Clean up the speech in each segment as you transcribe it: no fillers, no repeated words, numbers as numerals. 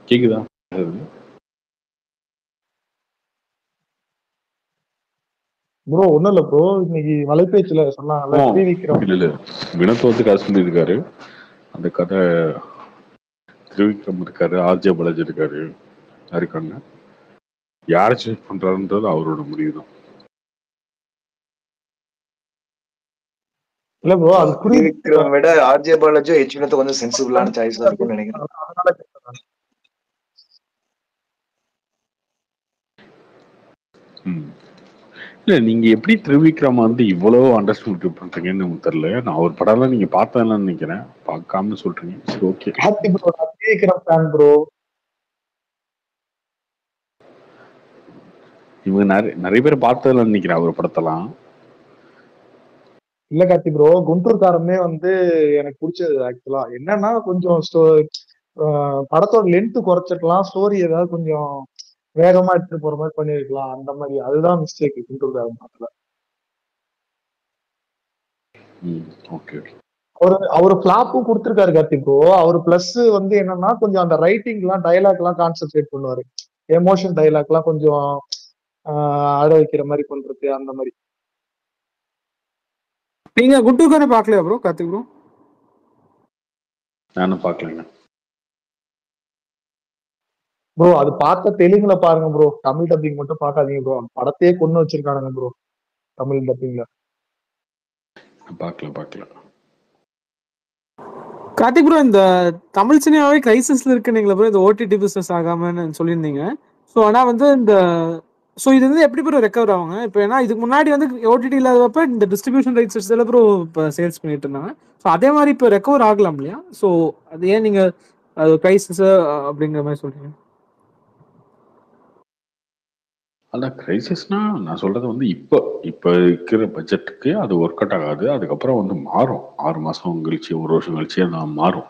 கேக்குதா? ப்ரோ ஒண்ணும் இல்ல ப்ரோ, இன்னைக்கு வலைபேச்சுல சொன்னாங்கல்ல ஆமா. திருவிக்ரம். இல்ல வினோத் வந்து கதை சொல்லியிருக்காரு. அந்த கதை திருவிக்ரம் இருக்காரு, ஆர்ஜே பாலாஜி இருக்காரு, இருக்காங்க. யாரை சூஸ் பண்றாருன்றது அவரோட முடிவு தான். இல்ல ப்ரோ அது புரியுது. திருவிக்ரம் விட ஆர்ஜே பாலாஜி ஹெச் வினோத் கொஞ்சம் சென்சிபிளான சாய்ஸா இருக்கும்னு நினைக்கிறேன். அதனால கேட்கிறேன். இல்ல நீங்க எப்படி திருவிக்ரம் வந்து இவ்வளவு அண்டர்ஸ்டாண்ட் பண்றீங்கன்னு நமக்கு தெரியல. நான் ஒரு படம் நீங்க பார்த்தேன்னு நினைக்கிறேன், பார்க்காம சொல்றீங்க. சரி, ஓகே. கார்த்தி ப்ரோ, நான் திருவிக்ரம் ஃபேன் ப்ரோ. இவங்க நிறைய பேர் பார்த்ததுல நினைக்கிறேன் அவர் படத்தெல்லாம். இல்ல கார்த்தி ப்ரோ, குண்டூர்காரமே வந்து எனக்கு பிடிச்சது. ஆக்சுவலா என்னன்னா கொஞ்சம் படத்தோட லென்த் குறைச்சிருக்கலாம், ஸ்டோரி ஏதாவது கொஞ்சம் வேகமா எடுத்துட்டு போற மாதிரி பண்ணிருக்கலாம். அந்த மாதிரி அதுதான் மிஸ்டேக் குண்டூர்காரன் படத்துல. ஓகே. அவரு பிளாப்பும் கொடுத்திருக்காரு கார்த்தி ப்ரோ. அவரு பிளஸ் வந்து என்னன்னா கொஞ்சம் அந்த ரைட்டிங் எல்லாம் டைலாக் எல்லாம் கான்சென்ட்ரேட் பண்ணுவாரு. எமோஷன் டைலாக் எல்லாம் கொஞ்சம் அட வைக்கிற மாதிரி பண்றது அந்த மாதிரி. நீங்க குண்டூர்காரன் பாக்கலையா ப்ரோ கார்த்திக் ப்ரோ? நானும் பார்க்கலங்க ப்ரோ. அது பார்த்த தெலுங்குல பாருங்க ப்ரோ, தமிழ் டப்பிங் மட்டும் பார்க்காதீங்க ப்ரோ. படத்தையே கொண்டு வச்சிருக்கானுங்க ப்ரோ தமிழ் டப்பிங்ல. பார்க்கல. கார்த்திக் ப்ரோ, இந்த தமிழ் சினிமாவே கிரைசிஸ்ல இருக்குன்னீங்களா ப்ரோ, இந்த ஓடிடி பிசினஸ் ஆகாமன்னு சொல்லியிருந்தீங்க. ஸோ ஆனா வந்து இந்த இது வந்து எப்படி ப்ரோ ரெக்கவர் ஆகுங்க இப்போ? ஏன்னா இதுக்கு முன்னாடி வந்து ஓடிடி இல்லாதப்ப இந்த டிஸ்ட்ரிபியூஷன் ரைட்ஸ் எல்லாம் ப்ரோ இப்போ சேல்ஸ் பண்ணிட்டு இருந்தாங்க. ஸோ அதே மாதிரி இப்போ ரெக்கவர் ஆகலாம் இல்லையா? ஸோ அது ஏன் நீங்க அது கிரைசிஸ் அப்படிங்கிற மாதிரி சொல்றீங்க? அதான் கிரைசிஸ்னா நான் சொல்றது வந்து இப்போ இருக்கிற பட்ஜெட்டுக்கு அது ஒர்க் அவுட் ஆகாது. அதுக்கப்புறம் வந்து மாறும். 6 மாசம் கழிச்சு, 1 வருஷம் கழிச்சு அது மாறும்.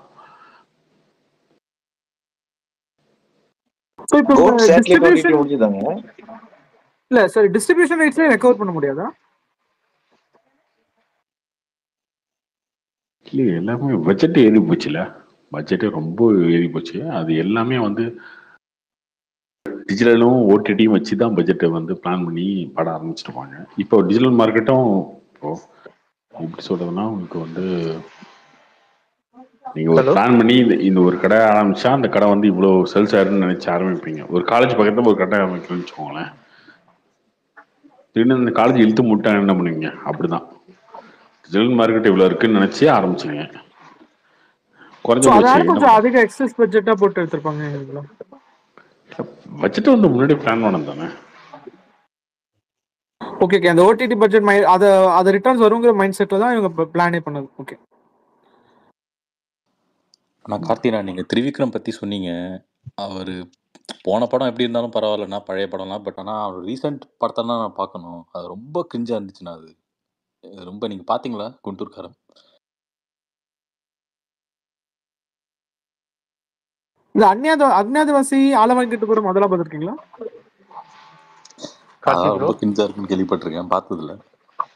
இல்ல சார், டிஸ்ட்ரிபியூஷன் ரைட்ஸ்ல ரெக்கவர் பண்ண முடியாதா? இல்லை, எல்லாமே பட்ஜெட் ஏறி போச்சுல. பட்ஜெட்டே ரொம்ப ஏறி போச்சு. அது எல்லாமே வந்து டிஜிட்டலும் ஓடிடியும் வச்சு தான் பட்ஜெட்டை வந்து பிளான் பண்ணி பட ஆரம்பிச்சிருப்பாங்க. இப்போ டிஜிட்டல் மார்க்கெட்டும் இப்போ எப்படி சொல்றதுன்னா உங்களுக்கு வந்து நீங்க ஒரு பிளான் பண்ணி இந்த ஒரு கடை ஆரம்பிச்சா அந்த கடை வந்து இவ்வளவு சேல்ஸ் ஆயிருன்னு நினைச்சு ஆரம்பிப்பீங்க. ஒரு காலேஜ் பக்கத்துல ஒரு கடை ஆரம்பிக்கணும்னு வச்சுக்கோங்களேன். திடீர்னு இந்த காலேஜ் இழுத்து முட்டா என்ன பண்ணுவீங்க? அப்படிதான் டிஜிட்டல் மார்க்கெட் இவ்வளவு இருக்குன்னு நினைச்சு ஆரம்பிச்சுங்க. குறைஞ்ச போச்சு. கொஞ்சம் அதிக எக்ஸஸ் பட்ஜெட்டா போட்டு எடுத்திருப்பாங்க. பட்ஜெட் வந்து முன்னாடி பிளான் பண்ணது தானே. ஓகே, அந்த ஓடிடி பட்ஜெட் அத ரிட்டர்ன்ஸ் வருங்கிற மைண்ட் செட்ல தான் இவங்க பிளானே பண்ணது. ஓகே. ஆனா கார்த்தினா, நீங்க திரிவிக்ரம் பத்தி சொன்னீங்க. அவரு போன படம் எப்படி இருந்தாலும் பரவாயில்லண்ணா, பழைய படம்லாம். பட் ஆனா அவர் ரீசெண்ட் படத்தை தான் நான் பார்க்கணும். அது ரொம்ப கிரிஞ்சா இருந்துச்சுண்ணா. அது ரொம்ப நீங்க பாத்தீங்களா குண்டூர்காரன்? இந்த அஞ்ஞாதவாசி ஆலவாங்கிட்டு போற முதல்ல பார்த்துருக்கீங்களா? ரொம்ப கிரிஞ்சா இருக்குன்னு கேள்விப்பட்டிருக்கேன், பார்த்தது இல்ல.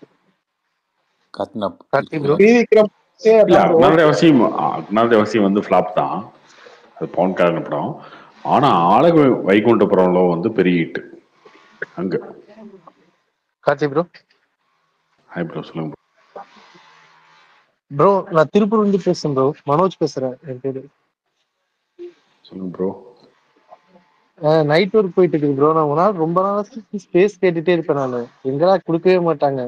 அஞ்ஞாதவாசி வந்து ஃபிளாப் தான். அது பவன் கல்யாண படம். ஆனா ஆலய வைகுண்டபுரம்ல வந்து பெரிய ஹிட் அங்க. கார்த்தி ப்ரோ. ஹாய் ப்ரோ, சொல்லுங்க ப்ரோ. நான் திருப்பூர் வந்து பேசுறேன் ப்ரோ, மனோஜ் பேசுறேன். என் பேரு. சொல்லுங்க ப்ரோ. நைட் ஒர்க் போயிட்டு இருக்கு ப்ரோ. நான் ரொம்ப நாளா ஸ்பேஸ் கேட்டுட்டே இருப்பேன். நானு எங்கடா கொடுக்கவே மாட்டாங்க.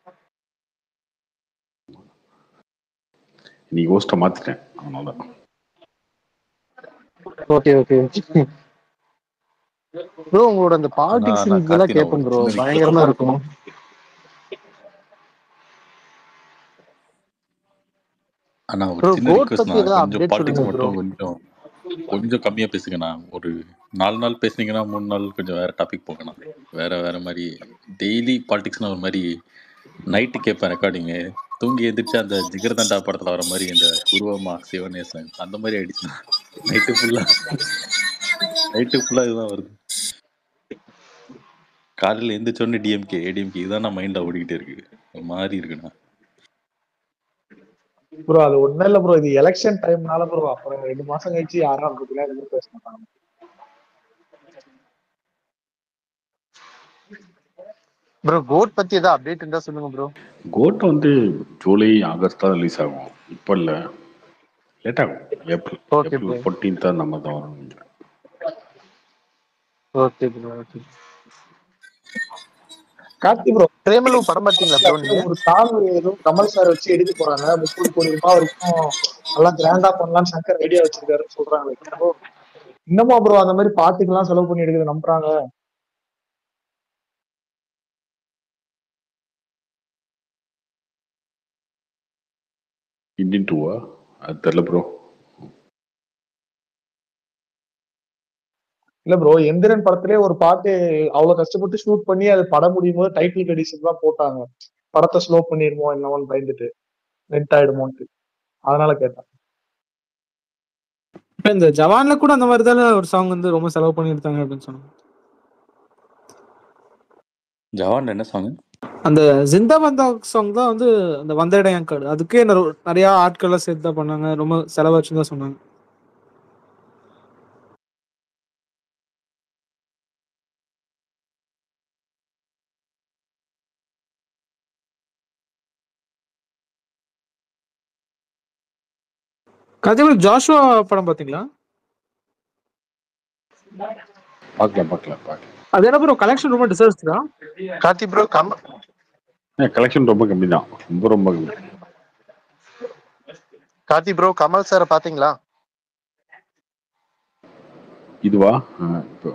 நீ ஹோஸ்ட மாத்திட்டேன், அதனால. ஓகே ப்ரோ, உங்களோட அந்த பாலிடிக்ஸ் இதெல்லாம் கேட்பேன் ப்ரோ, பயங்கரமா இருக்கும். ஆனா ஒரு சின்ன ரிக்வெஸ்ட், கொஞ்சம் பாலிடிக்ஸ் மட்டும் கொஞ்சம் கம்மியா பேசுங்கண்ணா. ஒரு 4 நாள் பேசுனீங்கன்னா 3 நாள் கொஞ்சம் வேற டாபிக் போகணும். வேற மாதிரி டெய்லி பாலிடிக்ஸ்னா ஒரு மாதிரி நைட்டு கேட்பேன் ரெக்கார்டிங்கு. தூங்கி எந்திரிச்சு அந்த ஜிகர்தண்டா படத்துல வர மாதிரி இந்த உருவமா சிவநேசன் அந்த மாதிரி ஆயிடுச்சுன்னா நைட்டு ஃபுல்லா இதுதான் வருது. காலையில் எந்திரிச்சோடனே டிஎம்கே ஏடிஎம்கே இதுதான் மைண்ட்ல ஓடிக்கிட்டே இருக்கு. ஒரு மாதிரி இருக்குண்ணா. ப்ரோ அது ஒண்ணும் இல்ல ப்ரோ, இது எலெக்ஷன் டைம்னால ப்ரோ. அப்புறம் 2 மாசம் கழிச்சு யாரும் அதை பத்திலாம் எதுவும் பேச மாட்டாங்க. ப்ரோ கோட் பத்தி ஏதாவது அப்டேட் இருந்தா சொல்லுங்க ப்ரோ. கோட் வந்து ஜூலை ஆகஸ்ட் தான் ரிலீஸ் ஆகும். இப்போ இல்லை, லேட் ஆகும். April okay bro. 14th நம்ம தான் வரும். Okay bro. Okay. Karthi bro, Premalu படம் பார்த்தீங்களா ப்ரோ நீங்க? ஒரு சாங் ஏதோ கமல் சார் வச்சு எடுக்க போறாங்க, 30 கோடி ரூபாய் வரைக்கும் நல்லா கிராண்டா பண்ணலாம்னு சங்கர் ஐடியா வச்சிருக்காருன்னு சொல்றாங்க ப்ரோ. இன்னமா ப்ரோ அந்த மாதிரி பாட்டுக்கெல்லாம் செலவு பண்ணி எடுக்கிறது நம்புறாங்க? இந்தியன் டூவா? அது தெரியல ப்ரோ. இல்ல ப்ரோ, எந்திரன் படத்திலே ஒரு பாட்டு அவ்வளவு கஷ்டப்பட்டு ஷூட் பண்ணி அது படம் முடியும் போது டைட்டில் கடிஷன் தான் போட்டாங்க. படத்தை ஸ்லோ பண்ணிருமோ என்னவோன்னு பயந்துட்டு, நெட் ஆயிடுமோன்ட்டு. அதனால கேட்டேன். இப்ப இந்த ஜவான்ல கூட அந்த மாதிரி தானே ஒரு சாங் வந்து ரொம்ப செலவு பண்ணி எடுத்தாங்க அப்படின்னு சொன்னாங்க. ஜவான் என்ன சாங்? அந்த ஜிந்தா பந்தா சாங் தான் வந்து அந்த வந்த இடம் என் காடு, அதுக்கே நிறைய ஆட்கள்லாம் சேர்த்து தான் பண்ணாங்க, ரொம்ப செலவாச்சுன்னு தான் சொன்னாங்க. கதைகள் ஜாஷுவா படம் பாத்தீங்களா? பார்க்கல. அது என்ன ப்ரோ கலெக்ஷன் ரொம்ப டிசர்வ்ஸ் தான். கார்த்தி ப்ரோ கலெக்ஷன் ரொம்ப கம்மி தான், ரொம்ப கம்மி. கார்த்தி ப்ரோ கமல் சாரை பாத்தீங்களா? இதுவா? இப்போ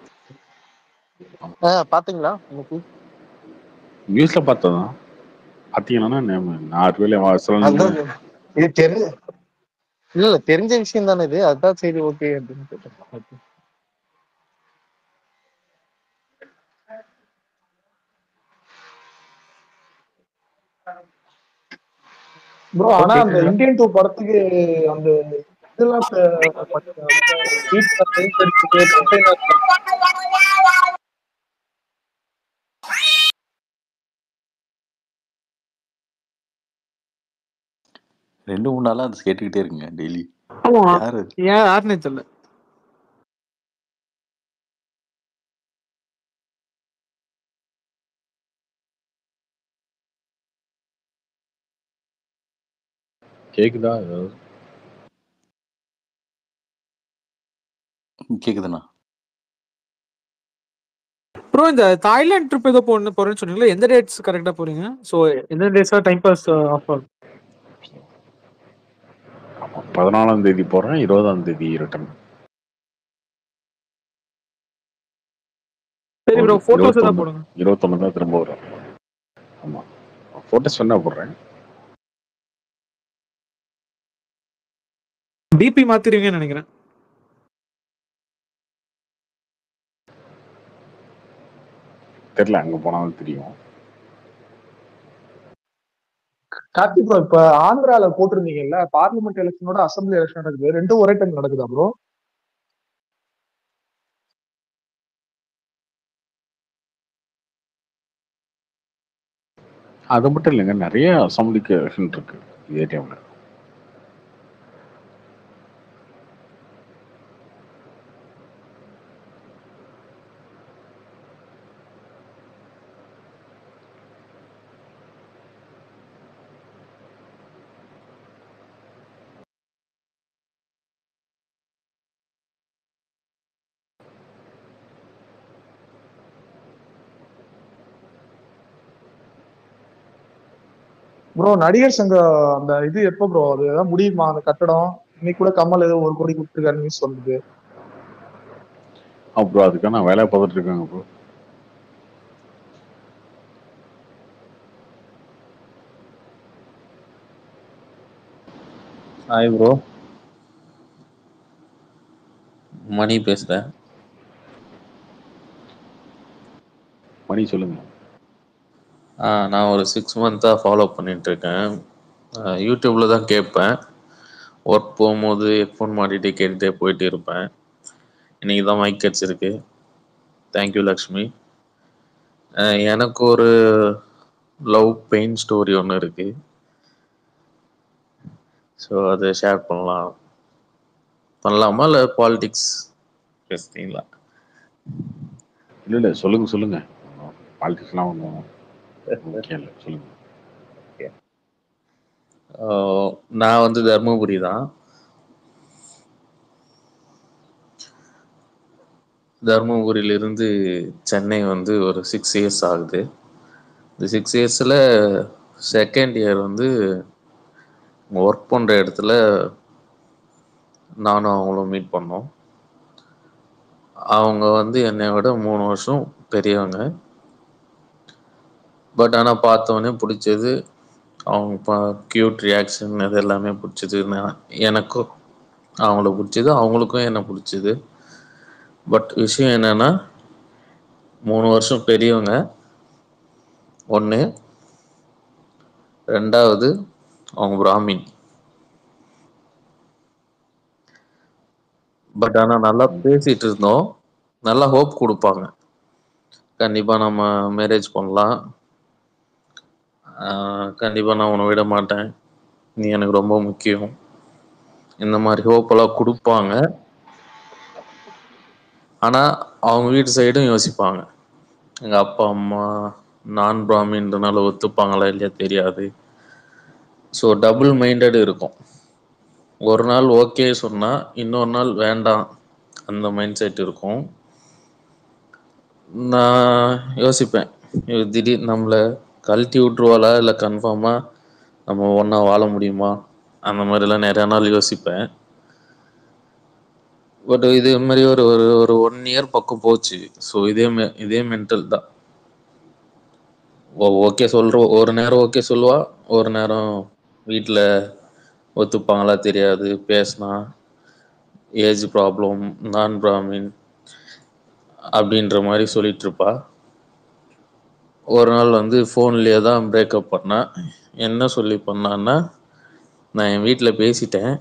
பாத்தீங்களா இன்னைக்கு? நியூஸ்ல பார்த்ததான். பார்த்தீங்கன்னா நான் இது தெரிஞ்ச இல்ல தெரிஞ்ச விஷயம் தானே இது, அதான் சரி ஓகே அப்படின்னு கேட்டேன். ப்ரோ ஆனா அந்த இந்தியன் 2 படத்துக்கு அந்த இதெல்லாம் வீட்டுல பெயிண்ட் அடிச்சது, கண்டெய்னர் ரெண்டு மூணு நாளா அது கேட்டுக்கிட்டே இருக்குங்க டெய்லி. யாரு யாருன்னே தெரியல. கேக்குதா? கேக்குதுண்ணா. ப்ரோ இந்த தாய்லாந்து ட்ரிப் ஏதோ போறேன்னு சொன்னீங்களா, எந்த டேட்ஸ் கரெக்டா போறீங்க? ஸோ எந்த டேட்ஸா டைம் பாஸ் ஆஃபர்? 14ஆம் தேதி போறேன், 20ஆம் தேதி ரிட்டர்ன். சரி ப்ரோ, போட்டோஸ் ஏதாவது போடுங்க. 21 தான் திரும்ப வரும். ஆமா, போட்டோஸ் என்ன போடுறேன். டிபி மாத்திருவீங்கன்னு நினைக்கிறேன். தெரியல, அங்க போனாலும் தெரியும். கார்த்தி ப்ரோ, இப்ப ஆந்திரால போட்டிருந்தீங்கல்ல, பார்லிமெண்ட் எலெக்ஷனோட அசம்பிளி எலெக்ஷன் நடக்குது, ரெண்டும் ஒரே டைம் நடக்குதா ப்ரோ? அது மட்டும் இல்லைங்க, நிறைய அசம்பிளிக்கு எலெக்ஷன் இருக்கு இதே டைம்ல. ப்ரோ நடிகர் சங்க அந்த இது எப்போ ப்ரோ அது ஏதாவது முடியுமா அந்த கட்டடம்? இன்னைக்கு கூட கமல் ஏதோ 1 கோடி கொடுத்துருக்காரு நியூஸ் சொல்லுது. அப்புறம் அதுக்காக நான் வேலையை பார்த்துட்டு இருக்காங்க ப்ரோ. ஹாய் ப்ரோ, மணி பேசுகிறேன். மணி சொல்லுங்க. நான் ஒரு 6 மந்த்தாக ஃபாலோ பண்ணிகிட்ருக்கேன். யூடியூப்பில் தான் கேட்பேன். ஒர்க் போகும்போது ஹெட்ஃபோன் மாட்டிகிட்டே கேட்டுகிட்டே போயிட்டு இருப்பேன். இன்றைக்கி தான் மைக் கிடச்சிருக்கு. தேங்க்யூ லக்ஷ்மி. எனக்கு ஒரு லவ் பெயின் ஸ்டோரி ஒன்று இருக்குது. ஸோ அதை ஷேர் பண்ணலாமா இல்லை பாலிடிக்ஸ் பேசுறீங்களா? இல்லை சொல்லுங்க. பாலிட்டிக்ஸ்லாம் ஒன்றும் முக்கியம் இல்லை, சொல்லுங்க. நான் வந்து தர்மபுரி தான். தர்மபுரியிலிருந்து சென்னை வந்து ஒரு 6 இயர்ஸ் ஆகுது. இந்த 6 இயர்ஸில் செகண்ட் இயர் வந்து ஒர்க் பண்ணுற இடத்துல நானும் அவங்களும் மீட் பண்ணோம். அவங்க வந்து என்னை விட 3 வருஷம் பெரியவங்க. பட் ஆனால் பார்த்தோன்னே பிடிச்சது, அவங்க க்யூட் ரியாக்ஷன் அது எல்லாமே பிடிச்சது. எனக்கும் அவங்கள பிடிச்சது, அவங்களுக்கும் என்னை பிடிச்சது. பட் விஷயம் என்னன்னா 3 வருஷம் பெரியவங்க ஒன்று, ரெண்டாவது அவங்க பிராமின். பட் ஆனால் நல்லா பேசிட்டு இருந்தோம், நல்லா ஹோப் கொடுப்பாங்க, கண்டிப்பாக நம்ம மேரேஜ் பண்ணலாம், கண்டிப்பாக நான் உன்னை விட மாட்டேன், நீ எனக்கு ரொம்ப முக்கியம், இந்த மாதிரி ஹோப்பெல்லாம் கொடுப்பாங்க. ஆனால் அவங்க வீட்டு சைடும் யோசிப்பாங்க, எங்கள் அப்பா அம்மா நான் பிராமின்றனால ஒத்துப்பாங்களா இல்லையா தெரியாது. ஸோ டபுள் மைண்டட் இருக்கும். ஒரு நாள் ஓகே சொன்னால் இன்னொரு நாள் வேண்டாம், அந்த மைண்ட் செட் இருக்கும். நான் யோசிப்பேன், திடீர்னு நம்மளை கழட்டி விட்ருவாளா இல்லை கன்ஃபார்மாக நம்ம ஒன்றா வாழ முடியுமா, அந்த மாதிரிலாம் நிறையா நாள் யோசிப்பேன். பட் இது மாதிரி ஒரு ஒரு ஒரு 1 இயர் பக்கம் போச்சு. ஸோ இதே மென்டல் தான். ஓகே சொல்கிறோம், ஒரு நேரம் ஓகே சொல்லுவா, ஒரு நேரம் வீட்டில் ஒத்துப்பாங்களா தெரியாது, பேசினா ஏஜ் ப்ராப்ளம், நான் பிராமின் அப்படின்ற மாதிரி சொல்லிட்டு இருப்பா. ஒரு நாள் வந்து ஃபோன்லேயே தான் பிரேக்கப் பண்ணா. என்ன சொல்லி பண்ணான்னா, நான் என் வீட்டில் பேசிட்டேன்,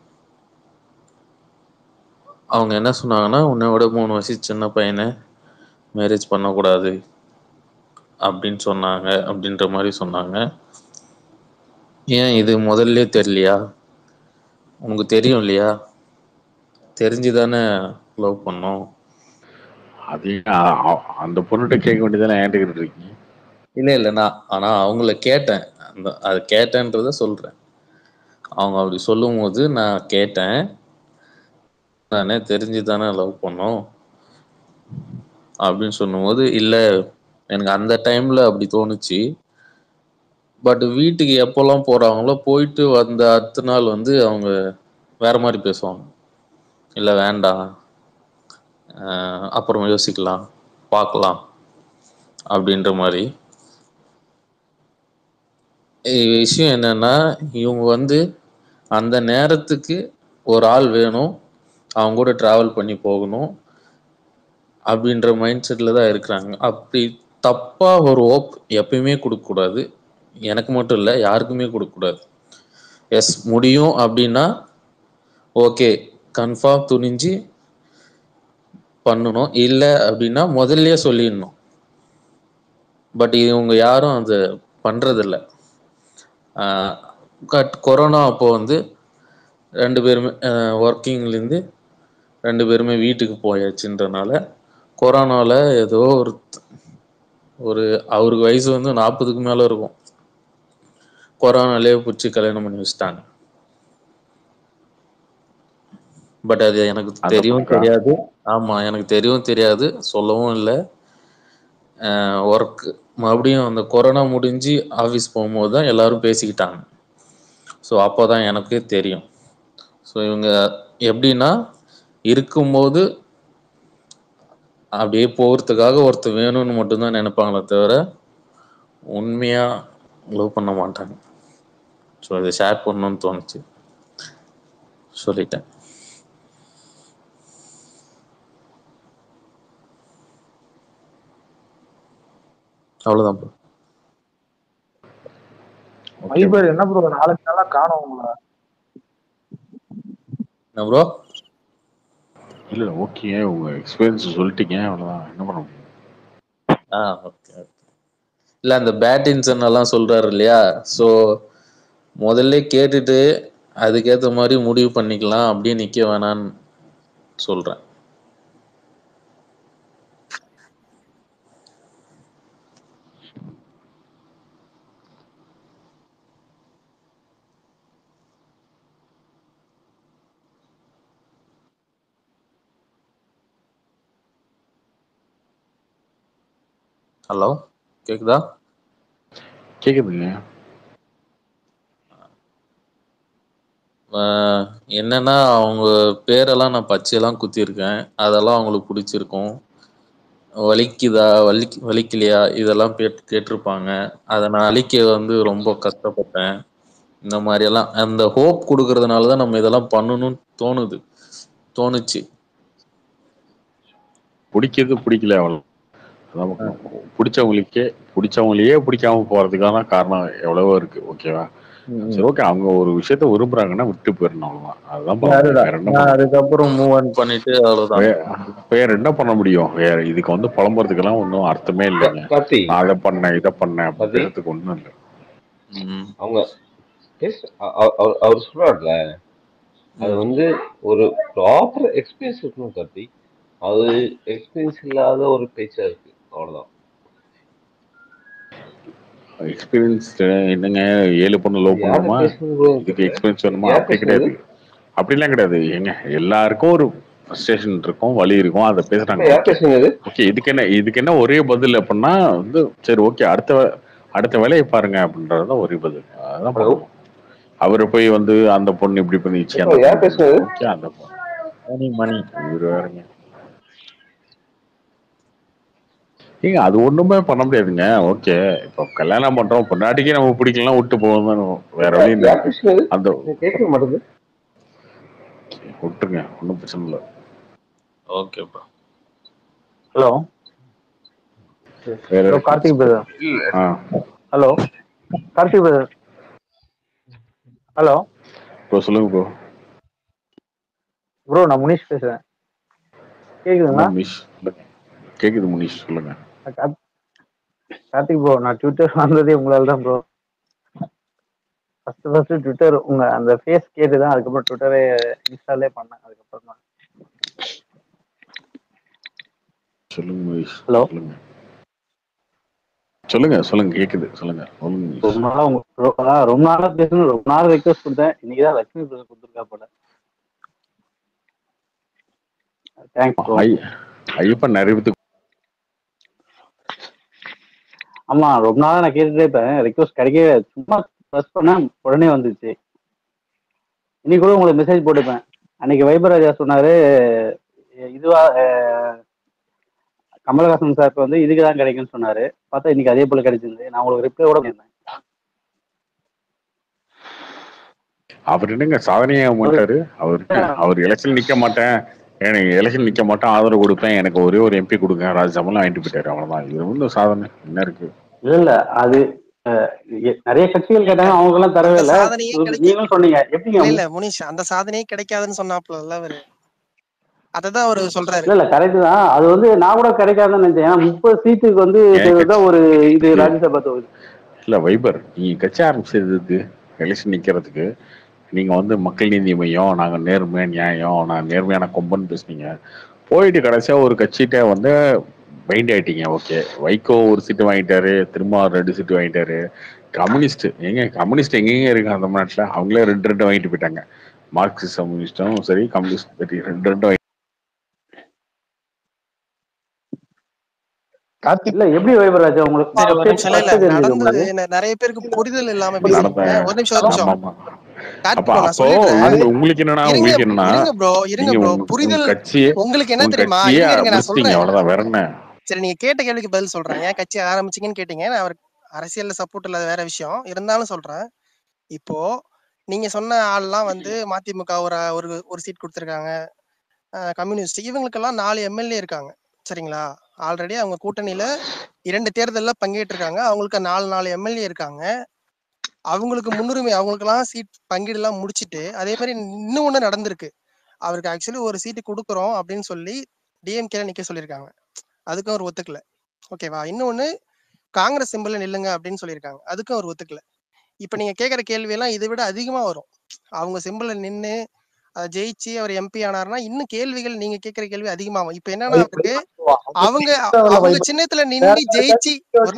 அவங்க என்ன சொன்னாங்கன்னா, உன்னை விட 3 வருஷம் சின்ன பையனை மேரேஜ் பண்ணக்கூடாது அப்படின்னு சொன்னாங்க, அப்படின்ற மாதிரி சொன்னாங்க. ஏன் இது முதல்ல தெரியலையா, உனக்கு தெரியும் இல்லையா, தெரிஞ்சு தானே லவ் பண்ணோம். அது அந்த பொண்ணுகிட்ட கேட்க வேண்டியதானே, ஏன்ட்டு இருக்கீங்க? இல்லை நான் ஆனால் அவங்கள கேட்டேன், அது கேட்டேன்றத சொல்கிறேன். அவங்க அப்படி சொல்லும் போது நான் கேட்டேன், நானே தெரிஞ்சு தானே லவ் பண்ணோம் அப்படின்னு சொல்லும்போது, இல்லை எனக்கு அந்த டைமில் அப்படி தோணுச்சு, பட் வீட்டுக்கு எப்போல்லாம் போகிறாங்களோ போயிட்டு வந்த அடுத்த நாள் வந்து அவங்க வேற மாதிரி பேசுவாங்க, இல்லை வேண்டாம், அப்புறம் யோசிக்கலாம், பார்க்கலாம் அப்படின்ற மாதிரி. விஷயம் என்னன்னா, இவங்க வந்து அந்த நேரத்துக்கு ஒரு ஆள் வேணும், அவங்க கூட ட்ராவல் பண்ணி போகணும் அப்படின்ற மைண்ட் செட்டில் தான் இருக்கிறாங்க. அப்படி தப்பாக ஒரு ஹோப் எப்பயுமே கொடுக்கக்கூடாது, எனக்கு மட்டும் இல்லை யாருக்குமே கொடுக்கக்கூடாது. எஸ் முடியும் அப்படின்னா ஓகே கன்ஃபார்ம் துணிஞ்சு பண்ணணும், இல்லை அப்படின்னா முதல்லையே சொல்லிடணும். பட் இவங்க யாரும் அது பண்ணுறதில்ல. கொரோனா அப்போ வந்து 2 பேருமே ஒர்க்கிங்லேருந்து 2 பேருமே வீட்டுக்கு போயாச்சுன்றனால கொரோனாவில் ஏதோ ஒரு அவருக்கு வயசு வந்து 40க்கு மேலே இருக்கும், கொரோனாலே பிடிச்சி கல்யாணம் பண்ணி வச்சுட்டாங்க. பட் அது எனக்கு தெரியவும் தெரியாது. ஆமாம், எனக்கு தெரியவும் தெரியாது, சொல்லவும் இல்லை. ஒர்க் மறுபடியும் அந்த கொரோனா முடிஞ்சு ஆஃபீஸ் போகும்போது தான் எல்லாரும் பேசிக்கிட்டாங்க. ஸோ அப்போ தான் எனக்கே தெரியும். ஸோ இவங்க எப்படின்னா, இருக்கும்போது அப்படியே போகிறதுக்காக ஒருத்தர் வேணும்னு மட்டும்தான் நினைப்பாங்களே தவிர உண்மையாக லவ் பண்ண மாட்டாங்க. ஸோ இதை ஷேர் பண்ணணும்னு தோணுச்சு, சொல்லிட்டேன். அவ்வளோதான் ப்ரோ. மைபர் என்ன ப்ரோ 4 நாளா காணோம் உங்களை? என்ன ப்ரோ? இல்லை ஓகே, உங்கள் எக்ஸ்பீரியன்ஸ் சொல்லிட்டீங்க, அவ்வளோதான், என்ன பண்ண முடியும். ஓகே. இல்லை அந்த பேட் இன்சன் எல்லாம் சொல்கிறாரு இல்லையா, ஸோ முதல்ல கேட்டுட்டு அதுக்கேற்ற மாதிரி முடிவு பண்ணிக்கலாம், அப்படியே நிற்க வேணான்னு சொல்கிறேன். ஹலோ, கேக்குதா? கேக்குதுங்க. என்னன்னா அவங்க பேரெல்லாம் நான் பச்சையெல்லாம் குத்திருக்கேன். அதெல்லாம் அவங்களுக்கு பிடிச்சிருக்கும். வலிக்குதா வலிக்கலையா இதெல்லாம் கேட்டிருப்பாங்க. அதை நான் அழிக்க ரொம்ப கஷ்டப்பட்டேன். இந்த மாதிரி எல்லாம் அந்த ஹோப் கொடுக்கறதுனாலதான் நம்ம இதெல்லாம் பண்ணணும்னு தோணுச்சு. பிடிக்கிறது பிடிக்கல அவள் பிடிச்சவங்களையே பிடிக்காம போறதுக்கான காரணம் எவ்வளவோ இருக்கு. ஓகேவா? சரி, ஓகே. அவங்க ஒரு விஷயத்த விரும்புறாங்கன்னா விட்டு போயிடணும், அவ்வளவுதான். அதுதான் அதுக்கப்புறம் மூவ் ஆன் பண்ணிட்டு அவ்வளவுதான். வேற என்ன பண்ண முடியும்? வேற இதுக்கு புலம்புறதுக்கெல்லாம் ஒன்றும் அர்த்தமே இல்லைங்க. நான் அதை பண்ணேன் இதை பண்ணேன் அப்படின்றதுக்கு ஒண்ணும் இல்லை. அவங்க அவர் சொல்றாருல, அது ஒரு ப்ராப்பர் எக்ஸ்பீரியன்ஸ் இருக்கணும் கார்த்தி. அது எக்ஸ்பீரியன்ஸ் இல்லாத ஒரு பேச்சா இருக்கு, அவ்வளவுதான். எக்ஸ்பீரியன்ஸ் என்னங்க, 7 பொண்ணு லவ் பண்ணுமா, இதுக்கு எக்ஸ்பீரியன்ஸ் வேணுமா? அப்படி கிடையாது, அப்படிலாம் கிடையாது. ஏங்க, எல்லாருக்கும் ஒரு ஃப்ரஸ்ட்ரேஷன் இருக்கும், வலி இருக்கும், அதை பேசுறாங்க. ஓகே, இதுக்கு என்ன ஒரே பதில் அப்படின்னா சரி, ஓகே, அடுத்த வேலையை பாருங்க அப்படின்றதுதான் ஒரே பதில். அதான் பண்ணுவோம். அவரு போய் அந்த பொண்ணு இப்படி பண்ணிச்சு, அந்த மணி இவரு வேறங்க. ஏங்க, அது ஒண்ணுமே பண்ண முடியாதுங்க. ஓகே, இப்போ கல்யாணம் பண்றோம், பொண்டாட்டிக்கே நம்ம பிடிக்கலாம், விட்டு போவோம், வேற வழி இல்லை. அந்த கேட்க மாட்டேங்குது, விட்டுருங்க, ஒன்றும் பிரச்சனை இல்லை. Okay bro. Hello, Karthik brother. Hello, Karthik brother. Hello bro, சொல்லுங்க ப்ரோ. ப்ரோ, நான் முனிஷ் பேசுறேன். கேக்குதுங்களா? கேக்குது முனிஷ், சொல்லுங்க. கார்த்திக் ப்ரோ, நான் ட்விட்டர் வந்ததே உங்களால தான் ப்ரோ. ஃபர்ஸ்ட் ட்விட்டர் உங்க அந்த ஃபேஸ் கேட்டுதான் அதுக்கப்புறம் ட்விட்டரே இன்ஸ்டாலே பண்ணேன். அதுக்கப்புறம் தான். சொல்லுங்க முனிஷ். ஹலோ, சொல்லுங்க கேக்குது, சொல்லுங்க. ரொம்ப நாளா பேசணும், ரொம்ப நாள் ரெக்வஸ்ட் கொடுத்தேன். இன்னைக்குதான் லட்சுமி பிரதர் கொடுத்துருக்கா போல. Thanks bro. ஐயப்பன் அறிவித்து. ஆமா, ரொம்ப நாளா நான் கேட்டுட்டே இருப்பேன், ரெக்வஸ்ட் கிடைக்கவே. சும்மா ப்ரெஸ் பண்ண உடனே வந்துச்சு. இன்னைக்கு கூட உங்களுக்கு மெசேஜ் போட்டுப்பேன். அன்னைக்கு வைபராஜா சொன்னாரு, இதுவா கமலஹாசன் சாருக்கு இதுக்குதான் கிடைக்கும்னு சொன்னாரு. பார்த்தா இன்னைக்கு அதே போல கிடைச்சிருந்து. நான் உங்களுக்கு ரிப்ளை கூட பண்ணிருந்தேன். அவர் என்னங்க சாதனையா மாட்டாரு? அவர் எலெக்ஷன் நிக்க மாட்டேன், எனக்கு எலெக்ஷன் நிக்க மாட்டேன், ஆதரவு கொடுப்பேன், எனக்கு ஒரே ஒரு எம்பி கொடுங்க, ராஜ்யசபாலாம் வாங்கிட்டு போயிட்டாரு, அவ்வளவுதான். இது சாதனை என்ன இருக்கு? இல்ல அது நிறைய கட்சிகள் கேட்டாங்க, அவங்க எல்லாம் தரவே இல்ல. நீங்களும் சொன்னீங்க. எப்படிங்க இல்ல முனிஷ், அந்த சாதனையே கிடைக்காதுன்னு சொன்னாப்ல அவரு. அததான் அவரு சொல்றாரு. இல்ல கரெக்ட் தான். அது நான் கூட கிடைக்காதுன்னு நினைச்சேன். 30 சீட்டுக்கு ஒரு இது ராஜ்யசபா தொகுதி. இல்ல வைபர், நீங்க கட்சி ஆரம்பிச்சதுக்கு எலெக்ஷன் நிக்கிறதுக்கு நீங்க மக்கள் நீதி மையம், நாங்க நேர்மை நியாயம், நான் நேர்மையான கொம்பன்னு பேசுனீங்க. போயிட்டு கடைசியா ஒரு கட்சிகிட்ட பைண்ட் ஆயிட்டீங்க. ஓகே, வைகோ ஒரு சீட்டு வாங்கிட்டாரு, திரும்ப 2 சீட்டு வாங்கிட்டாரு. கம்யூனிஸ்ட் எங்கெங்க இருக்காங்க தமிழ்நாட்டுல? அவங்களே 2 வாங்கிட்டு போயிட்டாங்க. மார்க்சிஸ்ட் கம்யூனிஸ்டும் சரி, கம்யூனிஸ்ட் 2 இல்ல எப்படி வைபராஜா உங்களுக்கு நிறைய பேருக்கு புரிதல் இல்லாம ஒரு நிமிஷம் உங்களுக்கு என்னன்னா புரிதல் உங்களுக்கு என்ன தெரியுமா? நான் சொல்றேன். சரி, நீங்க கேட்ட கேள்விக்கு பதில் சொல்றேன். ஏன் கட்சி ஆரம்பிச்சீங்கன்னு கேட்டீங்க. நான் அவர் அரசியல்ல சப்போர்ட் இல்லாத வேற விஷயம் இருந்தாலும் சொல்றேன். இப்போ நீங்க சொன்ன ஆள்லாம் மதிமுக ஒரு சீட் கொடுத்துருக்காங்க. கம்யூனிஸ்ட் இவங்களுக்கெல்லாம் 4 எம்எல்ஏ இருக்காங்க, சரிங்களா? ஆல்ரெடி அவங்க கூட்டணியில 2 தேர்தல்ல பங்கேற்றிருக்காங்க. அவங்களுக்கு 4 எம்எல்ஏ இருக்காங்க. அவங்களுக்கு முன்னுரிமை, அவங்களுக்கெல்லாம் சீட் பங்கீடுலாம் முடிச்சுட்டு, அதே மாதிரி இன்னும் ஒண்ணு நடந்திருக்கு. அவருக்கு ஆக்சுவலி ஒரு சீட்டு கொடுக்குறோம் அப்படின்னு சொல்லி டிஎம்கேல நிக்க சொல்லியிருக்காங்க. அதுக்கும் அவர் ஒத்துக்கல. ஓகேவா? இன்னொன்னு காங்கிரஸ் சிம்பிள்ல நில்லுங்க அப்படின்னு சொல்லியிருக்காங்க. அதுக்கும் அவர் ஒத்துக்கல. இப்ப நீங்க கேட்கிற கேள்வி எல்லாம் இதை விட அதிகமா வரும். அவங்க சிம்பிள்ல நின்னு ஜெயிச்சு அவர் எம்பி ஆனாருன்னா இன்னும் கேள்விகள் நீங்க கேட்கிற கேள்வி அதிகமாகும். இப்ப என்னன்னா அவருக்கு அவங்க சின்னத்துல நின்று ஜெயிச்சு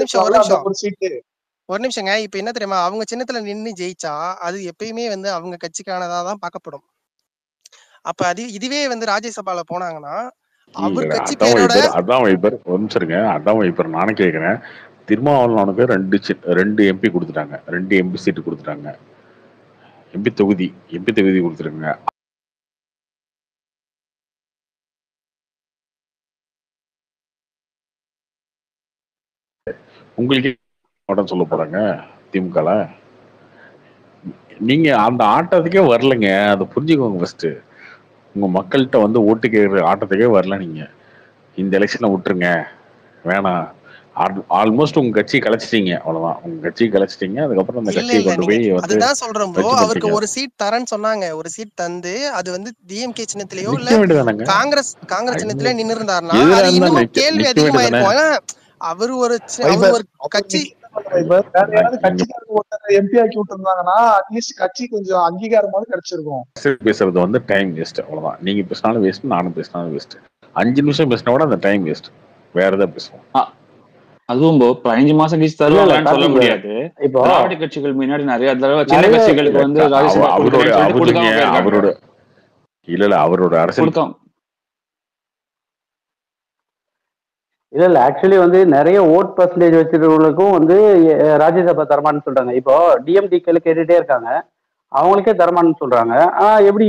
ஒரு நிமிஷங்க. இப்ப என்ன தெரியுமா, அவங்க சின்னத்துல நின்று ஜெயிச்சா அது எப்பயுமே வந்து அவங்க கட்சிக்கானதான் பார்க்கப்படும். அப்ப இதுவே வந்து ராஜ்யசபால போனாங்கன்னா அவர் கட்சி பேரோட அதான் வைப்பர் ஒரு நிமிஷம் அதான் வைப்பர் நானும் கேட்கிறேன். திருமாவளவனுக்கு 2 எம்பி கொடுத்துட்டாங்க, 2 எம்பி சீட்டு கொடுத்துட்டாங்க, எம்பி தொகுதி கொடுத்துருக்காங்க. உங்களுக்கு சொல்ல போறாங்க திமுக. நீங்க அந்த ஆட்டத்துக்கே வரலைங்க, அதை புரிஞ்சுக்கோங்க ஃபர்ஸ்ட். உங்க மக்கள்கிட்ட வந்து ஓட்டு கேட்கிற ஆட்டத்துக்கே வரல. நீங்க இந்த எலெக்ஷனை விட்டுருங்க, வேணாம். ஆல்மோஸ்ட் உங்க கட்சி கலைச்சிட்டீங்க, அவ்வளவுதான். உங்க கட்சி கலைச்சிட்டீங்க. அதுக்கப்புறம் அந்த கட்சியை கொண்டு போய் அதுதான் சொல்றோம் ப்ரோ. அவருக்கு ஒரு சீட் தரேன்னு சொன்னாங்க, ஒரு சீட் தந்து அது வந்து டிஎம்கே சின்னத்திலயோ இல்ல காங்கிரஸ் சின்னத்திலயோ நின்று இருந்தாருன்னா அது இன்னும் கேள்வி அதிகமா இருக்கும். அவரு ஒரு கட்சி எம்பி ஆக்கி விட்டுருந்தாங்கன்னா அட்லீஸ்ட் கட்சி கொஞ்சம் அங்கீகாரமாவது கிடைச்சிருக்கும். பேசுறது வந்து டைம் வேஸ்ட், அவ்வளவுதான். நீங்க பேசினாலும் வேஸ்ட், நானும் பேசினாலும் வேஸ்ட். 5 நிமிஷம் பேசினா கூட அந்த டைம் வேஸ்ட். வேற ஏதாவது பேசுவோம். அதுவும் 15 மாசம் கழிச்சு தருவாங்கன்னு சொல்ல முடியாது. இப்போ திராவிட கட்சிகள் முன்னாடி நிறைய தடவை சின்ன கட்சிகளுக்கு வந்து அவரோட அரசியல் இல்ல ஆக்சுவலி வந்து நிறைய ஓட் பர்சன்டேஜ் வச்சிருக்கவங்களுக்கும் வந்து ராஜ்யசபா தரமான்னு சொல்றாங்க. இப்போ டிஎம்டிகேல கேட்டுட்டே இருக்காங்க, அவங்களுக்கே தரமான்னு சொல்றாங்க. எப்படி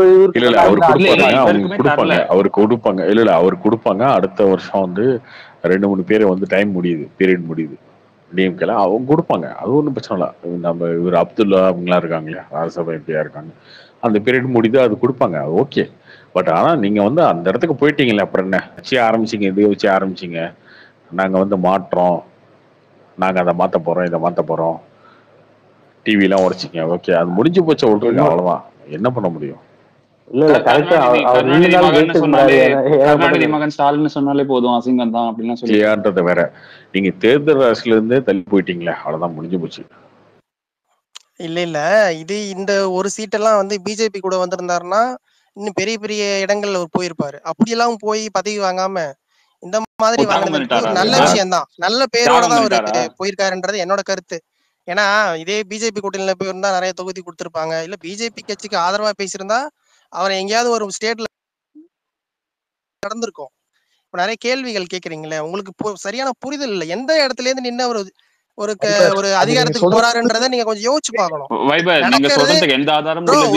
அவருக்கு கொடுப்பாங்க. அவருக்கு கொடுப்பாங்க. அடுத்த வருஷம் வந்து 2-3 பேரை வந்து டைம் முடியுது, பீரியட் முடியுது டிஎம்கேல, அவங்க கொடுப்பாங்க. அது ஒன்றும் பிரச்சனை இல்லை. நம்ம இவர் அப்துல்லா அவங்களாம் இருக்காங்க இல்லையா, ராஜ்யசபா எம்பியா இருக்காங்க, அந்த பீரியட் முடியுது, அது கொடுப்பாங்க, அது ஓகே. பட் ஆனால் நீங்கள் வந்து அந்த இடத்துக்கு போயிட்டீங்களே, அப்புறம் என்ன வச்சு ஆரம்பிச்சிங்க, இதை வச்சு ஆரம்பிச்சிங்க, நாங்கள் வந்து மாற்றோம், நாங்கள் அதை மாற்ற போகிறோம், இதை மாற்ற போகிறோம், டிவிலாம் உடைச்சிங்க, ஓகே, அது முடிஞ்சு போச்சு, விட்ருங்க, அவ்வளோதான். என்ன பண்ண முடியும்? கருணாநிதி மகன் ஸ்டாலின் சொன்னாலே போதும், அசிங்கம் தான் அப்படின்னா சொல்லியான்றத வேற. நீங்க தேர்தல் அரசுல இருந்தே தள்ளி போயிட்டீங்களே, அவ்வளவுதான், முடிஞ்சு போச்சு. இல்ல இது இந்த ஒரு சீட்டெல்லாம் வந்து பிஜேபி கூட வந்திருந்தாருன்னா இன்னும் பெரிய பெரிய இடங்கள்ல அவர் போயிருப்பாரு. அப்படியெல்லாம் போய் பதவி வாங்காம இந்த மாதிரி வாங்கினது நல்ல விஷயம் தான், நல்ல பேரோட தான் அவரு போயிருக்காருன்றது என்னோட கருத்து. ஏன்னா இதே பிஜேபி கூட்டணியில போயிருந்தா நிறைய தொகுதி கொடுத்திருப்பாங்க. இல்ல பிஜேபி கட்சிக்கு ஆதரவா பேசியிருந்தா அவரை எங்கேயாவது ஒரு ஸ்டேட்ல நடந்திருக்கும். இப்ப நிறைய கேள்விகள் கேக்குறீங்களே, உங்களுக்கு சரியான புரிதல் இல்லை. எந்த இடத்துல இருந்து நின்று அவர் ஒரு அதிகாரத்துக்கு போறாருன்றத நீங்க கொஞ்சம் யோசிச்சு பார்க்கணும். நீங்க சொல்றதுக்கு எந்த ஆதாரமும் இல்ல.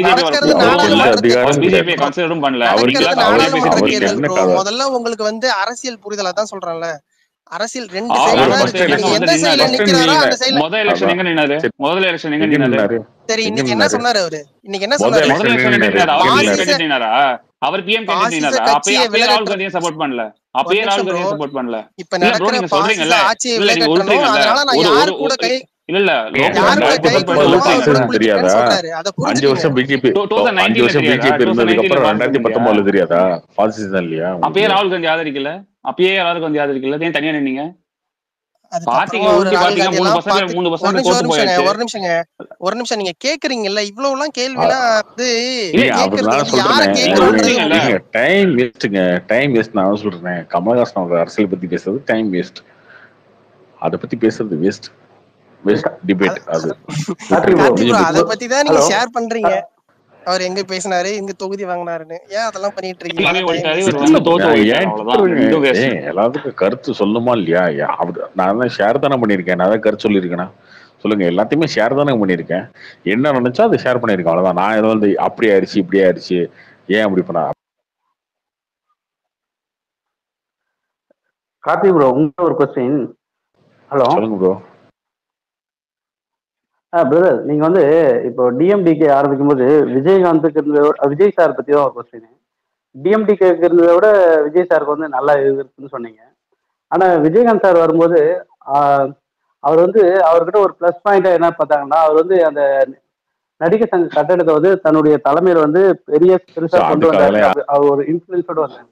முதல்ல உங்களுக்கு வந்து அரசியல் புரிதலா தான் சொல்றேன்ல. அரசியல் 2 சைடு எந்த சைடுல நிக்கிறாரோ அந்த சைடுல முதல் எலெக்ஷன் எங்க நின்னாரு? முதல் எலெக்ஷன் எங்க நின்னாரு? சரி, இன்னைக்கு என்ன சொன்னாரு அவரு? இன்னைக்கு என்ன சொன்னாரு? முதல் எலெக்ஷன் எங்க நின்னாரு? அவர் நின்னாரா? அவர் பிஎம் கேண்டிடேட் நின்னாரா? அப்பயே ராகுல் காந்தியை சப்போர்ட் பண்ணல. அப்பயே ராகுல் காந்தியை சப்போர்ட் பண்ணல. இப்ப நடக்கிற சொல்றீங்கல்ல, இல்ல நீங்க உள்றீங்கல்ல. அதனால நான் யார் கூட கை இல்ல தெரியாதா? 5 வருஷம் பிஜேபி, 5 வருஷம் பிஜேபி இருந்ததுக்கு அப்புறம் 2019 தெரியாதா? பாசிசம் இல்லையா? அப்பயே ராகுல் காந்தி ஆதரிக்கல. அப்பயே ராகுல் காந்தி ஆதரிக்கல. ஏன் தனியா நின்னீங்க? ஒரு நிமிஷம் நீங்க கேக்குறீங்கல்ல, இவ்வளவு எல்லாம் கேள்விலாம் டைம் வேஸ்ட்ங்க. Time waste. நான் சொல்றேன், கமலஹாசன் அவங்க அரசியல் பத்தி பேசுறது டைம் வேஸ்ட். அத பத்தி பேசுறது வேஸ்ட் டிபேட். அது அத பத்தி தான் நீங்க ஷேர் பண்றீங்க. அவர் எங்க பேசினாரு, எங்க தொகுதி வாங்கினாருன்னு, ஏன் அதெல்லாம் பண்ணிட்டு இருக்கீங்க? எல்லாத்துக்கும் கருத்து சொல்லுமா இல்லையா? நான் தான் ஷேர் தானே பண்ணிருக்கேன். நான் தான் கருத்து சொல்லியிருக்கேனா? சொல்லுங்க. எல்லாத்தையுமே ஷேர் தானே பண்ணிருக்கேன். என்ன நினைச்சா அதை ஷேர் பண்ணிருக்கேன், அவ்வளவுதான். நான் ஏதோ வந்து அப்படி ஆயிடுச்சு இப்படி ஆயிடுச்சு ஏன் அப்படி பண்ண. கார்த்திக் ப்ரோ, உங்க ஒரு கொஸ்டின். ஹலோ, சொல்லுங்க ப்ரோ. பிரதர், நீங்க வந்து இப்போ டிஎம்டிகே ஆரம்பிக்கும் போது விஜயகாந்துக்கு இருந்தத விஜய் சார் பத்தி தான் ஒரு கொஸ்டின். டிஎம்டிகேக்கு இருந்ததை விட விஜய் சாருக்கு வந்து நல்லா இருக்குன்னு சொன்னீங்க. ஆனா விஜயகாந்த் சார் வரும்போது அவர் வந்து அவர்கிட்ட ஒரு பிளஸ் பாயிண்டா என்ன பார்த்தாங்கன்னா, அவர் வந்து அந்த நடிகர் சங்க கட்டடத்தை வந்து தன்னுடைய தலைமையில வந்து பெருசா கொண்டு வந்தாரு. அவர் ஒரு இன்ஃபுளுன்ஸோட வந்தாங்க.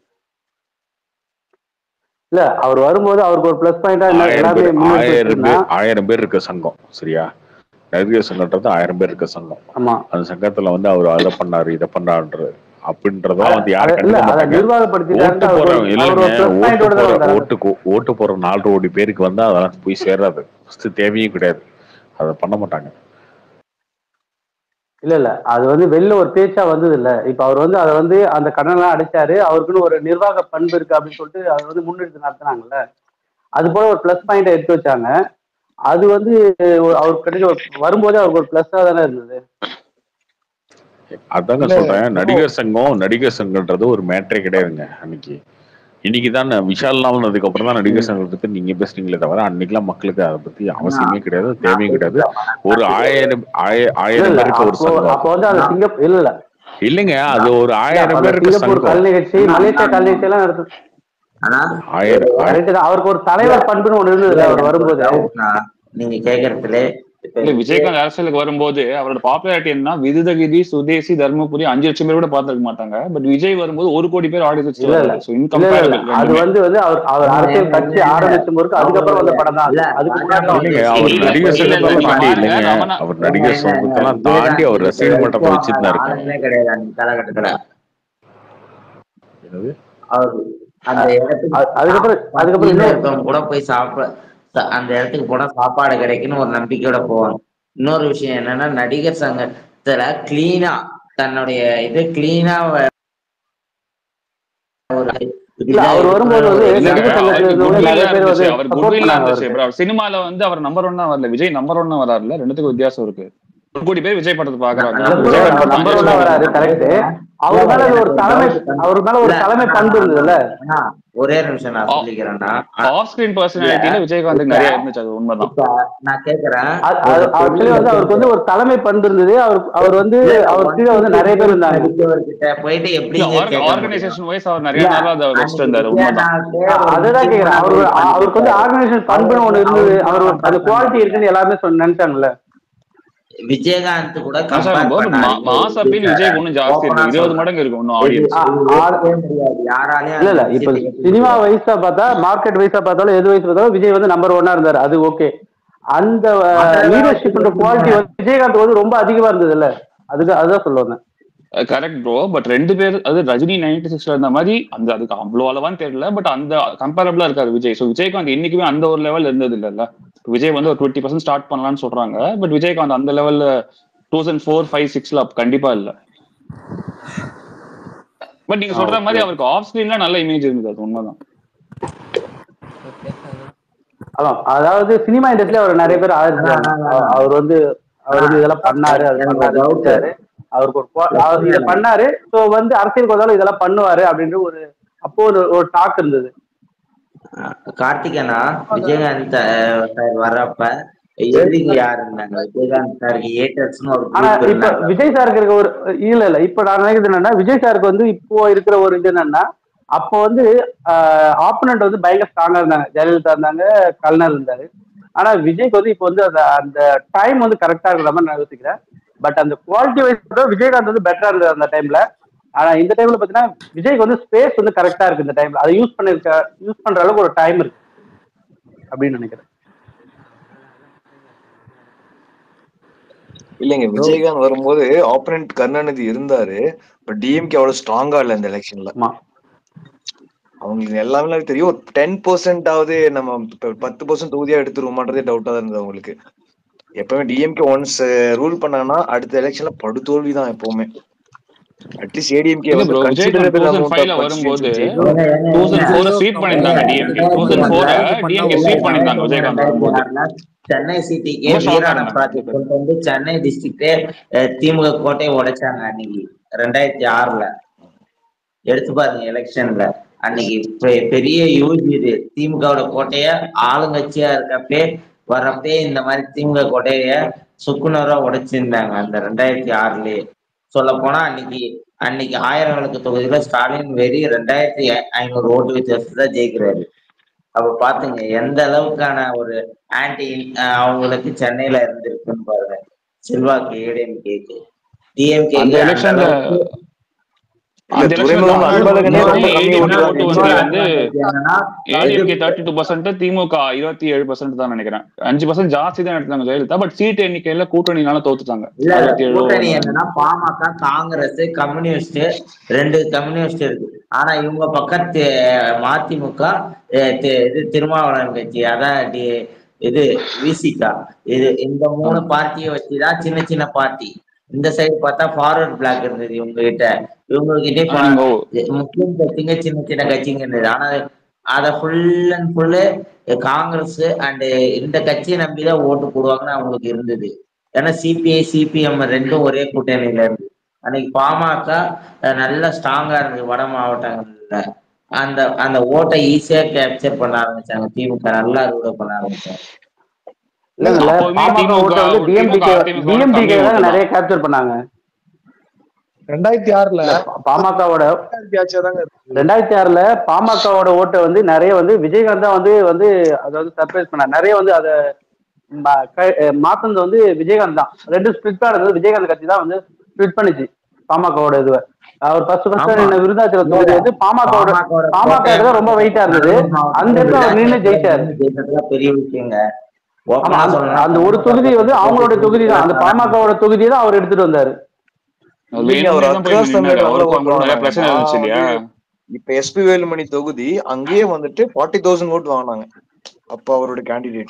இல்ல, அவர் வரும்போது அவருக்கு ஒரு பிளஸ் பாயிண்டா 1000 பேர் இருக்க சங்கம், சரியா? நடிகர் சங்கம்ன்றது 1000 பேர் இருக்க சங்கம். அந்த சங்கத்துல வந்து அவர் அதை பண்ணாரு இதை பண்ணாருன்றது அப்படின்றதா வந்து யாரும் கண்டுக்க மாட்டாங்க. ஓட்டு போடுறவங்க இல்லைங்க, ஓட்டு போற 4 கோடி பேருக்கு வந்து அதெல்லாம் போய் சேராது. தேவையும் கிடையாது, அதை பண்ண மாட்டாங்க. இல்ல அது வந்து வெளில ஒரு பேச்சா வந்தது இல்ல. இப்ப அவர் வந்து அதை வந்து அந்த கடனெல்லாம் அடைச்சாரு, அவருக்குன்னு ஒரு நிர்வாக பண்பு இருக்கு அப்படின்னு சொல்லிட்டு அதை வந்து முன்னெடுத்து நடத்தினாங்கல்ல. அது போல ஒரு பிளஸ் பாயிண்ட் எடுத்து வச்சாங்க. அது வந்து அவருக்கு கிடைச்ச வரும்போதே அவருக்கு ஒரு பிளஸ்ஸா தானே இருந்தது. அதாங்க சொல்றேன், நடிகர் சங்கம்ன்றது ஒரு மேட்டரே கிடையாதுங்க. இன்னைக்கு தான் விஷால் நாள்னதுக்கு அப்புறம் தான் நடிகர் சங்கத்தை பத்தி நீங்க பேசுறீங்களே தவிர அன்னைக்கெல்லாம் மக்களுக்கு அதை பத்தி அவசியமே கிடையாது, தேவையும் கிடையாது. ஒரு 1000 பேருக்கு ஒரு சங்கம் இல்லைங்க, அது ஒரு 1000 பேருக்கு சங்கம். அவருக்கு ஒரு தலைவர் பண்புன்னு ஒண்ணு இருந்தது அவர் வரும்போது. நீங்க கேக்குறதுல விஜயகாந்த் அரசியலுக்கு வரும்போது அவரோட பாப்புலாரிட்டி என்ன, விருதகிரி, சுதேசி, தர்மபுரி 5 லட்சம் பேர் கூட பார்த்திருக்க மாட்டாங்க. பட் விஜய் வரும்போது 1 கோடி பேர் ஆடியன்ஸ். அது வந்து அவர் அரசியல் கட்சி ஆரம்பிக்கும் போது அதுக்கப்புறம் வந்த படம் தான். அதுக்கு முன்னாடி அவர் நடிகர் சங்கத்தெல்லாம் தாண்டி அவர் ரசிகர் மன்றத்தை வச்சிருந்தாரு காலகட்டத்துல. அதுக்கப்புறம் கூட போய் அந்த இடத்துக்கு போனா சாப்பாடு கிடைக்குன்னு ஒரு நம்பிக்கையோட போவாங்க. இன்னொரு விஷயம் என்னன்னா, நடிகர் சங்கத்துல கிளீனா தன்னுடைய இது கிளீனா சினிமால வந்து அவர் நம்பர் 1 வரல, விஜய் நம்பர் 1 வராருல. ரெண்டுத்துக்கும் வித்தியாசம் இருக்கு. 1 கோடி பேர் விஜய் படத்தை பாக்குறாங்க. அவர் மேல ஒரு தலைமை பண்பு இருந்ததுல. ஒரே நிமிஷம் நான் சொல்லிக்கிறேன்னா, ஆஃப் ஸ்கிரீன் பர்சனாலிட்டில விஜயகாந்த் நிறைய இருந்துச்சு, அது உண்மைதான். நான் கேக்குறேன், ஆக்சுவலி வந்து அவருக்கு வந்து ஒரு தலைமை பண்பு இருந்தது. அவர் வந்து அவர் கீழ வந்து நிறைய பேர் இருந்தாங்க. போயிட்டு எப்படி ஆர்கனைசேஷன் வைஸ் அவர் நிறைய நாளா அதை வச்சுட்டு இருந்தாரு, உண்மைதான். அதுதான் கேக்குறேன், அவருக்கு வந்து ஆர்கனைசேஷன் பண்புன்னு ஒண்ணு இருந்தது. அவர் அது குவாலிட்டி இருக்குன்னு எல்லாருமே நினைச்சாங்கல்ல. விஜயகாந்த் கூட மாஸ் அப்பீல் விஜய் ஒன்னும் ஜாஸ்தி இருக்கு, 20 மடங்கு இருக்கு இன்னும் ஆடியன்ஸ். இல்ல இப்ப சினிமா வைஸா பார்த்தா, மார்க்கெட் வைஸா பார்த்தாலும், எது வைஸ் பார்த்தாலும் விஜய் வந்து நம்பர் 1 இருந்தாரு. அது ஓகே. அந்த லீடர்ஷிப் குவாலிட்டி வந்து விஜயகாந்த் வந்து ரொம்ப அதிகமா இருந்தது இல்ல. அதுதான் சொல்லுவாங்க. Correct bro. பட் 2 பேர், அது ரஜினி 96ல இருந்த மாதிரி அந்த அதுக்கு அவ்வளவு அளவான்னு தெரியல, பட் அந்த கம்பேரபிளா இருக்காரு விஜய். ஸோ விஜயகாந்த் என்னைக்குமே அந்த ஒரு லெவல் இருந்தது இல்லைல்ல. விஜய் வந்து ஒரு 20% ஸ்டார்ட் பண்ணலாம்னு சொல்றாங்க, பட் விஜயகாந்த் அந்த லெவல்ல 2004, 5, 6ல கண்டிப்பா இல்ல. பட் நீங்க சொல்ற மாதிரி அவருக்கு ஆஃப் ஸ்கிரீன்ல நல்ல இமேஜ் இருந்தது, அது உண்மைதான். அதாவது சினிமா இண்டஸ்ட்ரியில அவர் நிறைய பேர் ஆதரிச்சாங்க. அவர் வந்து இதெல்லாம் பண்ணாரு, அவருக்கு ஒரு இதை பண்ணாரு. ஸோ வந்து அரசியலுக்கு வந்தாலும் இதெல்லாம் பண்ணுவாரு அப்படின்ற அப்போ ஒரு டாக் இருந்தது. கார்த்திகனா விஜயகாந்த் வர்றப்ப யாரு இருந்தாங்க? விஜயகாந்த் சாருக்கு ஏட்டர்ஸ்னு ஒரு விஜய் சாருக்கு இருக்க ஒரு இல்ல இப்ப நான் நினைக்கிறது என்னன்னா, விஜய் சாருக்கு வந்து இப்போ இருக்கிற ஒரு இது என்னன்னா, அப்போ வந்து ஆப்போனன்ட் வந்து பயங்கர ஸ்ட்ராங்கா இருந்தாங்க. ஜெயலலிதா இருந்தாங்க, கலைஞர் இருந்தாரு. ஆனா விஜய்க்கு வந்து இப்போ வந்து அந்த டைம் வந்து கரெக்டா இருக்கிற மாதிரி நான் யோசிக்கிறேன். பட் அந்த குவாலிட்டி வைஸ் விஜயகாந்த் வந்து பெட்டரா இருந்தது அந்த டைம்ல. ஆனா இந்த டைம்ல பாத்தீங்கன்னா விஜய்க்கு வந்து ஸ்பேஸ் வந்து கரெக்டா இருக்கு. இந்த டைம்ல அதை யூஸ் பண்ற அளவுக்கு ஒரு டைம் இருக்கு அப்படின்னு நினைக்கிறேன். இல்லைங்க, விஜயகாந்த் வரும்போது ஆப்போனன்ட் கருணாநிதி இருந்தாரு. பட் டிஎம்கே அவ்வளவு ஸ்ட்ராங்கா இல்ல இந்த எலெக்ஷன்ல. அவங்களுக்கு எல்லாமே தெரியும், ஒரு 10% நம்ம 10% தொகுதியா எடுத்துருவோமான்றதே டவுட்டா தான் இருந்தது அவங்களுக்கு. எப்பவுமே டிஎம்கே ஒன்ஸ் ரூல் பண்ணாங்கன்னா அடுத்த எலெக்ஷன்ல படுதோல்விதான் எப்பவுமே. அட்லீஸ்ட் ஏடிஎம்கே வந்து கன்சிடரபிள் அமௌண்ட் ஆஃப் வரும்போது 2004 ஸ்வீப் பண்ணிருந்தாங்க. டிஎம்கே 2004 டிஎம்கே ஸ்வீப் பண்ணிருந்தாங்க விஜயகாந்த் வரும்போது. சென்னை சிட்டிக்கே வீராணம் ப்ராஜெக்ட் கொண்டு வந்து சென்னை டிஸ்ட்ரிக்டே திமுக கோட்டையை உடைச்சாங்க அன்னைக்கு 2006ல. எடுத்து பாருங்க எலெக்ஷன்ல அன்னைக்கு பெரிய யூஜ் இது. திமுகவோட கோட்டைய ஆளுங்கட்சியா இருக்கப்பே வர்றப்பே இந்த மாதிரி திமுக கோட்டைய சுக்குநூறா உடைச்சிருந்தாங்க அந்த 2006லயே. சொல்ல போனா அன்னைக்கு 1000 விளக்கு தொகுதியில ஸ்டாலின் வெறி 2500 ஓட்டு வித்தியாசத்துல ஜெயிக்கிறாரு. அப்ப பாத்துங்க எந்த அளவுக்கான ஒரு ஆன்டி அவங்களுக்கு சென்னையில இருந்திருக்குன்னு பாருங்க. செல்வாக்கு ஏடிஎம்கேக்கு. டிஎம்கே அந்த ஏடிஎம்கே 32%, திமுக 27% தான் நினைக்கிறேன். 5% ஜாஸ்தி தான் எடுத்தாங்க ஜெயலலிதா. பட் சீட் எண்ணிக்கையில கூட்டணினால தோத்துட்டாங்க. கூட்டணி என்னன்னா பாமக, காங்கிரஸ், கம்யூனிஸ்ட் 2 கம்யூனிஸ்ட் இருக்கு. ஆனா இவங்க பக்கத்து மதிமுக, இது திருமாவளவன் கட்சி, அதான் இது விசிகா, இது இந்த 3 பார்ட்டியை வச்சுதான் சின்ன சின்ன பார்ட்டி. இந்த சைடு பார்த்தா ஃபார்வர்ட் பிளாக் இருந்தது இவங்க கிட்ட, இவங்ககிட்ட முஸ்லிம் கட்சிங்க சின்ன சின்ன கட்சிங்க இருந்தது. ஆனா அத full and full Congress and இந்த கட்சியை நம்பிதான் ஓட்டு போடுவாங்கன்னு அவங்களுக்கு இருந்தது. ஏன்னா சிபிஐ சிபிஎம் 2ம் ஒரே கூட்டணியில இருந்து அன்னைக்கு பாமக நல்லா ஸ்ட்ராங்கா இருந்தது வட மாவட்டங்கள்ல. அந்த அந்த ஓட்டை ஈஸியா கேப்சர் பண்ண ஆரம்பிச்சாங்க. திமுக நல்லா ரூட பண்ண ஆரம்பிச்சாங்க. பாமக ஓட்டை வந்து டிஎம்டிகே தான் நிறைய கேப்சர் பண்ணாங்க. 2006ல பாமகவோட 2006ல பாமகவோட ஓட்டை வந்து நிறைய வந்து விஜயகாந்த் தான் வந்து அதாவது சர்ப்ரைஸ் பண்ணார். நிறைய வந்து அதை மாத்தது வந்து விஜயகாந்த் தான். 2 ஸ்பிளிட் ஆனது விஜயகாந்த் கட்சி தான் வந்து ஸ்பிளிட் பண்ணிச்சு பாமகவோட இதுவை. அவர் ஃபர்ஸ்ட் விருதாச்சலம் தொகுதி வந்து பாமக ரொம்ப வெயிட்டா இருந்தது. அந்த இடத்துல அவர் நின்று ஜெயிச்சாரு. பெரிய விஷயங்க. அந்த ஒரு தொகுதி வந்து அவங்களோட தொகுதி தான், அந்த பாமகவோட தொகுதியை தான் அவர் எடுத்துட்டு வந்தாரு. இப்ப எஸ்பி வேலுமணி தொகுதி அங்கேயே வந்துட்டு 40,000 ஓட்டு வாங்கினாங்க. அப்ப அவரோட கேண்டிடேட்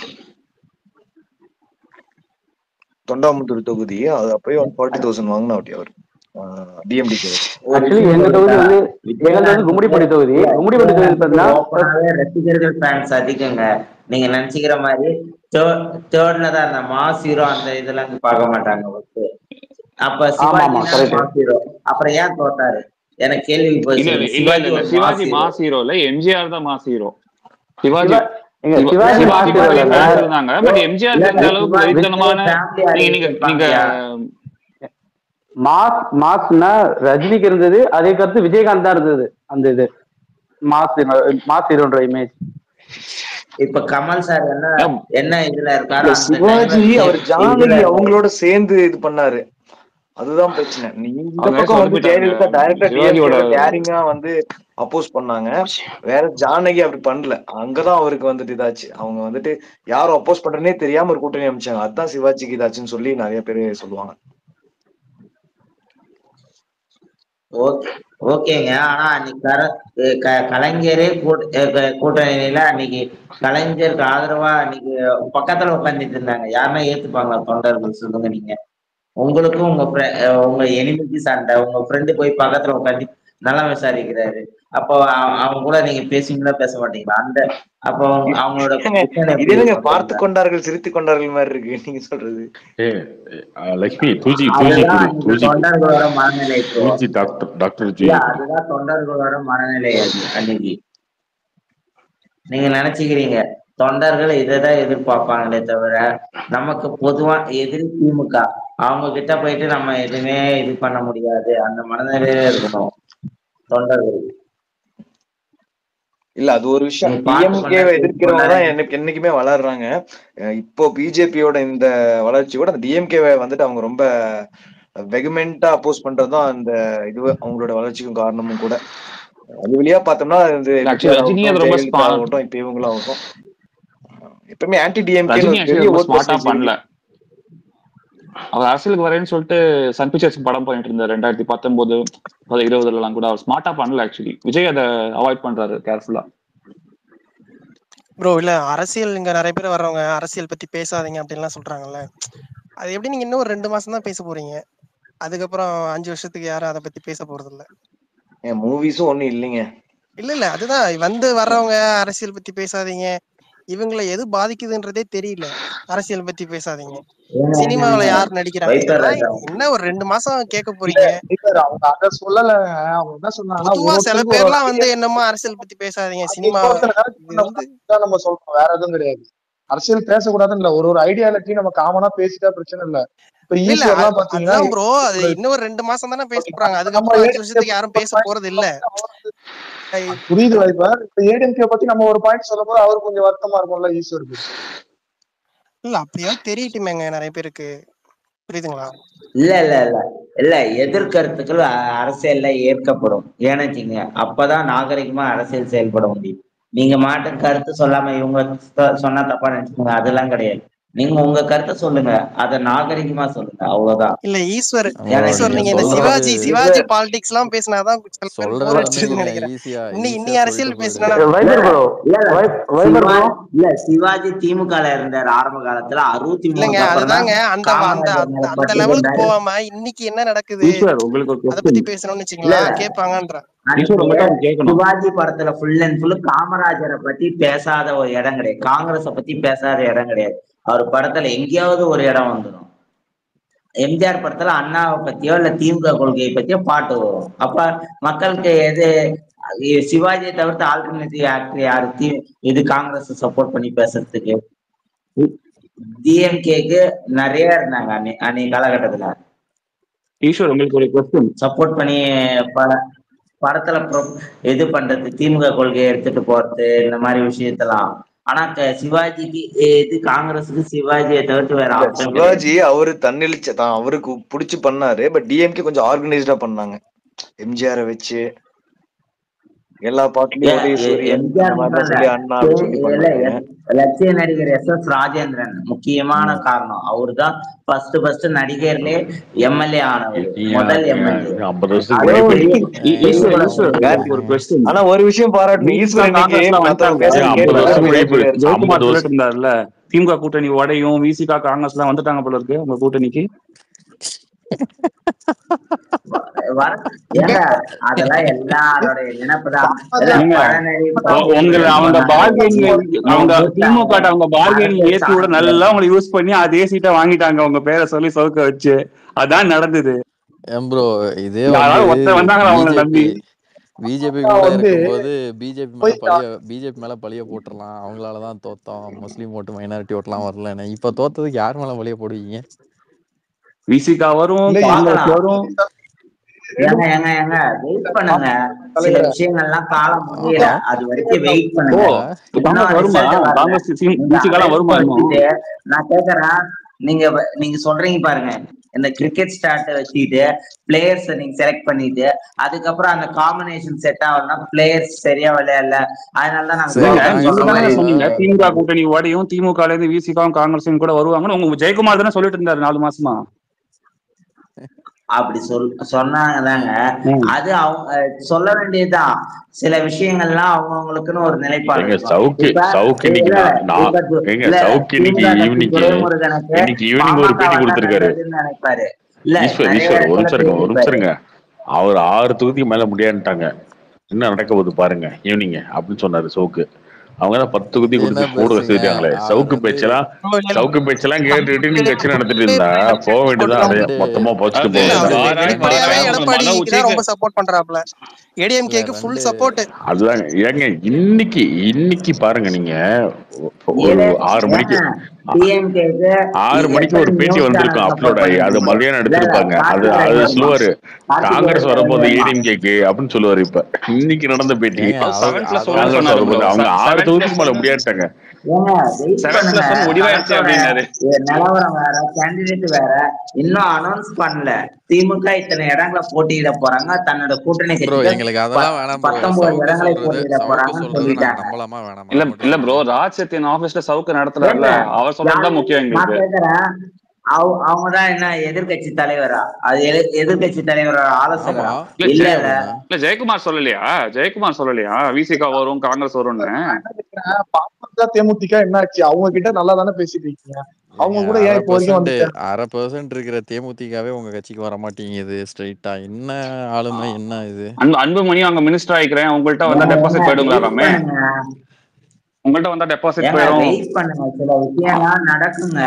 தொண்டாமுத்தூர் தொகுதி, அது அப்பயே 40,000 வாங்கினா அப்படி அவர் டிஎம்டிகே. எங்க தொகுதி வந்து கும்மிடிப்பட்டி தொகுதி. கும்மிடிப்பட்டி தொகுதி ரசிகர்கள் ஃபேன்ஸ் அதிகங்க. நீங்க நினைச்சுக்கிற மாதிரி தேர்ட்ல தான் அந்த மாஸ் ஹீரோ அந்த இதெல்லாம் பார்க்க மாட்டாங்க. அப்ப சிவாஜி அப்புறம் ஏன் தோத்தாரு எனக்கு கேள்வி. சிவாஜி மாஸ் ஹீரோ இல்ல, எம்ஜிஆர் தான் மாஸ் ஹீரோ. சிவாஜி இருந்தாங்க. பட் எம்ஜிஆர் இந்த அளவுக்கு வெறித்தனமான நீங்க மாஸ்னா ரஜினிக்கு இருந்தது, அதே கருத்து விஜயகாந்த் தான் இருந்தது. அந்த இது மாஸ் ஹீரோன்ற இமேஜ். இப்ப கமல் சார் என்ன இதுல இருக்காரு, சிவாஜி அவர் ஜானகி அவங்களோட சேர்ந்து இது பண்ணாரு. அதுதான் பிரச்சனை. நீங்க இந்த பக்கம் வந்து ஜெயலலிதா டைரக்டா டேரிங்கா வந்து அப்போஸ் பண்ணாங்க. வேற ஜானகி அப்படி பண்ணல. அங்கதான் அவருக்கு வந்துட்டு இதாச்சு. அவங்க வந்துட்டு யாரும் அப்போஸ் பண்றேன்னே தெரியாம ஒரு கூட்டணி அமைச்சாங்க. அதுதான் சிவாஜிக்கு இதாச்சுன்னு சொல்லி நிறைய பேரு சொல்லுவாங்க. ஓகேங்க. ஆனா அன்னைக்கு கலைஞரே கூட்டணியில அன்னைக்கு கலைஞருக்கு ஆதரவா அன்னைக்கு பக்கத்துல உட்காந்துட்டு இருந்தாங்க. யாருன்னா ஏத்துப்பாங்களா தொண்டர்கள்? சொல்லுங்க. நீங்க உங்களுக்கும் உங்க எனிமிக்கு சண்டை, உங்க ஃப்ரெண்டு போய் பக்கத்துல உட்காந்து நல்லா விசாரிக்கிறாரு. அப்போ அவங்க கூட நீங்க பேசுவீங்களா பேச மாட்டீங்களா? அந்த அப்போ அவங்களோட பார்த்து கொண்டார்கள் சிரித்து கொண்டார்கள் மாதிரி இருக்கு நீங்க சொல்றது. லட்சுமி தொண்டர்களோட மனநிலை. அதுதான் தொண்டர்களோட மனநிலை. அன்னைக்கு நீங்க நினைச்சுக்கிறீங்க தொண்டர்கள் இதைதான் எதிர்பார்ப்பாங்களே தவிர நமக்கு பொதுவா எதிரி திமுக, அவங்க கிட்ட போயிட்டு நம்ம எதுவுமே இது பண்ண முடியாது. அந்த மனநிலையில இருக்கணும் தொண்டர்கள். இல்ல அது ஒரு விஷயம். டிஎம்கேவை எதிர்க்கிறவங்க தான் என்னைக்குமே வளர்றாங்க. இப்போ பிஜேபியோட இந்த வளர்ச்சி கூட அந்த டிஎம்கேவை வந்துட்டு அவங்க ரொம்ப வெகுமெண்டா அப்போஸ் பண்றதுதான் அந்த இது அவங்களோட வளர்ச்சிக்கும் காரணமும் கூட. அது வழியா பார்த்தோம்னா இப்ப இவங்களும் ஆகட்டும் எப்பவுமே ஆன்டி டிஎம்கே பண்ணல. அவர் அரசியலுக்கு வரேன்னு சொல்லிட்டு சன் பிக்சர்ஸ் படம் பண்ணிட்டு இருந்தார் 2019, 2020 கூட. அவர் ஸ்மார்ட்டா பண்ணல. ஆக்சுவலி விஜய் அதை அவாய்ட் பண்றாரு கேர்ஃபுல்லா. ப்ரோ இல்ல அரசியல் இங்க நிறைய பேர் வர்றவங்க அரசியல் பத்தி பேசாதீங்க அப்படின்லாம் சொல்றாங்கல்ல. அது எப்படி நீங்க இன்னும் 2 மாசம் தான் பேச போறீங்க, அதுக்கப்புறம் 5 வருஷத்துக்கு யாரும் அதை பத்தி பேச போறது இல்ல. மூவிஸும் ஒண்ணும் இல்லைங்க. இல்ல அதுதான் வந்து வர்றவங்க அரசியல் பத்தி பேசாதீங்க, இவங்களை எது பாதிக்குதுன்றதே தெரியல, அரசியல் பத்தி பேசாதீங்க, சினிமாவில யார் நடிக்கிறாங்க, என்ன ஒரு 2 மாசம் கேட்க போறீங்க? அவங்க அத சொல்லல. அவங்க என்ன சொன்னாங்கன்னா பொதுவா சில பேர்லாம் வந்து என்னமோ அரசியல் பத்தி பேசாதீங்க சினிமா நம்ம சொல்றோம், வேற எதுவும் கிடையாது. அரசியல் பேசக்கூடாதுன்னு இல்ல, ஒரு ஐடியாலஜி நம்ம காமனா பேசிட்டா பிரச்சனை இல்ல. இப்ப ஈஸ்வர்லாம் பாத்தீங்கன்னா ப்ரோ அது இன்னொரு 2 மாசம் தானே பேச போறாங்க, அதுக்கப்புறம் 5 வருஷத்துக்கு யாரும் பேச போறது இல்ல. புரியுது வைப்பர். இப்ப ஏடிஎம்கே பத்தி நம்ம ஒரு பாயிண்ட் சொல்லும் போது அவருக்கு கொஞ்சம் வருத்தமா இருக்கும்ல ஈஸ்வருக்கு. இல்ல அப்படியா தெரியட்டுமேங்க நிறைய பேருக்கு, புரியுதுங்களா? இல்ல இல்ல எதிர்கருத்துக்கள் அரசியல்ல ஏற்கப்படும். ஏன்னு அப்பதான் நாகரிகமா அரசியல் செயல்பட முடியும். நீங்க மாட்டு கருத்து சொல்லாம இவங்க சொன்னா தப்பா நினைச்சுக்கோங்க, அதெல்லாம் கிடையாது. நீங்க உங்க கருத்தை சொல்லுங்க, அத நாகரிகமா சொல்லுங்க, அவ்வளவுதான். இல்ல ஈஸ்வர் நீங்க இந்த சிவாஜி பாலிடிக்ஸ் எல்லாம் பேசினாதான் நினைக்கிறேன். இன்னி அரசியல் பேசினா இல்ல சிவாஜி திமுக இருந்தார் ஆரம்ப காலத்துல 63 அதுதாங்க அந்த லெவலுக்கு போகாம இன்னைக்கு என்ன நடக்குது அத பத்தி பேசணும்னு வச்சுங்களா கேட்பாங்கன்ற. சிவாஜி படத்துல ஃபுல் அண்ட் ஃபுல் காமராஜரை பத்தி பேசாத ஒரு இடம் கிடையாது, காங்கிரஸ பத்தி பேசாத இடம் கிடையாது. அவர் படத்துல எங்கேயாவது ஒரு இடம் வந்துடும். எம்ஜிஆர் படத்துல அண்ணாவை பத்தியோ இல்ல திமுக கொள்கையை பத்தியோ பாட்டு வரும். அப்ப மக்களுக்கு எது சிவாஜியை தவிர்த்து ஆல்டர்னேட்டிவ் ஆக்டர் யாரு இது காங்கிரஸ் சப்போர்ட் பண்ணி பேசுறதுக்கு? டிஎம்கேக்கு நிறைய இருந்தாங்க அன்னைக்கு காலகட்டத்துல ஈஸ்வர். உங்களுக்கு ஒரு क्वेश्चन சப்போர்ட் பண்ணி படத்துல இது பண்றது, திமுக கொள்கையை எடுத்துட்டு போறது, இந்த மாதிரி விஷயத்தெல்லாம். ஆனா சிவாஜிக்கு இது காங்கிரஸுக்கு சிவாஜியை தவிர்த்து வேற ஆப்ஷன். சிவாஜி அவரு தன்னெழுச்சி தான் அவருக்கு புடிச்சு பண்ணாரு. பட் டிஎம்கே கொஞ்சம் ஆர்கனைஸ்டா பண்ணாங்க. எம்ஜிஆரை வச்சு எல்லா பாட்டுலயும் லட்சிய நடிகர் S.S. ராஜேந்திரன் முக்கியமான காரணம். அவருதான் ஃபர்ஸ்ட் நடிகர்லயே எம்எல்ஏ ஆனவர், முதல் எம்எல்ஏ. ஆனா ஒரு விஷயம் பாராட்டணும். திமுக கூட்டணி உடையும், விசிகா காங்கிரஸ் எல்லாம் வந்துட்டாங்க போல இருக்கு உங்க கூட்டணிக்கு. அதெல்லாம் எல்லாரோட நினைப்புதான். அவங்க திமுக அவங்க பார்கெனிங் ஏற்றி விட நல்லா உங்களை யூஸ் பண்ணி அதே சீட்டை வாங்கிட்டாங்க உங்க பேரை சொல்லி சவுக்க வச்சு. அதான் நடந்தது. இதே வந்தாங்க அவங்களை நம்பி. பிஜேபி கூட இருக்கும்போது பிஜேபி மேல பழிய போட்டுடலாம், அவங்களாலதான் தோத்தோம், முஸ்லீம் ஓட்டு மைனாரிட்டி ஓட்டுலாம் வரலன்னு. இப்ப தோத்ததுக்கு யார் மேல பழிய போடுவீங்க? விசிகா வரும், காங்கிரஸ் வரும். வெயிட் பண்ணுங்க, சில விஷயங்கள்லாம் காலம் முடியல, அது வரைக்கும் வெயிட் பண்ணுங்க. நான் கேக்குறேன், நீங்க சொல்றீங்க பாருங்க, இந்த கிரிக்கெட் ஸ்டார்ட் வச்சுக்கிட்டு பிளேயர்ஸ் நீங்க செலக்ட் பண்ணிட்டு அதுக்கப்புறம் அந்த காம்பினேஷன் செட் ஆகலன்னா பிளேயர்ஸ் சரியா விளையாடல, அதனாலதான் நாங்க திமுக கூட்டணி ஓடையும் திமுக இருந்து விசிகாவும் காங்கிரஸும் கூட வருவாங்கன்னு உங்க ஜெயக்குமார் தானே சொல்லிட்டு இருந்தாரு 4 மாசமா. அப்படி சொன்னாங்கதாங்க. அது அவங்க சொல்ல வேண்டியதுதான். சில விஷயங்கள்லாம் அவங்களுக்குன்னு ஒரு நிலைப்பாடு. நினைப்பாரு. அவர் 6 தொகுதிக்கு மேல முடியாதுட்டாங்க, என்ன நடக்க போகுது பாருங்க ஈவினிங் அப்படின்னு சொன்னாரு சவுக்கு. அவங்கதான் 10 தொகுதி கொடுத்து கூட வச்சிருக்காங்களே. சவுக்கு பேச்செல்லாம் கேட்டுட்டு நீங்க கட்சி நடத்திட்டு இருந்தா போக வேண்டியதான், மொத்தமா போச்சுட்டு போக. அதுதான் ஏங்க இன்னைக்கு பாருங்க, நீங்க ஒரு 6 மணிக்கு ஒரு பேட்டி வந்திருக்கும் அப்லோட் ஆகி, அது மதியானம் எடுத்திருப்பாங்க. அது சொல்லுவாரு காங்கிரஸ் வரப்போது ஏடிஎம்கேக்கு அப்படின்னு சொல்லுவாரு. இப்ப இன்னைக்கு நடந்த பேட்டி காங்கிரஸ் வரப்போது, அவங்க 6 தொகுதிக்கு மேல முடியாட்டாங்க. நிலவரம் வேற, கேண்டிடேட் வேற, இன்னும் அனௌன்ஸ் பண்ணல. திமுக இத்தனை இடங்களை போட்டியிட போறாங்க, தன்னோட கூட்டணி 19 இடங்களை போட்டியிட போறாங்கன்னு சொல்லிட்டாங்க. இல்ல ப்ரோ, ராஜ்சத்தியன் ஆபீஸ்ல சவுக்கு நடத்துறாருல, அவர் சொல்றதுதான் முக்கியம் எங்களுக்கு. அவங்கதான் என்ன எதிர்கட்சி தலைவரா? அது எதிர்கட்சி தலைவரோட ஆலோசனை இல்ல. ஜெயக்குமார் சொல்லலையா விசிகா வரும் காங்கிரஸ் வரும்னு? தேமுதிக என்ன ஆச்சு? அவங்க கிட்ட நல்லா தானே பேசிட்டு இருக்கீங்க, அவங்க கூட ஏன் இப்போ வரைக்கும் 1% இருக்கிற தேமுதிகவே உங்க கட்சிக்கு வர மாட்டேங்குது ஸ்ட்ரைட்டா? என்ன ஆளுமை, என்ன இது? அன்புமணி அங்க மினிஸ்டர் ஆயிக்கிறேன், உங்கள்கிட்ட வந்தா டெபாசிட் போயிடுங்களாமே. உங்கள்கிட்ட வந்தா டெபாசிட் போயிடும். வெயிட் பண்ணுங்க, சில விஷயம்லாம் நடக்குங்க.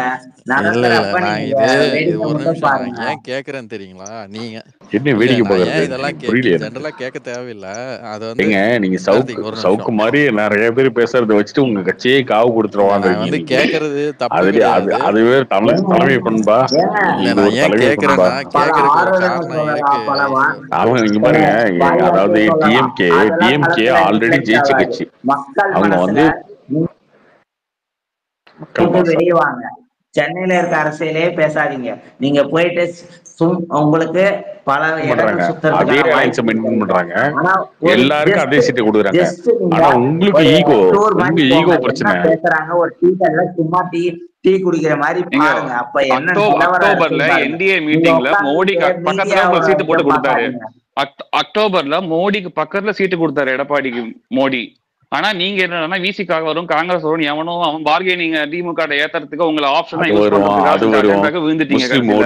ஒரு நிமிஷம், நான் ஏன் கேக்குறேன்னு தெரியுங்களா? நீங்க இதெல்லாம் ஜெனரலா கேட்க தேவையில்லை. அது வந்து நீங்க சவுக்கு மாதிரி நிறைய பேர் பேசுறத வச்சுட்டு உங்க கட்சியே காவு கொடுத்துருவாங்க. வந்து கேக்குறது தப்பு, அதுவே தலைமை பண்பா. நான் ஏன் கேக்குறேன்னா, கேக்குறதுக்கு ஒரு காரணம் இருக்கு. நீங்க பாருங்க, அதாவது டிஎம்கே ஆல்ரெடி ஜெயிச்ச கட்சி. அவங்க வந்து வெளியே வாங்க, சென்னையில இருக்க அரசியலே பேசாதீங்க. நீங்க போயிட்டு உங்களுக்கு பல இடங்கள் சுத்துறதுக்கான வாய்ப்பு பண்றாங்க. ஆனா எல்லாருக்கும் அதே சீட்டை கொடுக்குறாங்க. ஜஸ்ட் ஆனா உங்களுக்கு ஈகோ, உங்க ஈகோ பிரச்சனை. பேசுறாங்க ஒரு டீ சும்மா டீ குடிக்கிற மாதிரி பாருங்க. அப்ப என்ன அக்டோபர்ல என்டிஏ மீட்டிங்ல மோடி பக்கத்துல ஒரு சீட்டு போட்டு கொடுத்தாரு. அக்டோபர்ல மோடிக்கு பக்கத்துல சீட்டு கொடுத்தாரு எடப்பாடிக்கு மோடி. ஆனா நீங்க என்னன்னா விசிக்காக வரும், காங்கிரஸ் வரும், எவனும் அவன் பார்கெனிங் திமுக ஏத்துறதுக்கு உங்களை ஆப்ஷனா யூஸ் பண்றதுக்காக விழுந்துட்டீங்க.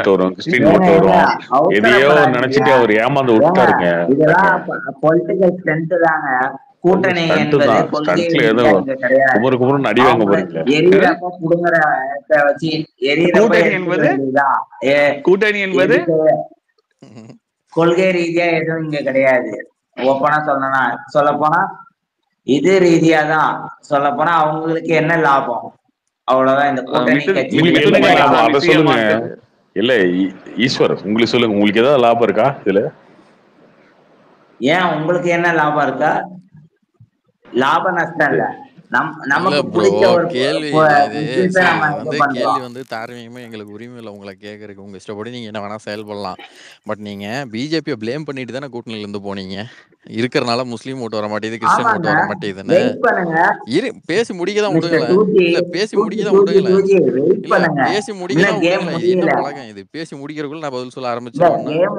எதையோ நினைச்சிட்டு அவர் ஏமாந்து விட்டாருங்க. இதெல்லாம் பொலிட்டிக்கல் ஸ்ட்ரென்த் தாங்க. கூட்டணி என்பது கொள்கை எரியறப்ப புடுங்குற வச்சு கூட்டணி என்பது கொள்கை ரீதியா எதுவும் இங்க கிடையாது. ஓப்பனா சொல்ல போனா இது ரீதியா தான் சொல்ல போனா அவங்களுக்கு என்ன லாபம், அவ்வளவுதான். இந்த கூட்டணி கட்சி சொல்லுங்க. இல்ல ஈஸ்வர் உங்களுக்கு சொல்லுங்க, உங்களுக்கு ஏதாவது லாபம் இருக்கா இதுல? ஏன் உங்களுக்கு என்ன லாபம் இருக்கா? லாப நஷ்டம் இல்ல, நமக்கு பிடிச்ச ஒரு கேள்வி வந்து தார்மீகமா எங்களுக்கு உரிமை இல்லை உங்களை கேட்கறதுக்கு. உங்க இஷ்டப்படி நீங்க என்ன வேணா செயல்படலாம். பட் நீங்க பிஜேபியை பிளேம் பண்ணிட்டு தானே கூட்டணியில இருந்து போனீங்க. இருக்கிறனால முஸ்லீம் ஓட்டு வர மாட்டேது, கிறிஸ்டின் ஓட்டு வர மாட்டேதுன்னு பேசி முடிக்கதான் விடுங்களேன். இல்ல பேசி முடிக்கதான் விடுங்களேன். இல்ல பேசி முடிக்கதான் விடுங்களேன். இது என்ன பழக்கம் இது? பேசி முடிக்கிறதுக்குள்ள நான் பதில் சொல்ல ஆரம்பிச்சிருவேன்.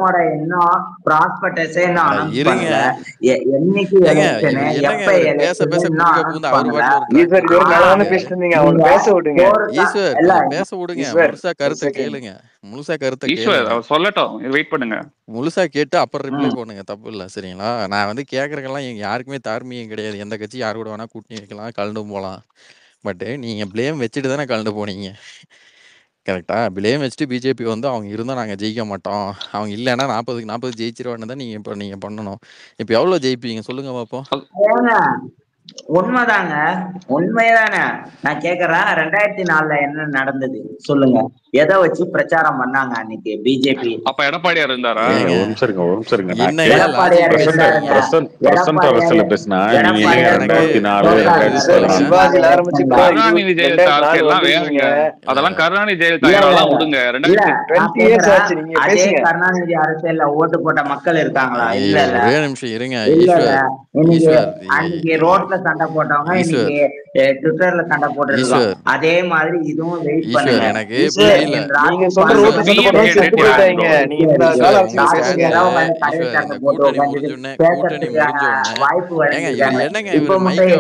பேச பேச குறுக்க புகுந்து அவர் பேச விடுங்க. முழுசா கருத்தை கேளுங்க. முழுசா கருத்தை சொல்லட்டும், வெயிட் பண்ணுங்க. முழுசா கேட்டு அப்புறம் ரிப்ளை பண்ணுங்க, தப்பு இல்லை சரிங்களா? நான் வந்து கேட்கறக்கெல்லாம் யாருக்குமே தார்மீகம் கிடையாது. எந்த கட்சி யாரு கூட வேணா கூட்டணி வைக்கலாம், கலந்து போகலாம். பட்டு நீங்க பிளேம் வச்சுட்டு தானே கலந்து போனீங்க, கரெக்டா? பிளேம் வச்சுட்டு பிஜேபி வந்து அவங்க இருந்தால் நாங்கள் ஜெயிக்க மாட்டோம், அவங்க இல்லைன்னா 40க்கு 40 ஜெயிச்சிருவான்னு தான் நீங்க பண்ணணும். இப்போ எவ்வளோ ஜெயிப்பீங்க சொல்லுங்க பார்ப்போம். உண்மைதாங்க, உண்மைதானே. நான் கேக்குறேன், 2004 என்ன நடந்தது சொல்லுங்க? எதை வச்சு பிரச்சாரம் பண்ணாங்க அன்னைக்கு பிஜேபி? அப்ப எடப்பாடியார் இருந்தாரா? கருணாநிதி ஜெயலலிதா வேறுங்க, அதெல்லாம் கருணாநிதி ஜெயலலிதா விடுங்க. அதே கருணாநிதி அரசியல்ல ஓட்டு போட்ட மக்கள் இருக்காங்களா? இல்ல இல்ல, ஒரே நிமிஷம் இருங்க. அன்னைக்கு ரோட்ல சண்டை போட்டவங்க இன்னைக்கு ட்விட்டர்ல சண்டை போட்டுருக்காங்க. அதே மாதிரி இதுவும் வெயிட் பண்ணுங்க. எனக்கு புரியல. நீங்க சொல்ற ரோட்ல சண்டை போட்டவங்க செத்து போயிட்டாங்க. நீங்க இந்த கால கூட்டணி முடிஞ்சோனே வாய்ப்பு என்னங்க இவரு மைக்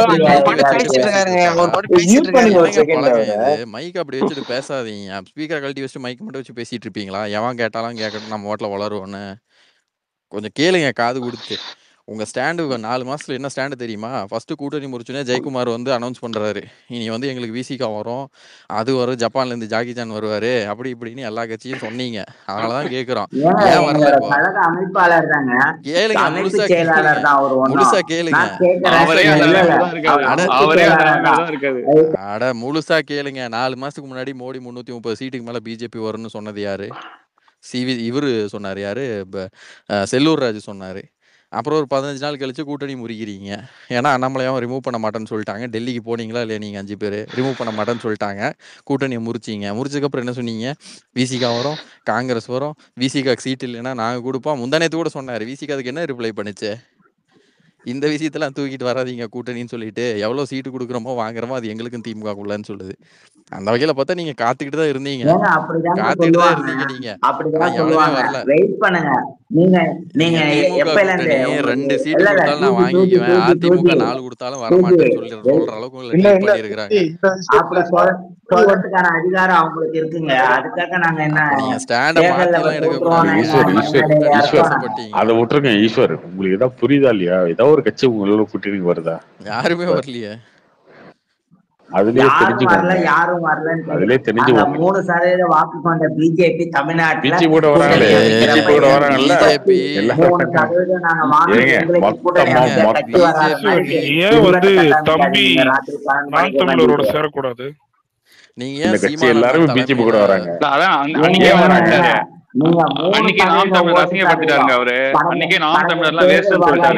அப்படி வச்சுட்டு பேசாதீங்க. ஸ்பீக்கர் கழட்டி வச்சுட்டு மைக் மட்டும் வச்சு பேசிட்டு இருப்பீங்களா? எவன் கேட்டாலும் கேட்கட்டும், நம்ம ஓட்டல வளருவோன்னு. கொஞ்சம் கேளுங்க காது கொடுத்து. உங்க ஸ்டாண்டு 4 மாசத்துல என்ன ஸ்டாண்டு தெரியுமா? ஃபர்ஸ்ட் கூட்டணி முடிச்சுனே ஜெயக்குமார் வந்து அனௌன்ஸ் பண்றாரு, இனி வந்து எங்களுக்கு விசிகா வரும், அது வரும், ஜப்பான்ல இருந்து ஜாக்கி சான் வருவாரு, அப்படி இப்படின்னு எல்லா கட்சியும் சொன்னீங்க. அதனாலதான் கேக்குறோம், ஏன் வரல? கேளுங்க, முழுசா கேளுங்க. அட முழுசா கேளுங்க. 4 மாசத்துக்கு முன்னாடி மோடி 330 சீட்டுக்கு மேல பிஜேபி வரும்னு சொன்னது யாரு? இவரு சொன்னாரு. யாரு? செல்லூர் ராஜு சொன்னாரு. அப்புறம் ஒரு 15 நாள் கழிச்சு கூட்டணி முறிக்கிறீங்க. ஏன்னா அண்ணாமலையாவும் ரிமூவ் பண்ண மாட்டேன்னு சொல்லிட்டாங்க. டெல்லிக்கு போனீங்களா இல்லையா? நீங்கள் 5 பேர் ரிமூவ் பண்ண மாட்டேன்னு சொல்லிட்டாங்க. கூட்டணியை முறிச்சிங்க. முறிச்சதுக்கப்புறம் என்ன சொன்னீங்க? விசிகா வரும், காங்கிரஸ் வரும், விசிகாக்கு சீட் இல்லைன்னா நாங்கள் கொடுப்போம். முந்தானேத்து கூட சொன்னார். விசிகா அதுக்கு என்ன ரிப்ளை பண்ணுச்சு? இந்த விஷயத்தெல்லாம் தூக்கிட்டு வராதிங்க கூட்டணின்னு சொல்லிட்டு, எவ்வளோ சீட்டு கொடுக்குறோமோ வாங்குறோமோ அது எங்களுக்கும் திமுகக்குள்ளன்னு சொல்லுது. அந்த வகையில பார்த்தா நீங்க காத்துக்கிட்டு தான் இருந்தீங்க. காத்துக்கிட்டு தான் இருந்தீங்க. நீங்க எவ்வளவுமே வரல. ரெண்டு சீட்டு கொடுத்தாலும் நான் வாங்கிக்குவேன், அதிமுக 4 கொடுத்தாலும் வரமாட்டேன்னு சொல்ற அளவுக்கு உங்களுக்கு பண்ணிருக்காங்க. அதிகாரம் அவங்களுக்கு இருக்குங்க. அதுக்காக நாங்க என்ன நீங்க ஸ்டாண்ட மாத்திலாம் எடுக்க கூடாது. அதை விட்டுருங்க ஈஸ்வர். உங்களுக்கு ஏதாவது புரியுதா இல்லையா? ஏதாவது ஒரு கட்சி உங்களோட கூட்டணி வருதா? யாருமே வரலையே. யாரும் வரல, யாரும் வரலன்னு 3% வாக்கு கொண்ட பிஜேபி தமிழ்நாட்டுல சேரக்கூடாது. நீங்க எல்லாரும் பிஜேபி கூட வராங்க. அன்னைக்கே நாம் தமிழர் அசிங்கப்படுத்திட்டாருங்க அவரு. அன்னைக்கே நாம் தமிழர்லாம் வேஸ்ட்னு சொல்லிட்டாரு.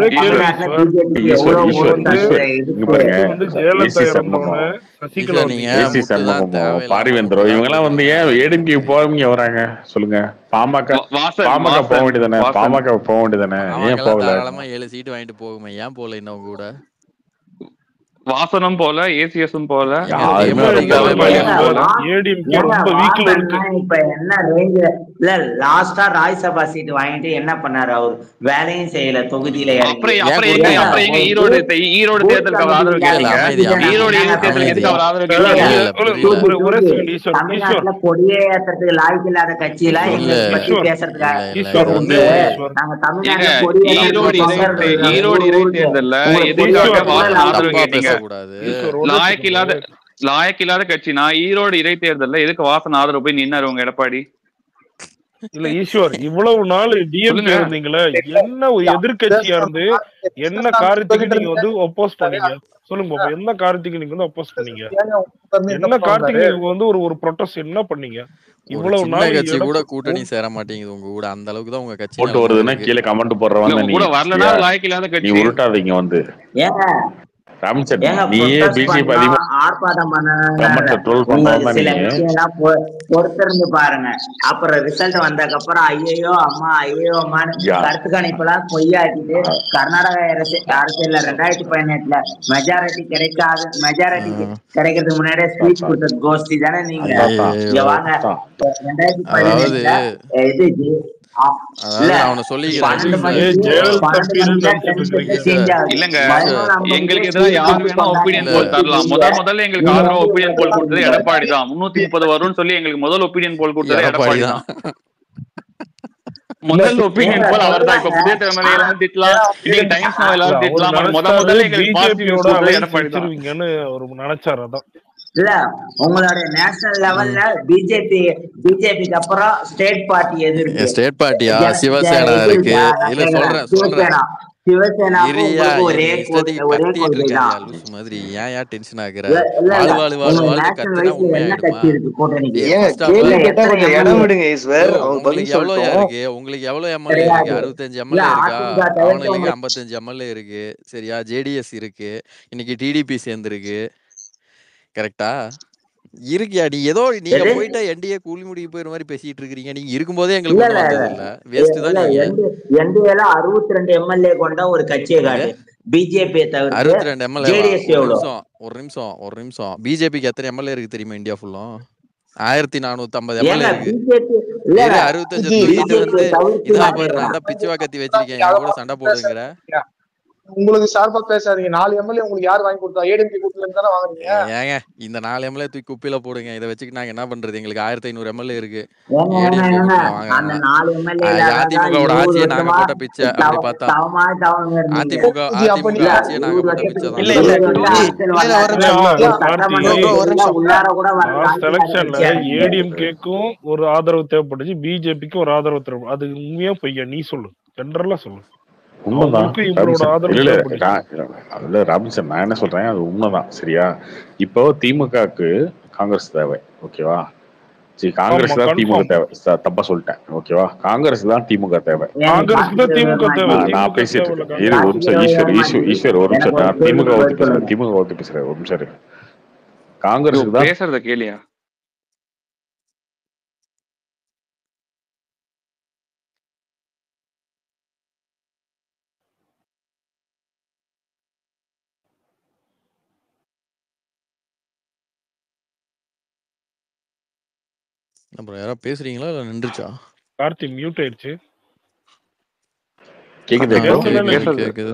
பாரிவேந்தரோ இவங்க எல்லாம் வந்து ஏன் ஏடிஎம்கே போவீங்க வராங்க சொல்லுங்க. பாமக போக வேண்டியதானே, பாமக போக வேண்டியதானே, ஏன் போகல? 7 சீட் வாங்கிட்டு போகுமே, ஏன் போகல இன்னும் கூட? வாசனம் போல, ஏசிஎஸும் போல, இப்ப என்ன ரேஞ்ச் இல்ல. லாஸ்டா ராஜ்சபா சீட் வாங்கிட்டு என்ன பண்ணாரு அவரு? வேலையும் செய்யல, தொகுதியில ஈரோடு தேர்தலுக்கு அவர் ஆதரவு கேட்டீங்க. ஈரோடு தேர்தலுக்கு அவர் ஆதரவு கேட்டீங்க. தமிழ்நாட்டுல கொடியே ஏத்துறதுக்கு லாய்க்கு இல்லாத கட்சி எல்லாம் எங்களை பத்தி பேசுறதுக்காக நாங்க தமிழ்நாட்டுல ஈரோடு இடைத்தேர்தல்ல எதிர்க்காக வாசன் ஆதரவு கேட்டீங்க. லாயக்கில்லாத கட்சினா ஈரோடு இடைத்தேர்தல்ல எதுக்கு வாசன் ஆதரவு போய் நின்னாரு உங்க எடப்பாடி? இல்ல ஈஸ்வர், இவ்வளவு நாள் டிஎம்கே இருந்தீங்களே, என்ன ஒரு எதிர்கட்சியா இருந்து என்ன காரியத்துக்கு நீங்க வந்து ஒப்போஸ் பண்ணீங்க சொல்லுங்க பாப்பா? என்ன காரியத்துக்கு நீங்க வந்து ஒப்போஸ் பண்ணீங்க? என்ன காரியத்துக்கு நீங்க வந்து ஒரு ப்ரொடெஸ்ட் என்ன பண்ணீங்க? இவ்வளவு நாள் கட்சி கூட கூட்டணி சேர மாட்டேங்குது உங்க கூட. அந்த அளவுக்கு தான் உங்க கட்சி போட்டு வருதுன்னா கீழே கமெண்ட் போடுறவங்க கூட வரலனா லாயக்கில்லாத கட்சி. நீ உருட்டாதீங்க வந்து பொறுத்திருந்து பாருங்க. அப்புறம் ரிசல்ட் வந்ததுக்கு அப்புறம் ஐயோ அம்மா ஐயோ அம்மான்னு கருத்து கணிப்பெல்லாம் பொய்யாக்கிட்டு கர்நாடக அரசியல்ல 2018 மெஜாரிட்டி மெஜாரிட்டி கிடைக்கிறதுக்கு முன்னாடியே ஸ்பீச் கொடுத்த கோஷ்டி தானே நீங்க. இங்க வாங்க 2018 முதல்ல எங்களுக்கு ஆதரவா ஒப்பீனியன் போல் கொடுத்தது எடப்பாடி தான். 330 வரும்னு சொல்லி எங்களுக்கு முதல் ஒப்பீனியன் போல் கொடுத்தது எடப்பாடி தான். முதல் ஒப்பீனியன் போல் அவர் தான். இப்ப புதிய தலைமுறை எல்லாம் திட்டலாம், இன்னைக்கு டைம்ஸ் எல்லாரும் திட்டலாம். முதல்ல எங்களுக்கு பாசிட்டிவ் எடப்பாடி தான் ஒரு நினைச்சாரு. அதான் இல்ல உங்களுடைய நேஷனல் லெவல்ல பிஜேபிக்கு அப்புறம் ஸ்டேட் பார்ட்டி எது இருக்கு? ஸ்டேட் பார்ட்டியா? சிவசேனா இருக்கு. இல்ல சொல்றேன் சிவசேனா ஒரே மாதிரி ஏன் டென்ஷன் ஆகுற? உங்களுக்கு எவ்வளவு எம்எல்ஏ இருக்கு? 65 எம்எல்ஏ இருக்கா? அவனுக்கு 55 எம்எல்ஏ இருக்கு. சரியா? ஜேடிஎஸ் இருக்கு, இன்னைக்கு டிடிபி சேர்ந்துருக்கு. கரெக்டா இருக்கியா? நீ ஏதோ நீங்க போயிட்டா என்டிஏ கூலி முடிக்க போயிற மாதிரி பேசிட்டு இருக்கீங்க. நீங்க இருக்கும்போதே எங்களுக்கு வந்தது இல்ல. வேஸ்ட் தான் நீங்க. என்டிஏல 62 எம்எல்ஏ கொண்ட ஒரு கட்சியை காட்டு. பிஜேபி தவிர 62 எம்எல்ஏ. ஒரு நிமிஷம் பிஜேபிக்கு எத்தனை எம்எல்ஏ இருக்கு தெரியுமா? இந்தியா ஃபுல்லா 1450 எம்எல்ஏ இருக்கு. 65 தூக்கிட்டு வந்து இதான் பாரு, நான் தான் பிச்சுவா கத்தி வச்சிருக்கேன், என் கூட சண்டை போடுங்கிற. உங்களுக்கு சார்பா பேசாதீங்க. 4 எம்எல்ஏ உங்களுக்கு யார் வாங்கி கொடுத்தா? ஏடிஎம்கே கூட்டல இருந்து தானே வாங்குறீங்க. ஏங்க இந்த 4 எம்எல்ஏ தூக்கி குப்பையில போடுங்க. இதை வச்சுட்டு நாங்க என்ன பண்றது? எங்களுக்கு 1500 எம்எல்ஏ இருக்கு. அதிமுகவோட ஆட்சியை நாங்க போட்ட பிச்சை. அப்படி பார்த்தா அதிமுக ஆட்சியை நாங்க போட்ட பிச்சை தான். ஏடிஎம்கேக்கும் ஒரு ஆதரவு தேவைப்பட்டுச்சு, பிஜேபிக்கும் ஒரு ஆதரவு தேவைப்படும். அது உண்மையா பொய்யா? நீ சொல்லு, ஜெனரலா சொல்லு. உண்மைதான் ராபின்சன், நான் என்ன சொல்றேன் அது உண்மைதான். சரியா? இப்போ திமுகக்கு காங்கிரஸ் தேவை, ஓகேவா? சரி, காங்கிரஸ் தான் திமுக தேவை. தப்பா சொல்லிட்டேன், ஓகேவா? காங்கிரஸ் தான் திமுக தேவை. நான் பேசிட்டு இருக்கேன். இரு ஒரு நிமிஷம் ஈஸ்வர் ஒரு நிமிஷம். நான் திமுக ஒத்து பேசுறேன் ஒரு நிமிஷம் இருக்கு. காங்கிரஸுக்கு தான் பேசுறத கேளியா? அப்புறம் யாராவது பேசுறீங்களா இல்ல நின்றுச்சா? கார்த்தி மியூட் ஆயிடுச்சு. கேக்குது.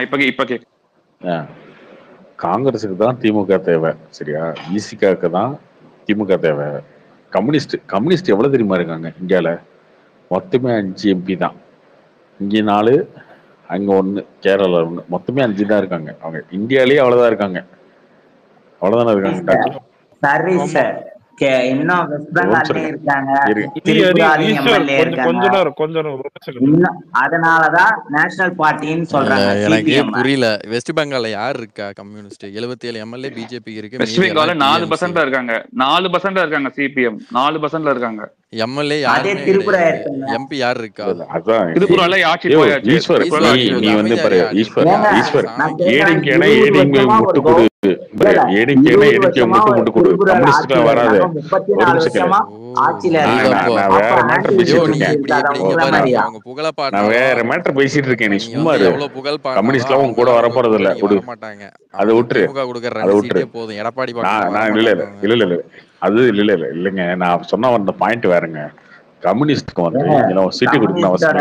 காங்கிரஸுக்கு தான் திமுக தேவை. சரியா? இசிகாக்கு தான் திமுக தேவை. கம்யூனிஸ்ட் எவ்வளவு தெரியுமா இருக்காங்க இந்தியால? மொத்தமே 5 எம்பி தான். இங்க 4, அங்க 1, கேரளா 1, மொத்தமே 5 தான் இருக்காங்க. அவங்க இந்தியாலேயே அவ்வளவுதான் இருக்காங்க. அவ்வளவுதானே இருக்காங்க. சரி சார், இன்னும் வெஸ்ட் பெங்கால்லே இருக்காங்க, திரிபுராலையும் எம்எல்ஏ இருக்காங்க. அதனாலதான் நேஷனல் பார்ட்டின்னு சொல்றாங்க. எனக்கு புரியல, வெஸ்ட் பெங்கால்ல யார் இருக்கா கம்யூனிஸ்ட்? 77 எம்எல்ஏ பிஜேபி இருக்கு. வெஸ்ட் பெங்கால்ல 4% இருக்காங்க, 4% இருக்காங்க சிபிஎம், 4% இருக்காங்க. எம்எல்ஏ யாருமே கிடையாது. எம்பி யார் இருக்கா? திரிபுரால ஆட்சி போயாச்சு. ஈஸ்வர் நீ வந்து பாரு, ஈஸ்வர் ஏடிங்கேனா ஏடிங்க முட்டு கொடு, ஏடிங்கேனா ஏடிங்க முட்டு கொடு, கம்யூனிஸ்ட்லாம் வராது. ஒரு நிமிஷம் நான் வேற மேட்டர் பேசிட்டு இருக்கேன், நான் வேற மேட்டர் பேசிட்டு இருக்கேன், நீ சும்மா இரு. கம்யூனிஸ்ட்லாம் உங்க கூட வர போறது இல்ல, விடு, அதை விட்டுரு, அதை விட்டுரு. நான் இல்ல அது இல்லைங்க, நான் சொன்ன அந்த பாயிண்ட் வேறங்க. கம்யூனிஸ்டுக்கு வந்து சீட்டு கொடுக்கணும் அவசியம்.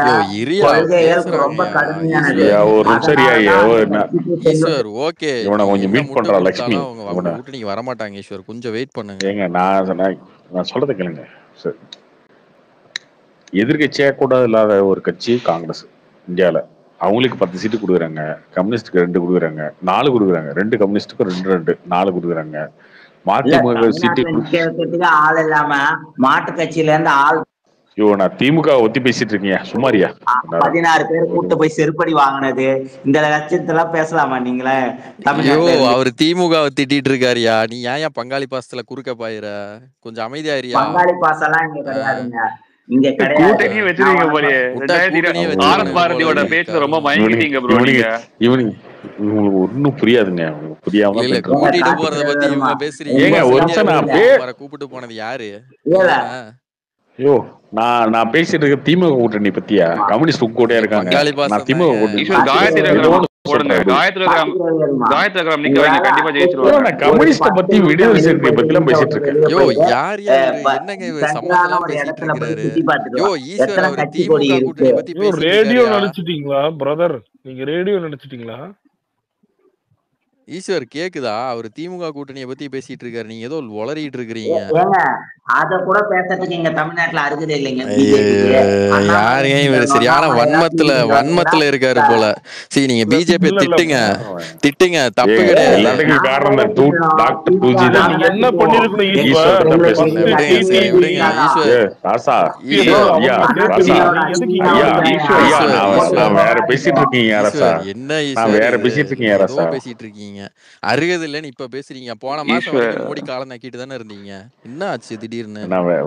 ஒரு நிமிஷம் ஓகே, இவனை கொஞ்சம் மீட் பண்றா லட்சுமி, கூட்டணி வர மாட்டாங்க ஈஸ்வர், கொஞ்சம் வெயிட் பண்ணுங்க. ஏங்க நான் சொல்றதை கேளுங்க. எதிர்கட்சியா கூட இல்லாத ஒரு கட்சி காங்கிரஸ் இந்தியால. அவங்களுக்கு 10 சீட்டு கொடுக்குறாங்க, கம்யூனிஸ்டுக்கு 2 கொடுக்குறாங்க, 4 கொடுக்குறாங்க, 2 கம்யூனிஸ்டுக்கு 2 4 கொடுக்குறாங்க. மதிமுக சீட்டு ஆள் இல்லாம மாட்டு கட்சியில இருந்து ஆள். நான் திமுக ஒத்தி பேசிட்டு இருக்கீங்க, சும்மாரியா? 16 பேர் கூட்டு போய் செருப்படி வாங்கினது, இந்த லட்சத்தெல்லாம் பேசலாமா நீங்களே? அவர் திமுக திட்டிட்டு இருக்காருயா, நீ ஏன் பங்காளி பாசத்துல குறுக்க பாயிர? கொஞ்சம் அமைதியாரியா. பங்காளி பாசெல்லாம் இங்க கிடையாதுங்க, இங்க கூட்டணியே வச்சிருக்கீங்க போலயே. 2000 பாரதியோட பேச்சு ரொம்ப பயந்துட்டீங்க ப்ரோ நீங்க. உங்களுக்கு ஒன்னும் புரியாதுங்க, புரியாம கூட்டிட்டு போறத பத்தி இவங்க பேசுறீங்க. ஏங்க ஒரு நிமிஷம், நான் கூப்பிட்டு போனது யாரு? ஐயோ, நான் பேசிட்டு இருக்க திமுக கூட்டணி பத்தியா? கம்யூனிஸ்ட் கூட இருக்காங்க, நான் திமுக கூட்டணி. கம்யூனிஸ்ட பத்தி விடுதலை சிறுத்தை பத்தி எல்லாம் பேசிட்டு இருக்கேன். ரேடியோ நினைச்சிட்டீங்களா பிரதர்? நீங்க ரேடியோ நினைச்சிட்டீங்களா? ஈஸ்வர் கேக்குதா? அவர் திமுக கூட்டணியை பத்தி பேசிட்டு இருக்காரு, நீங்க ஏதோ உளறிட்டு இருக்கீங்க. அத கூட பேசுறதுக்கு இங்க தமிழ்நாட்டுல அருகதே இல்லைங்க. யாருங்க இவர்? சரியான வன்மத்துல இருக்காரு போல. சரி, நீங்க பிஜேபி திட்டுங்க, தப்பு கிடையாது. பேசிட்டு இருக்கீங்க அருகது இல்லன்னு இப்ப பேசுறீங்க. போன மாசம் மோடி காலம் நக்கிட்டு தானே இருந்தீங்க, என்ன ஆச்சு திடீர்னு?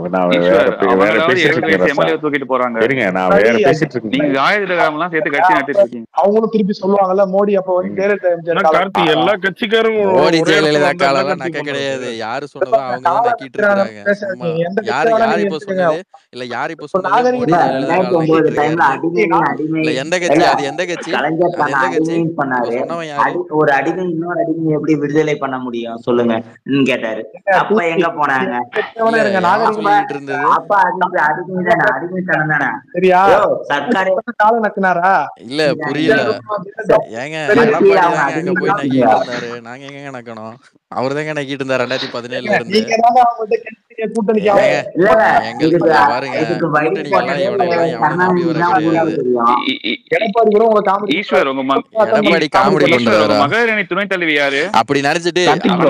அவங்களும் திருப்பி சொல்லுவாங்கல்ல, மோடி அப்ப வந்து எல்லா கட்சிக்காரங்களும் மோடி ஜெயலலிதா காலம் நக்க கிடையாது. யாரு சொன்னதோ அவங்க தான் நக்கிட்டு இருக்காங்க. யாரு இப்ப சொன்னது இல்ல, யாரு இப்ப சொன்னது? மோடி ஜெயலலிதா காலம் இல்ல. எந்த கட்சி அது? எந்த கட்சி? சொன்னவன் யாரு? ஒரு அடிமை இன்னொரு அடிமை எப்படி விடுதலை பண்ண முடியும் சொல்லுங்க கேட்டாரு. அப்ப எங்க போனாங்க? அப்ப அடிமைத்தனம் தானே. இல்ல புரியல. ஏங்க அங்க போய் நக்கிட்டு இருந்தாரு, நாங்க எங்க நக்கணும்? அவரு தாங்க நக்கிட்டு இருந்தாரு 2017 இருந்து. எங்களுக்கு பாருங்க, எடப்பாடி காமெடி பண்றாரு. மகளிரணி துணை தலைவி யாரு அப்படி நினைச்சிட்டு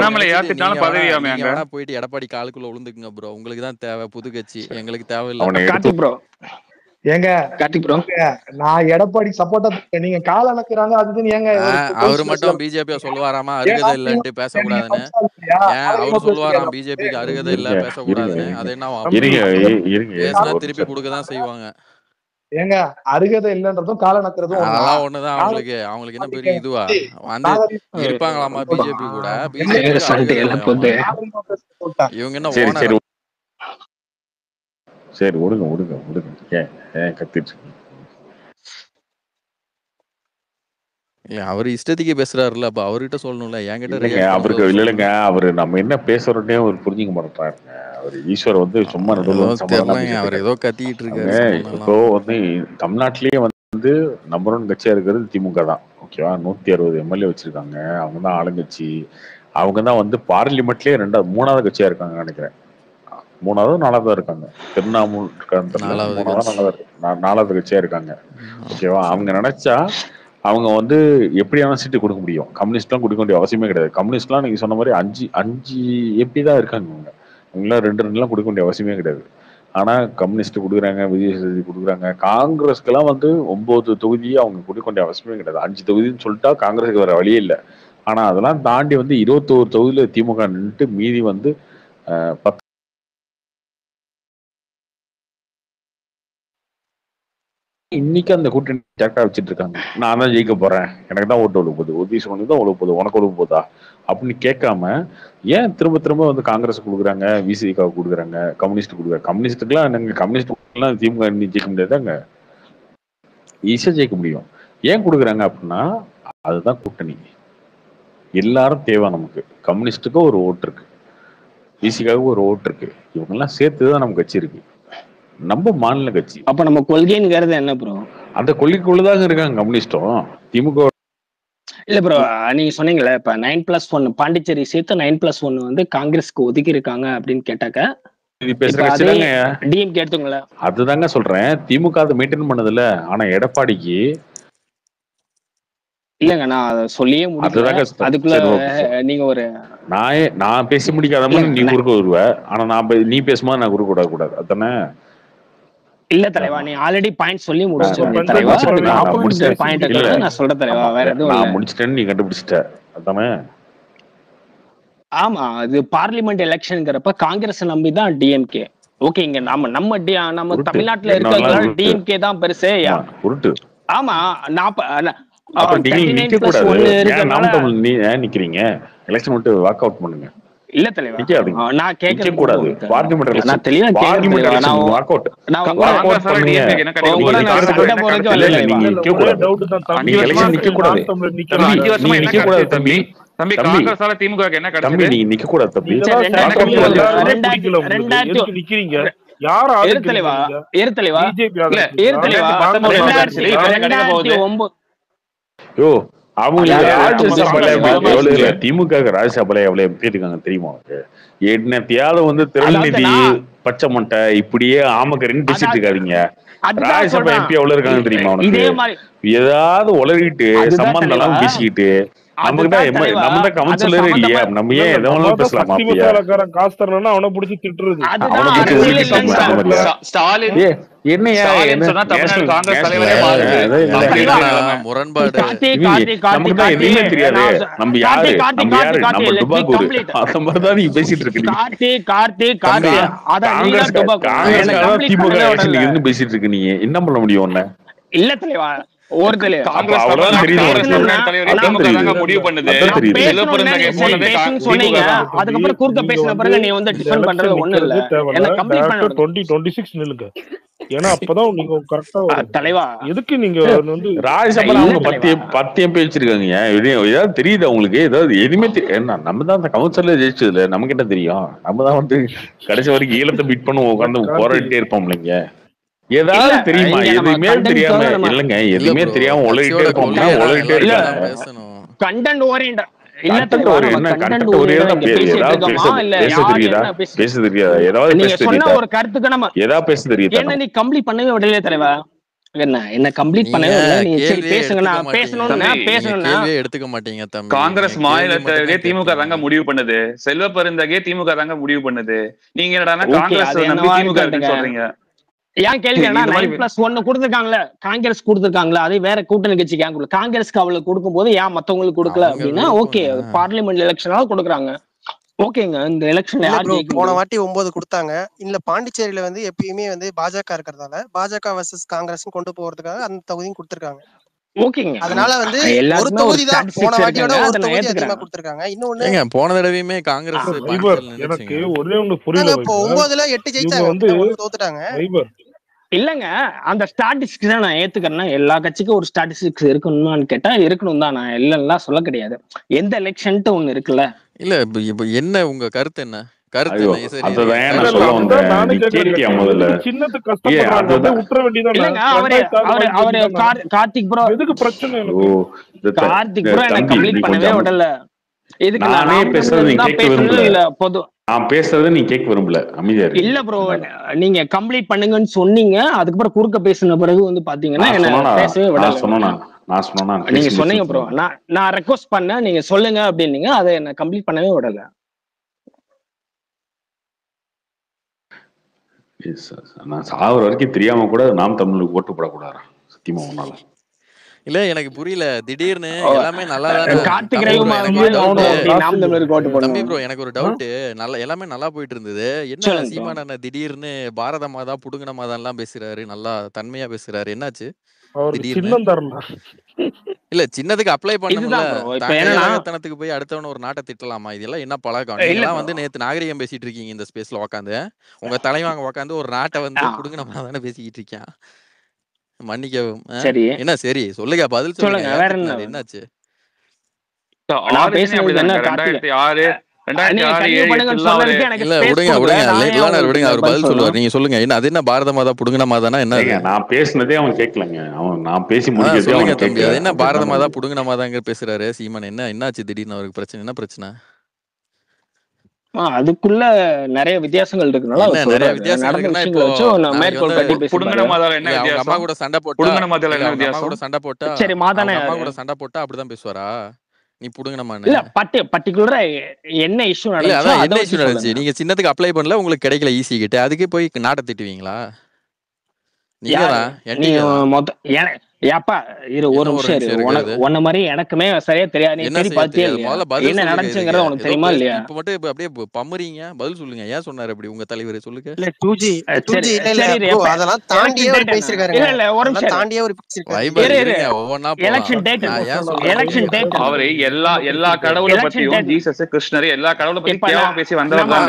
வேணா போயிட்டு எடப்பாடி காலுக்குள்ள விழுந்துக்குங்க ப்ரோ. உங்களுக்கு தான் தேவை புது கட்சி, எங்களுக்கு தேவையில்லை. ஏங்க கார்த்திக் ப்ரோ, நான் எடப்பாடி சப்போர்ட்டா, நீங்க கால் அணக்குறாங்க அதுன்னு ஏங்க அவரு மட்டும் பிஜேபி சொல்லுவாராமா அருகதை இல்லன்ட்டு பேசக்கூடாதுன்னு? ஏன் அவரு சொல்லுவாராம் பிஜேபிக்கு அருகதை இல்ல பேசக்கூடாதுன்னு? அது என்ன பேசினா திருப்பி கொடுக்கதான் செய்வாங்க. ஏங்க அருகதை இல்லன்றதும் கால நக்கிறதும் அதெல்லாம் ஒண்ணுதான். அவங்களுக்கு என்ன பெரிய இதுவா வந்து இருப்பாங்களாமா பிஜேபி கூட? இவங்க என்ன ஓனர்? சரி விடுங்க ஏன் கத்திட்டு அவரு இஷ்டத்துக்கு பேசுறாருல்ல, அப்ப அவர்கிட்ட சொல்லணும்ல, என்கிட்ட அவருக்கு இல்லைங்க. அவரு நம்ம என்ன பேசுறோன்னே அவர் புரிஞ்சுக்க மாட்டாருங்க. அவர் ஈஸ்வர் வந்து சும்மா அவர் ஏதோ கத்திட்டு இருக்காரு. இப்போ வந்து தமிழ்நாட்டிலேயே வந்து நம்பர் 1 கட்சியா இருக்கிறது திமுக தான். ஓகேவா? 160 எம்எல்ஏ வச்சிருக்காங்க, அவங்க தான் ஆளுங்கட்சி. அவங்க தான் வந்து பார்லிமெண்ட்லயே 3வது கட்சியா இருக்காங்க நினைக்கிறேன். 3வது 4வது இருக்காங்க. திருவண்ணாமலை 4வது கட்சியா இருக்காங்க. ஓகேவா? அவங்க நினைச்சா அவங்க வந்து எப்படியான சீட்டு கொடுக்க முடியும். கம்யூனிஸ்ட்லாம் கொடுக்க வேண்டிய அவசியமே கிடையாது. கம்யூனிஸ்ட்லாம் நீங்க சொன்ன மாதிரி 5 எம்பி தான் இருக்காங்க. அவங்க அவங்களாம் 2 கொடுக்க வேண்டிய அவசியமே கிடையாது. ஆனா கம்யூனிஸ்ட் கொடுக்குறாங்க, விஜய் சேதுபதி கொடுக்குறாங்க. காங்கிரஸ்க்கெல்லாம் 9 தொகுதியை அவங்க கொடுக்க வேண்டிய அவசியமே கிடையாது. 5 தொகுதின்னு சொல்லிட்டா காங்கிரஸுக்கு வேற வழியே இல்லை. ஆனா அதெல்லாம் தாண்டி 21 தொகுதியில திமுக நின்றுட்டு மீதி 10 இன்னைக்கு அந்த கூட்டணி கரெக்டா வச்சுட்டு இருக்காங்க. நான் தான் ஜெயிக்க போறேன், எனக்கு தான் ஓட்டு ஒழுக போகுது, OBC தான் ஒழுக போகுது, உனக்கு ஒழுக போதா அப்படின்னு கேட்காம ஏன் திரும்ப திரும்ப காங்கிரஸ் கொடுக்குறாங்க, விசிக கொடுக்குறாங்க, கம்யூனிஸ்ட் கொடுக்குறாங்க. கம்யூனிஸ்டுக்கெல்லாம் நாங்க கம்யூனிஸ்ட் திமுக ஜெயிக்க முடியாதாங்க, ஈஸியா ஜெயிக்க முடியும். ஏன் கொடுக்குறாங்க அப்படின்னா அதுதான் கூட்டணி. எல்லாரும் தேவை நமக்கு. கம்யூனிஸ்டுக்கு ஒரு ஓட்டு இருக்கு, விசிகாவுக்கு ஒரு ஓட்டு இருக்கு, இவங்கெல்லாம் சேர்த்துதான் நம்ம கட்சி இருக்கு, நம்ம மாநில கட்சி. அப்ப நம்ம கொள்கைங்கிறது என்ன ப்ரோ? அந்த கொள்கைக்குள்ளதாங்க இருக்காங்க கம்யூனிஸ்டும் திமுக. இல்ல ப்ரோ, நீங்க சொன்னீங்கல்ல இப்ப 9+1 பாண்டிச்சேரி சேர்த்து 9+1 காங்கிரஸ்க்கு ஒதுக்கி இருக்காங்க அப்படின்னு கேட்டாக்க டிஎம்கே எடுத்துங்களா? அதுதாங்க சொல்றேன், திமுக அதை மெயின்டைன் பண்ணதில்ல. ஆனா எடப்பாடிக்கு இல்லங்க, நான் அதை சொல்லியே முடியல. அதுக்குள்ள நீங்க ஒரு நான் பேசி முடிக்காத மாதிரி நீ குறுக்க வருவ. ஆனா நீ பேசும்போது நான் குறுக்க கூடாது, அதானே? இல்ல தலைவா, நீ ஆல்ரெடி பாயிண்ட் சொல்லி முடிச்சிட்டேன் தலைவா. பாயிண்ட் நான் சொல்றேன் தலைவா, வேற எதுவும் நான் முடிச்சிட்டேன்னு நீ கண்டுபிடிச்சிட்ட, அதானே? ஆமா, அது பார்லிமெண்ட் எலெக்ஷன்ங்கிறப்ப காங்கிரஸ் நம்பி தான் டிஎம்கே. ஓகே, இங்க நம்ம தமிழ்நாட்டுல இருக்கிறதுனால டிஎம்கே தான் பெருசே. ஆமா, நிக்கிறீங்க எலெக்ஷன் விட்டு வாக் அவுட் பண்ணுங்க. இல்ல தலைவா, நான் கேட்க கூடாது. பார்லிமெண்ட் நான் தெளிவா கேக்குறேன். நான் வாக் அவுட் நான் உங்கள நிக்க கூடாது தம்பி. தம்பி காங்கிரஸால திமுக என்ன தம்பி, நீ நிக்க கூடாது தம்பி. நிக்கிறீங்க யாரா தலைவா? தலைவா யோ, அவங்க திமுக ராஜ்யசபால எவ்வளவு எம்பி இருக்காங்க தெரியுமா? என்னத்தையாவது திருநெல்வேலி பச்சை மட்டை இப்படியே ஆமக்கரின்னு பேசிட்டு இருக்காதீங்க. ராஜ்யசபா எம்பி எவ்வளவு இருக்காங்க தெரியுமா உனக்கு? ஏதாவது உளறிட்டு சம்பந்தம் எல்லாம் பேசிக்கிட்டு நமக்குதான் கவுன்சிலரே இல்லையா? நம்ம ஏன் எதனாலும் பேசலாமா? அவனை பிடிச்சி திட்டுறது, என்னையா முரண்பாடு. எதுவுமே தெரியாது. நம்ம யாரு நம்ம டுபாக்கூர் அந்த மாதிரிதான் நீ பேசிட்டு இருக்கு. திமுக இருந்து பேசிட்டு இருக்கு. நீ என்ன பண்ண முடியும்? ஒன்ன இல்ல தலைவா, ஒரு அதுக்கப்புறம் கூர்க்க பேசின பிறகு நீ டிஃபெண்ட் பண்றது ஒண்ணு இல்ல. என்ன கம்ப்ளீட் பண்ண 2026 நில்லுங்க. ஏன்னா அப்பதான் நீங்க கரெக்டா தலைவா. எதுக்கு நீங்க ராஜ்யசபா அவங்க 10 MP வச்சிருக்காங்க. ஏதாவது தெரியுது அவங்களுக்கு? ஏதாவது எதுவுமே என்ன? நம்ம தான் அந்த கவுன்சிலர் ஜெயிச்சதுல நமக்கு என்ன தெரியும்? நம்ம தான் கடைசி வரைக்கும் ஈழத்தை பீட் பண்ண உட்காந்து போராடிட்டே இருப்போம் இல்லைங்க. ஏதாவது தெரியுமா? எதுவுமே தெரியாம இல்லங்க, எதுவுமே தெரியாம உலகிட்டே இருக்கோம்னா உலகிட்டே இருக்காங்க. கண்டென்ட் ஓரியன்ட் ஒரு கருத்துக்கு நம்ம ஏதாவது பேச தெரியுது. என்ன நீ கம்ப்ளீட் பண்ணவே விடலையே தலைவா? என்ன கம்ப்ளீட் பண்ணவே எடுத்துக்க மாட்டீங்க. காங்கிரஸ் மாநிலத்திலே திமுக தாங்க முடிவு பண்ணுது, செல்வ பெருந்தகே திமுக தாங்க முடிவு பண்ணுது. நீங்க என்னடா காங்கிரஸ் திமுக சொல்றீங்க? ஏன் கேள்வி? 9+1 கொடுத்துருக்காங்களே, காங்கிரஸ் கொடுத்துருக்காங்களா? அதே வேற கூட்டணி கட்சி காங்கிரஸ்க்கு அவளுக்கு கொடுக்கும் போது ஏன் மத்தவங்களுக்கு கொடுக்கல அப்படின்னா ஓகே, பார்லிமெண்ட் எலெக்ஷனால கொடுக்குறாங்க. ஓகேங்க, இந்த எலெக்ஷன் போன வாட்டி 9 கொடுத்தாங்க. இல்ல பாண்டிச்சேரியில எப்பயுமே பாஜக இருக்கிறதால பாஜக வர்சஸ் காங்கிரஸ் கொண்டு போறதுக்காக அந்த தொகுதியும் கொடுத்திருக்காங்க. ஓகேங்க, அதனால ஒரு தொகுதி தான் போன வாட்டியோட ஒரு தொகுதி அதிகமா கொடுத்திருக்காங்க. இன்னொன்னு போன தடவையுமே காங்கிரஸ் எனக்கு ஒரே ஒண்ணு புரியல. இப்போ 9ல 8 ஜெயிச்சாங்க, தோத்துட்டாங்க. இல்லங்க, அந்த ஸ்டாட்டிஸ்டிக்ஸ் தான் நான் ஏத்துக்கிறேன்னா எல்லா கட்சிக்கும் ஒரு ஸ்டாட்டிஸ்டிக்ஸ் இருக்கணும்னு கேட்டா இருக்கணும் தான். நான் இல்லைன்னா சொல்ல கிடையாது. எந்த எலெக்ஷன்ட்டு ஒண்ணு இருக்குல்ல. இல்ல இப்ப என்ன உங்க கருத்து? என்ன கருத்து? கார்த்திக் ப்ரோ எதுக்கு பிரச்சனை? கார்த்திக் ப்ரோ எனக்கு கம்ப்ளீட் பண்ணவே விடல. இதுக்கு நானே நான் பேசுறது நீ கேட்க விரும்பல, அமைதியா இரு. இல்ல ப்ரோ, நீங்க கம்ப்ளீட் பண்ணுங்கன்னு சொன்னீங்க. அதுக்கப்புறம் குறுக்க பேசின பிறகு பாத்தீங்கன்னா என்ன பேசவே விடல. நீங்க சொன்னீங்க ப்ரோ, நான் ரெக்வஸ்ட் பண்ணேன், நீங்க சொல்லுங்க அப்படின்னீங்க. அதை என்ன கம்ப்ளீட் பண்ணவே விடல. நான் சாகுற வரைக்கும் தெரியாம கூட நாம் தமிழுக்கு ஓட்டு போடக்கூடாது சத்தியமா ஒன்னால. இல்ல எனக்கு புரியல, திடீர்னு எல்லாமே நல்லா தானே தம்பி ப்ரோ, எனக்கு ஒரு டவுட். நல்லா எல்லாமே நல்லா போயிட்டு இருந்தது, என்ன சீமான் திடீர்னு பாரத மாதா புடுங்கின மாதா எல்லாம் பேசுறாரு, நல்லா தன்மையா பேசுறாரு, என்னாச்சு இல்ல சின்னதுக்கு அப்ளை பண்ணணும்ல, தாங்கத்தனத்துக்கு போய் அடுத்தவன ஒரு நாட்டை திட்டலாமா? இதெல்லாம் என்ன பழக்கம்? நீங்களாம் வந்து நேத்து நாகரிகம் பேசிட்டு இருக்கீங்க இந்த ஸ்பேஸ்ல உட்காந்து, உங்க தலைவாங்க உட்காந்து ஒரு நாட்டை வந்து புடுங்கின மாதிரி தானே பேசிக்கிட்டு இருக்கேன். மன்னிக்கவும். என்ன சரி சொல்லுங்க, பதில் சொல்லுங்க. வேற என்னாச்சு? நீங்க சொல்லுங்க, என்ன அது என்ன பாரத மாதா புடுங்கின மாதானா என்ன? நான் பேசினதே அவன் கேட்கலங்க, நான் பேசி சொல்லுங்க தம்பி, அது என்ன பாரத மாதா புடுங்கின மாதாங்க பேசுறாரு சீமான்? என்னாச்சு திடீர்னு அவருக்கு பிரச்சனை? என்ன பிரச்சனை? அதுக்குள்ள நிறைய வித்தியாசங்கள் இருக்குனால நிறைய வித்தியாசங்கள் இருக்குன்னா, இப்போ புடுங்கின மாதால என்ன வித்தியாசம்? அம்மா கூட சண்டை போட்டா, புடுங்கின மாதால என்ன வித்தியாசம்? அம்மா கூட சண்டை போட்டா, சரி மாதானே அம்மா கூட சண்டை போட்டா அப்படிதான் பேசுவாரா? நீ புடுங்கினமான்னு இல்ல பர்టిక్యులரா என்ன இஷ்யூ நடந்துச்சு? அதான் என்ன இஷ்யூ நடந்துச்சு? நீங்க சின்னத்துக்கு அப்ளை பண்ணல, உங்களுக்கு கிடைக்கல ஈஸி கிட்ட, அதுக்கு போய் நாட்டை திட்டுவீங்களா? நீங்க தான் ஏப்பா இரு ஒரு நிமிஷம், உன்ன மாதிரி எனக்குமே சரியா தெரியாது. என்ன நடந்துச்சுங்கறது உனக்கு தெரியுமா இல்லையா? இப்ப மட்டும் அப்படியே பம்முறீங்க, பதில் சொல்லுங்க. ஏன் சொன்னாரு அப்படி உங்க தலைவர்? சொல்லுங்க. இல்ல 2G அதெல்லாம் தாண்டியே அவர் பேசிருக்காரு. இல்ல ஒரு நிமிஷம் தாண்டியே அவர் பேசிருக்காரு. ஒவ்வொன்னா எலெக்ஷன் டேட் அவரு எல்லா கடவுளை பத்தியும், ஜீசஸ் கிருஷ்ணர் எல்லா கடவுளை பத்தி கேவலமா பேசி வந்தவங்க.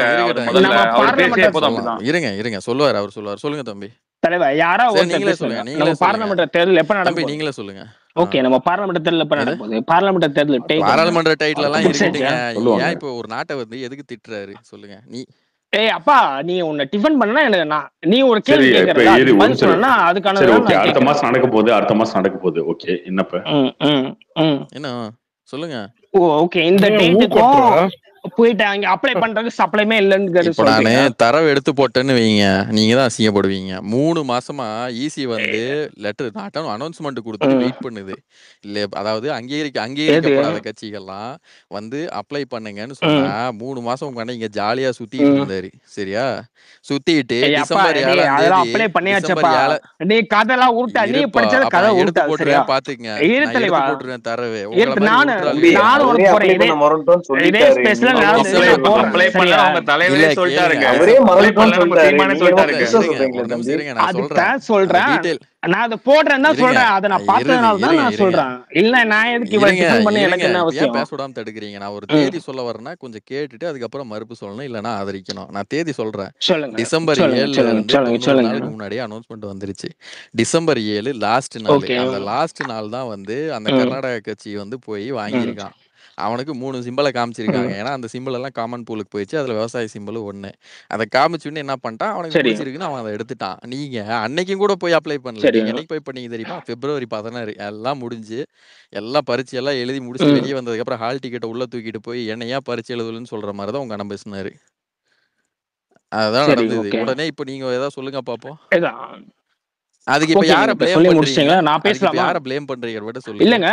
இருங்க சொல்லுவாரு, அவர் சொல்லுவார். சொல்லுங்க தம்பி தலைவர். யாரா நீங்களே சொல்லுங்க. நம்ம பார்லிமெண்ட் தேர்தல் எப்ப நடக்கும்? நீங்களே சொல்லுங்க. ஓகே, நம்ம பார்லிமெண்ட் தேர்தல் எப்ப நடக்க போகுது? பார்லிமெண்ட் தேர்தல் பாராளுமன்ற டைட்டில் எல்லாம் இருக்கீங்க. ஏன் இப்போ ஒரு நாட்டை வந்து எதுக்கு திட்டுறாரு சொல்லுங்க? அப்பா நீ உன்னை டிஃபன் பண்ணா எனக்கு நீ ஒரு கேள்வி கேக்குறீங்க, அதுக்கான அடுத்த மாசம் நடக்க போகுது. ஓகே, என்னப்ப என்ன சொல்லுங்க. ஓகே, இந்த டேட்டுக்கும் போயிட்டு அங்க அப்ளை பண்றதுக்கு சப்ளைமே இல்லன்னு நானு தரவு எடுத்து போட்டேன்னு வைங்க, நீங்க தான் அசிங்கப்படுவீங்க. 3 மாசமா ஈசி வந்து லெட்டர் அனௌன்ஸ்மெண்ட் கொடுத்து வெயிட் பண்ணுது இல்ல, அதாவது அங்கீகரிக்கப்படாத கட்சிகள்லாம் வந்து அப்ளை பண்ணுங்கன்னு சொன்னா 3 மாசம் உங்க அண்ணன் இங்க ஜாலியா சுத்திட்டு இருந்தாரு. சரியா? சுத்திட்டு டிசம்பர் 7 பாத்துக்கங்க, போட்டுறேன் தரவு. நான் அதை போடுறேன் தான் சொல்றேன், அதை நான் பார்த்ததுனால தான் நான் சொல்றேன். இல்ல நான் எதுக்கு இவ்வளவு பண்ணி எனக்கு என்ன அவசியம்? பேச விடாம தடுக்கிறீங்க. நான் ஒரு தேதி சொல்ல வரேன்னா கொஞ்சம் கேட்டுட்டு அதுக்கப்புறம் மறுப்பு சொல்லணும், இல்லன்னா ஆதரிக்கணும். நான் தேதி சொல்றேன். டிசம்பர் 7 முன்னாடியே அனௌன்ஸ்மெண்ட் வந்துருச்சு. டிசம்பர் 7 லாஸ்ட் நாள். அந்த லாஸ்ட் நாள் தான் வந்து அந்த கர்நாடக கட்சி வந்து போய் வாங்கியிருக்கான். அவனுக்கு 3 சிம்பிளை காமிச்சிருக்காங்க. ஏன்னா அந்த சிம்பிள் எல்லாம் காமன் பூலுக்கு போயிடுச்சு. அதுல விவசாய சிம்பிள் 1. அதை காமிச்சுன்னு என்ன பண்ணிட்டான், அவனுக்கு பிடிச்சிருக்குன்னு அவன் அதை எடுத்துட்டான். நீங்க அன்னைக்கும் கூட போய் அப்ளை பண்ணல. நீங்க என்னைக்கு போய் பண்ணீங்க தெரியுமா? February 16. எல்லாம் முடிஞ்சு எல்லாம் பரீட்சை எல்லாம் எழுதி முடிச்சு வெளியே வந்ததுக்கு அப்புறம் ஹால் டிக்கெட்டை உள்ள தூக்கிட்டு போய் என்னையா பரீட்சை எழுதலன்னு சொல்ற மாதிரிதான் உங்க அண்ணன் பேசினாரு. அதுதான் நடந்தது. உடனே இப்ப நீங்க ஏதாவது சொல்லுங்க பாப்போம். அதுக்கு இப்ப யார பிளேம் பண்றீங்க? நான் பேசலாம். யார பிளேம் பண்றீங்க விட சொல்லுங்க. இல்லங்க,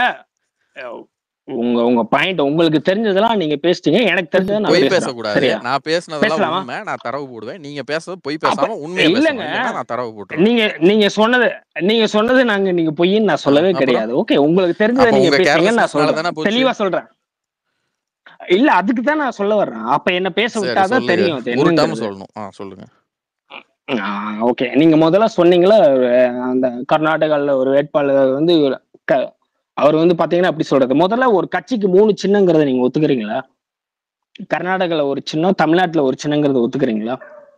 உங்க பாயிண்ட் உங்களுக்கு தெரிஞ்சதெல்லாம் நீங்க பேசிட்டீங்க, எனக்கு தெரிஞ்சதை நான் பேசக்கூடாது. நான் பேசினதெல்லாம் உண்மை, நான் தரவு போடுவேன். நீங்க பேசுறது பொய் பேசாம உண்மை இல்லங்க, நான் தரவு போடுறேன். நீங்க சொன்னது நீங்க பொய்ன்னு நான் சொல்லவே கிடையாது. ஓகே, உங்களுக்கு தெரிஞ்சதை நீங்க பேசுறீங்க, நான் சொல்றேன், தெளிவா சொல்றேன். இல்ல அதுக்கு தான் நான் சொல்ல வர்றேன். அப்ப என்ன பேச விட்டாதான் தெரியும். ஒரு டைம் சொல்லணும். சொல்லுங்க. ஓகே, நீங்க முதல்ல சொன்னீங்களா அந்த கர்நாடகால ஒரு வேட்பாளர் வந்து அவர் வந்து பாத்தீங்கன்னா அப்படி சொல்றது. முதல்ல ஒரு கட்சிக்கு 3 சின்னங்கிறத நீங்க ஒத்துக்கிறீங்களா? கர்நாடகால ஒரு சின்னம், தமிழ்நாட்டுல ஒரு சின்னங்கிறத ஒத்துக்கிறீங்களா?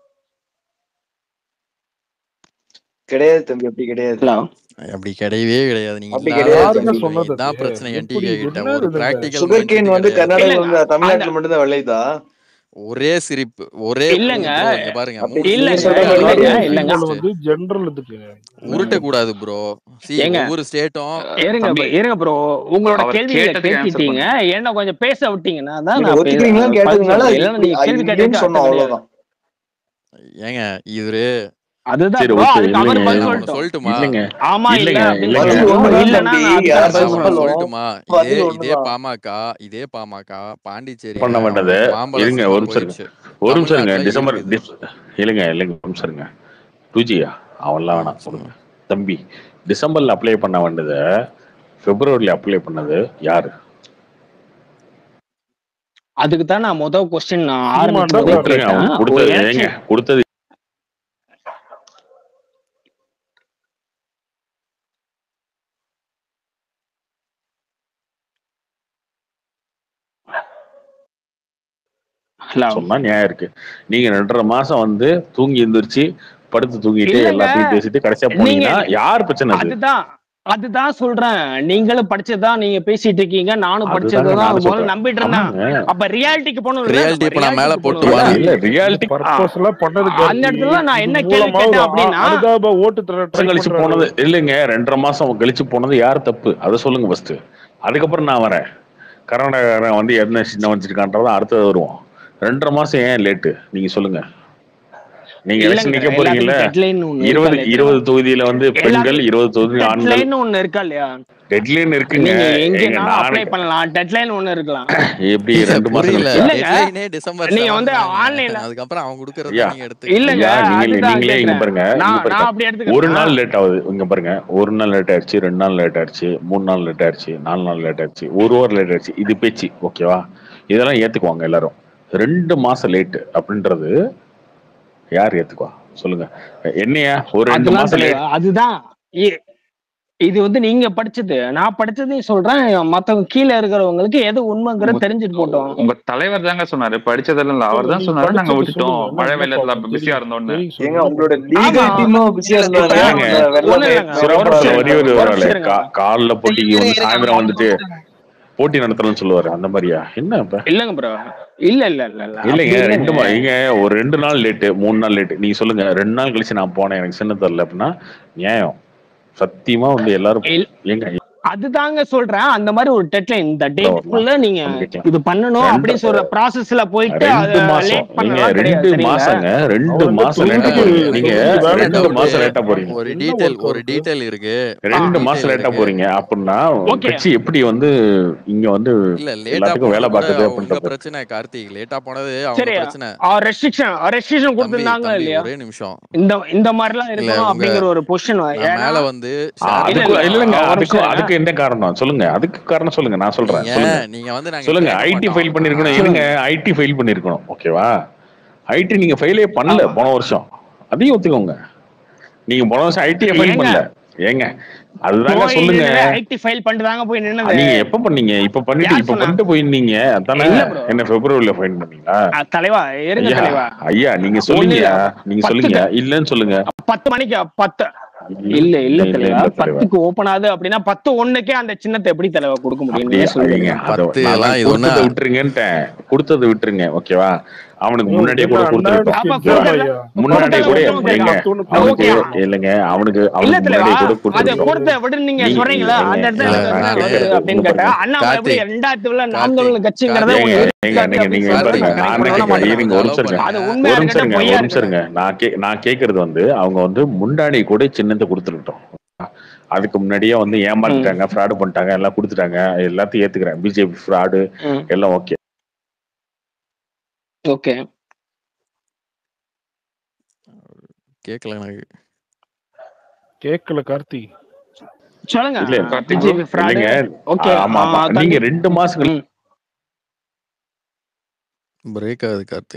கிடையாது தம்பி, அப்படி கிடையாது. அப்படி கிடையவே கிடையாது. நீங்க தான் பிரச்சனை. ஒரு பிராக்டிகல் சுகர்கேன் வந்து கர்நாடகால வந்து தமிழ்நாட்டுல மட்டும் தான் விளையுதா? ஒரே சிரிப்பு, ஒரே இல்லங்க பாருங்க. உருட்ட கூடாது ப்ரோ. ஒவ்வொரு ஸ்டேட்டும் இருங்க ப்ரோ, உங்களோட கேள்விகளை கேட்டுட்டீங்க, என்ன கொஞ்சம் பேச விட்டீங்கன்னா தான் நான் கேள்வி கேட்டீங்க சொன்னோம், அவ்வளவுதான். ஏங்க இவரு அதுதான் சொல்லட்டுமா? ஆமா சொல்லட்டுமா? இதே பாமக பாண்டிச்சேரி பண்ண வேண்டது. இருங்க ஒரு நிமிஷம் டிசம்பர் இல்லைங்க ஒரு நிமிஷம். 2Gயா அவன்லாம் வேணாம் சொல்லுங்க தம்பி. டிசம்பர்ல அப்ளை பண்ண வேண்டியதை பிப்ரவரியில அப்ளை பண்ணது யாரு? அதுக்கு தான் நான் முதல் கொஸ்டின் விட்டுருங்க. அவங்க கொடுத்தது ஏங்க கொடுத்தது சொன்னா நியாயம் இருக்கு. நீங்க 2.5 மாசம் வந்து தூங்கி எந்திரிச்சு படுத்து தூங்கிட்டு எல்லாத்தையும் பேசிட்டு கடைசியா போனீங்கன்னா யார் பிரச்சனை? அதுதான் சொல்றேன். நீங்களும் படிச்சதுதான் நீங்க பேசிட்டு இருக்கீங்க, நானும் படிச்சதுதான் நம்பிட்டு இருந்தேன். அப்ப ரியாலிட்டிக்கு போனோம். ரியாலிட்டி இப்ப நான் மேல போட்டு இல்ல ரியாலிட்டி பர்பஸ்ல பண்ணதுக்கு அந்த இடத்துல நான் என்ன கேள்வி கேட்டேன் அப்படின்னா அனுதாப ஓட்டு கழிச்சு போனது இல்லைங்க. 2.5 மாசம் கழிச்சு போனது யார் தப்பு அதை சொல்லுங்க ஃபர்ஸ்ட். அதுக்கப்புறம் நான் வரேன். கர்நாடகா வந்து என்ன சின்ன வச்சிருக்கான்றதான் அடுத்தது வருவோம். 2.5 மாசம் ஏன் லேட்டு நீங்க சொல்லுங்க. நீங்க எலெக்ஷன் நிக்க போறீங்கல்ல, 20 தொகுதியில வந்து பெண்கள், 20 தொகுதி ஆண்கள் ஒண்ணு இருக்கா இல்லையா? டெட்லைன் இருக்குங்க. அப்ளை பண்ணலாம், டெட்லைன் ஒண்ணு இருக்கலாம். எப்படி 2 மாசம் டெட்லைனே டிசம்பர் நீங்க வந்து ஆன்லைன்ல அதுக்கு அப்புறம் அவங்க கொடுக்கறது நீங்க எடுத்து இல்லங்க. நீங்களே இங்க பாருங்க, ஒரு நாள் லேட் ஆகுது இங்க பாருங்க. 1 நாள் லேட் ஆயிடுச்சு, 2 நாள் லேட் ஆயிடுச்சு, 3 நாள் லேட் ஆயிடுச்சு, 4 நாள் லேட் ஆயிடுச்சு, 1 வாரம் லேட் ஆயிடுச்சு. இது பேச்சு ஓகேவா? இதெல்லாம் ஏத்துக்குவாங்க எல்லாரும். 2 மாசம் லேட் அப்படின்றது யார் ஏத்துக்குவா சொல்லுங்க. என்னையா ஒரு 2 மாசம் லேட்? அதுதான் இது வந்து நீங்க படிச்சது, நான் படிச்சதையும் சொல்றேன். மத்தவங்க கீழே இருக்கிறவங்களுக்கு எது உண்மைங்கிறது தெரிஞ்சுட்டு போட்டோம். உங்க தலைவர் தாங்க சொன்னாரு, படிச்சதெல்லாம் இல்ல. அவர் தான் சொன்னாரு, நாங்க விட்டுட்டோம் மழை வெள்ளத்துல பிஸியா இருந்தோம்னு. உங்களோட லீகல் டீமும் பிஸியா இருந்தாங்க. காலைல போட்டிக்கு வந்து சாயந்தரம் வந்துட்டு போட்டி நடத்தணும்னு சொல்லுவாரு. அந்த மாதிரியா என்ன? இல்லங்க ப்ரோ, இல்லைங்க. ஒரு 2 நாள் லேட்டு, 3 நாள் லேட்டு. நீங்க சொல்லுங்க. 2 நாள் கழிச்சு நான் போனேன், எனக்கு சின்ன தரல அப்படின்னா நியாயம். சத்தியமா வந்து எல்லாரும் எங்க அதுதாங்க சொல்றேன். அந்த மாதிரி ஒரு டெட்லைன், இந்த டேட்க்குள்ள நீங்க இது பண்ணணும் அப்படின்னு சொல்ற ப்ராசஸ்ல போயிட்டு 2 மாசம் நீங்க 2 மாசங்க 2 மாசம் லேட்டா போறீங்க. நீங்க 2 மாசம் லேட்டா போறீங்க. ஒரு டீடைல் இருக்கு. 2 மாசம் லேட்டா போறீங்க அப்படின்னா கட்சி எப்படி வந்து இங்க வந்து எல்லாத்துக்கும் வேலை பார்க்குது அப்படின்ற பிரச்சனை. கார்த்திக் லேட்டா போனது அவங்க பிரச்சனை. ரெஸ்ட்ரிக்ஷன் கொடுத்திருந்தாங்க இல்லையா? ஒரே நிமிஷம், இந்த மாதிரி எல்லாம் இருக்கணும் அப்படிங்கிற ஒரு பொசிஷன் மேல வந்து இல்லங்க. அதுக்கு என்ன காரணம் சொல்லுங்க. அதுக்கு காரணம் சொல்லுங்க, நான் சொல்றேன். நீங்க வந்து சொல்லுங்க. ஐடி ஃபைல் பண்ணிருக்கணும். இருங்க, ஐடி ஃபைல் பண்ணிருக்கணும். ஓகேவா? ஐடி நீங்க ஃபைலே பண்ணல போன வருஷம், அதையும் ஒத்துக்கோங்க. நீங்க போன வருஷம் ஐடி ஃபைல் பண்ணல. ஏங்க அதுதாங்க சொல்லுங்க. ஐடி ஃபைல் பண்ணிட்டாங்க போய் நின்னது. நீங்க எப்ப பண்ணீங்க? இப்ப பண்ணிட்டு போயிருந்தீங்க அதானே? என்ன பிப்ரவரியில ஃபைல் பண்ணீங்களா? தலைவா இருங்க தலைவா. ஐயா நீங்க சொல்லுங்க, இல்லன்னு சொல்லுங்க. 10 மணிக்கு 10 இல்ல தலைவா, 10க்கு ஓபன் ஆகுது அப்படின்னா 10:01க்கே அந்த சின்னத்தை எப்படி தலைவா கொடுக்க முடியும்? கொடுத்தது விட்டுருங்க ஓகேவா? அவனுக்கு முன்னாடியே கூட கொடுத்துருக்கோம். முன்னாடியே கூட இல்லைங்க. அவனுக்கு முன்னாடியே கூட கொடுத்துருக்கோம். நீங்க சொல்றீங்களா அந்த இடத்துல அப்படின்னு கேட்டா அண்ணா எப்படி 2000ல நாம் தமிழ் கட்சிங்கிறத நான் கேக்குறது வந்து அவங்க வந்து முன்னாடி கூட சின்னத்தை கொடுத்துருக்கட்டும். அதுக்கு முன்னாடியே வந்து ஏமாத்திட்டாங்க, ஃப்ராடு பண்ணிட்டாங்க, எல்லாம் கொடுத்துட்டாங்க. எல்லாத்தையும் ஏத்துக்கிறேன். பிஜேபி ஃப்ராடு எல்லாம் ஓகே. ஓகே கேக்கல, எனக்கு கேக்கல. கார்த்தி சொல்லுங்க. BJP fraud okay. ஆமா நீங்க 2 மாசம் பிரேக் ஆகுது கார்த்தி.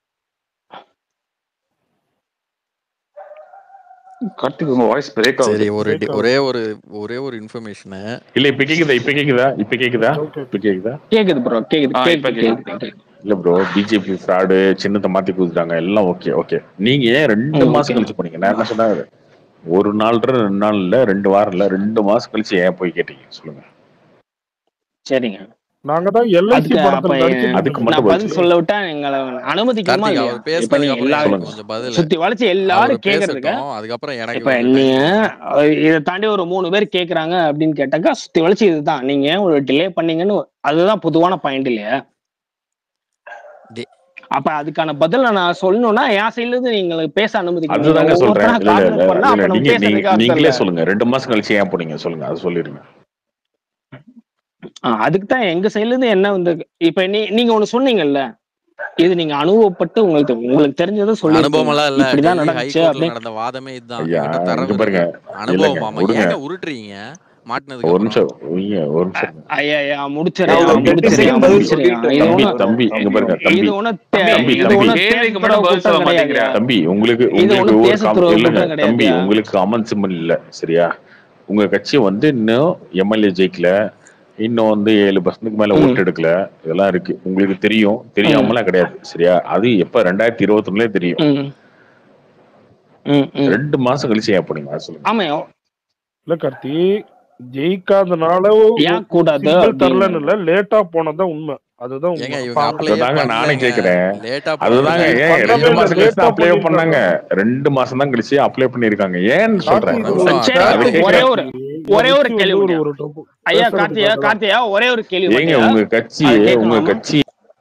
கார்த்திக் உங்க வாய்ஸ் பிரேக் ஆகுது. சரி, ஒரே ஒரு இன்ஃபர்மேஷன். இல்ல இப்ப கேக்குதா? கேக்குது ப்ரோ, கேக்குது. இல்ல ப்ரோ, பிஜேபி ஃப்ராடு, சின்னத்தை மாத்தி கொடுத்துட்டாங்க, எல்லாம் ஓகே. நீங்க ஏன் 2 மாசம் கழிச்சு போனீங்க? நான் என்ன சொன்னாரு, 1 நாள் 2 நாள் இல்ல, 2 வாரம் இல்ல, 2 மாசம் கழிச்சு ஏன் போய் கேட்டீங்க சொல்லுங்க. சரிங்க, நாங்க தான் எல்ஐசி படத்துல அதுக்கு மட்டும் பதில் சொல்ல விட்டா எங்களை அனுமதிக்குமா? சுத்தி வளைச்சு எல்லாரும் கேக்குறதுக்கு அதுக்கப்புறம் எனக்கு இப்ப நீங்க இதை தாண்டி ஒரு 3 பேர் கேக்குறாங்க அப்படின்னு கேட்டாக்கா சுத்தி வளைச்சு இதுதான் நீங்க ஒரு டிலே பண்ணீங்கன்னு, அதுதான் பொதுவான பாயிண்ட் இல்லையா? அப்ப அதுக்கான பதில் நான் சொல்லணும்னா என் சைடுல இருந்து நீங்க பேச அனுமதிக்கணும். அதுதாங்க சொல்றேன். நீங்களே சொல்லுங்க, 2 மாசம் கழிச்சு ஏன் போனீங்க சொல்லுங்க, அது சொல்லிருங்க. அதுக்கு தான் எங்க சைடுல இருந்து என்ன வந்து இப்ப நீங்க ஒண்ணு சொன்னீங்கல்ல, இது நீங்க அனுபவப்பட்டு உங்களுக்கு தெரிஞ்சதை சொல்லி அனுபவமெல்லாம் இல்ல. இப்படிதான் டெல்லி நடந்துச்சு ஹைகோர்ட்ல அப்படின்னு. நடந்த வாதமே இதுதான். ஐயா என்கிட்ட தரவு இங்க பாருங்க, இருக்கு. இல்லைங்க அனுபவமாமா. விடுங்க, ஏங்க உருட்டுறீங்க மாட்டினதுக்கு ஒரு அப்புறம்? நிமிஷம் வைங்க, ஒரு நிமிஷம். ஐயா ஏய் முடிச்சிடறேன் தம்பி தம்பி முடிச்சிடறேன் தம்பி முடிச்சிடறேன். இது தம்பி ஒண்ணும் தம்பி இங்க பாருங்க தம்பி இது ஒண்ணும் தம்பி இது தம்பி ஒண்ணும் கேள்விக்கு தேசத்துறவு மட்டும் பதில் சொல்ல குற்றம் கிடையாதுயா. மாட்டேங்கிற. தம்பி உங்களுக்கு இது உங்களுக்கு ஒண்ணும் ஒரு தேசத்துறவு இல்லைங்க குற்றம் தம்பி, கிடையாதுயா. உங்களுக்கு காமன் சிம்பிள் இல்ல சரியா? உங்க கட்சி வந்து இன்னும் எம்எல்ஏ ஜெயிக்கல, இன்னும் வந்து 7% மேல ஓட்டு எடுக்கல, இதெல்லாம் இருக்கு உங்களுக்கு தெரியும், தெரியாமலாம் கிடையாது சரியா? அது எப்ப 2021 தெரியும். 2 மாசம் கழிச்சு ஏன் போனீங்க சொல்லுங்க. ஆமா இல்ல கார்த்தி, ஜெயிக்காதனால ஏன் கூடாது சிம்பிள் தரலன்னு இல்ல, லேட்டா போனதான் உண்மை. அதுதான் ஏங்க உண்மை. இவங்க அப்ளையே அதுதாங்க நானே பண்ணலங்க. கேக்குறேன். லேட்டா அதுதாங்க பண்ணல. ஏன் 2 பண்ணவே மாசம் இல்ல, கழிச்சு லேட்டா அப்ளை பண்ணாங்க, பண்ணிருக்காங்க. 2 மாசம் தான் கழிச்சு அப்ளை பண்ணிருக்காங்க. ஏன்னு கார்த்தி சொல்றேன். இது ஒரு ஒரு நிமிஷம். சரி அதை ஒரே கேக்குறேன். ஒரு கார்த்தி ஒரே ஒரு கட்சி கேள்வி வந்து மட்டும் ஒரு top ஐயா பேசுறதுக்காக தான். கார்த்தியா ஒரே ஒரு கேள்வி ஏங்க மட்டும் உங்க அது கட்சியே உங்க கேட்கலாமா? கட்சி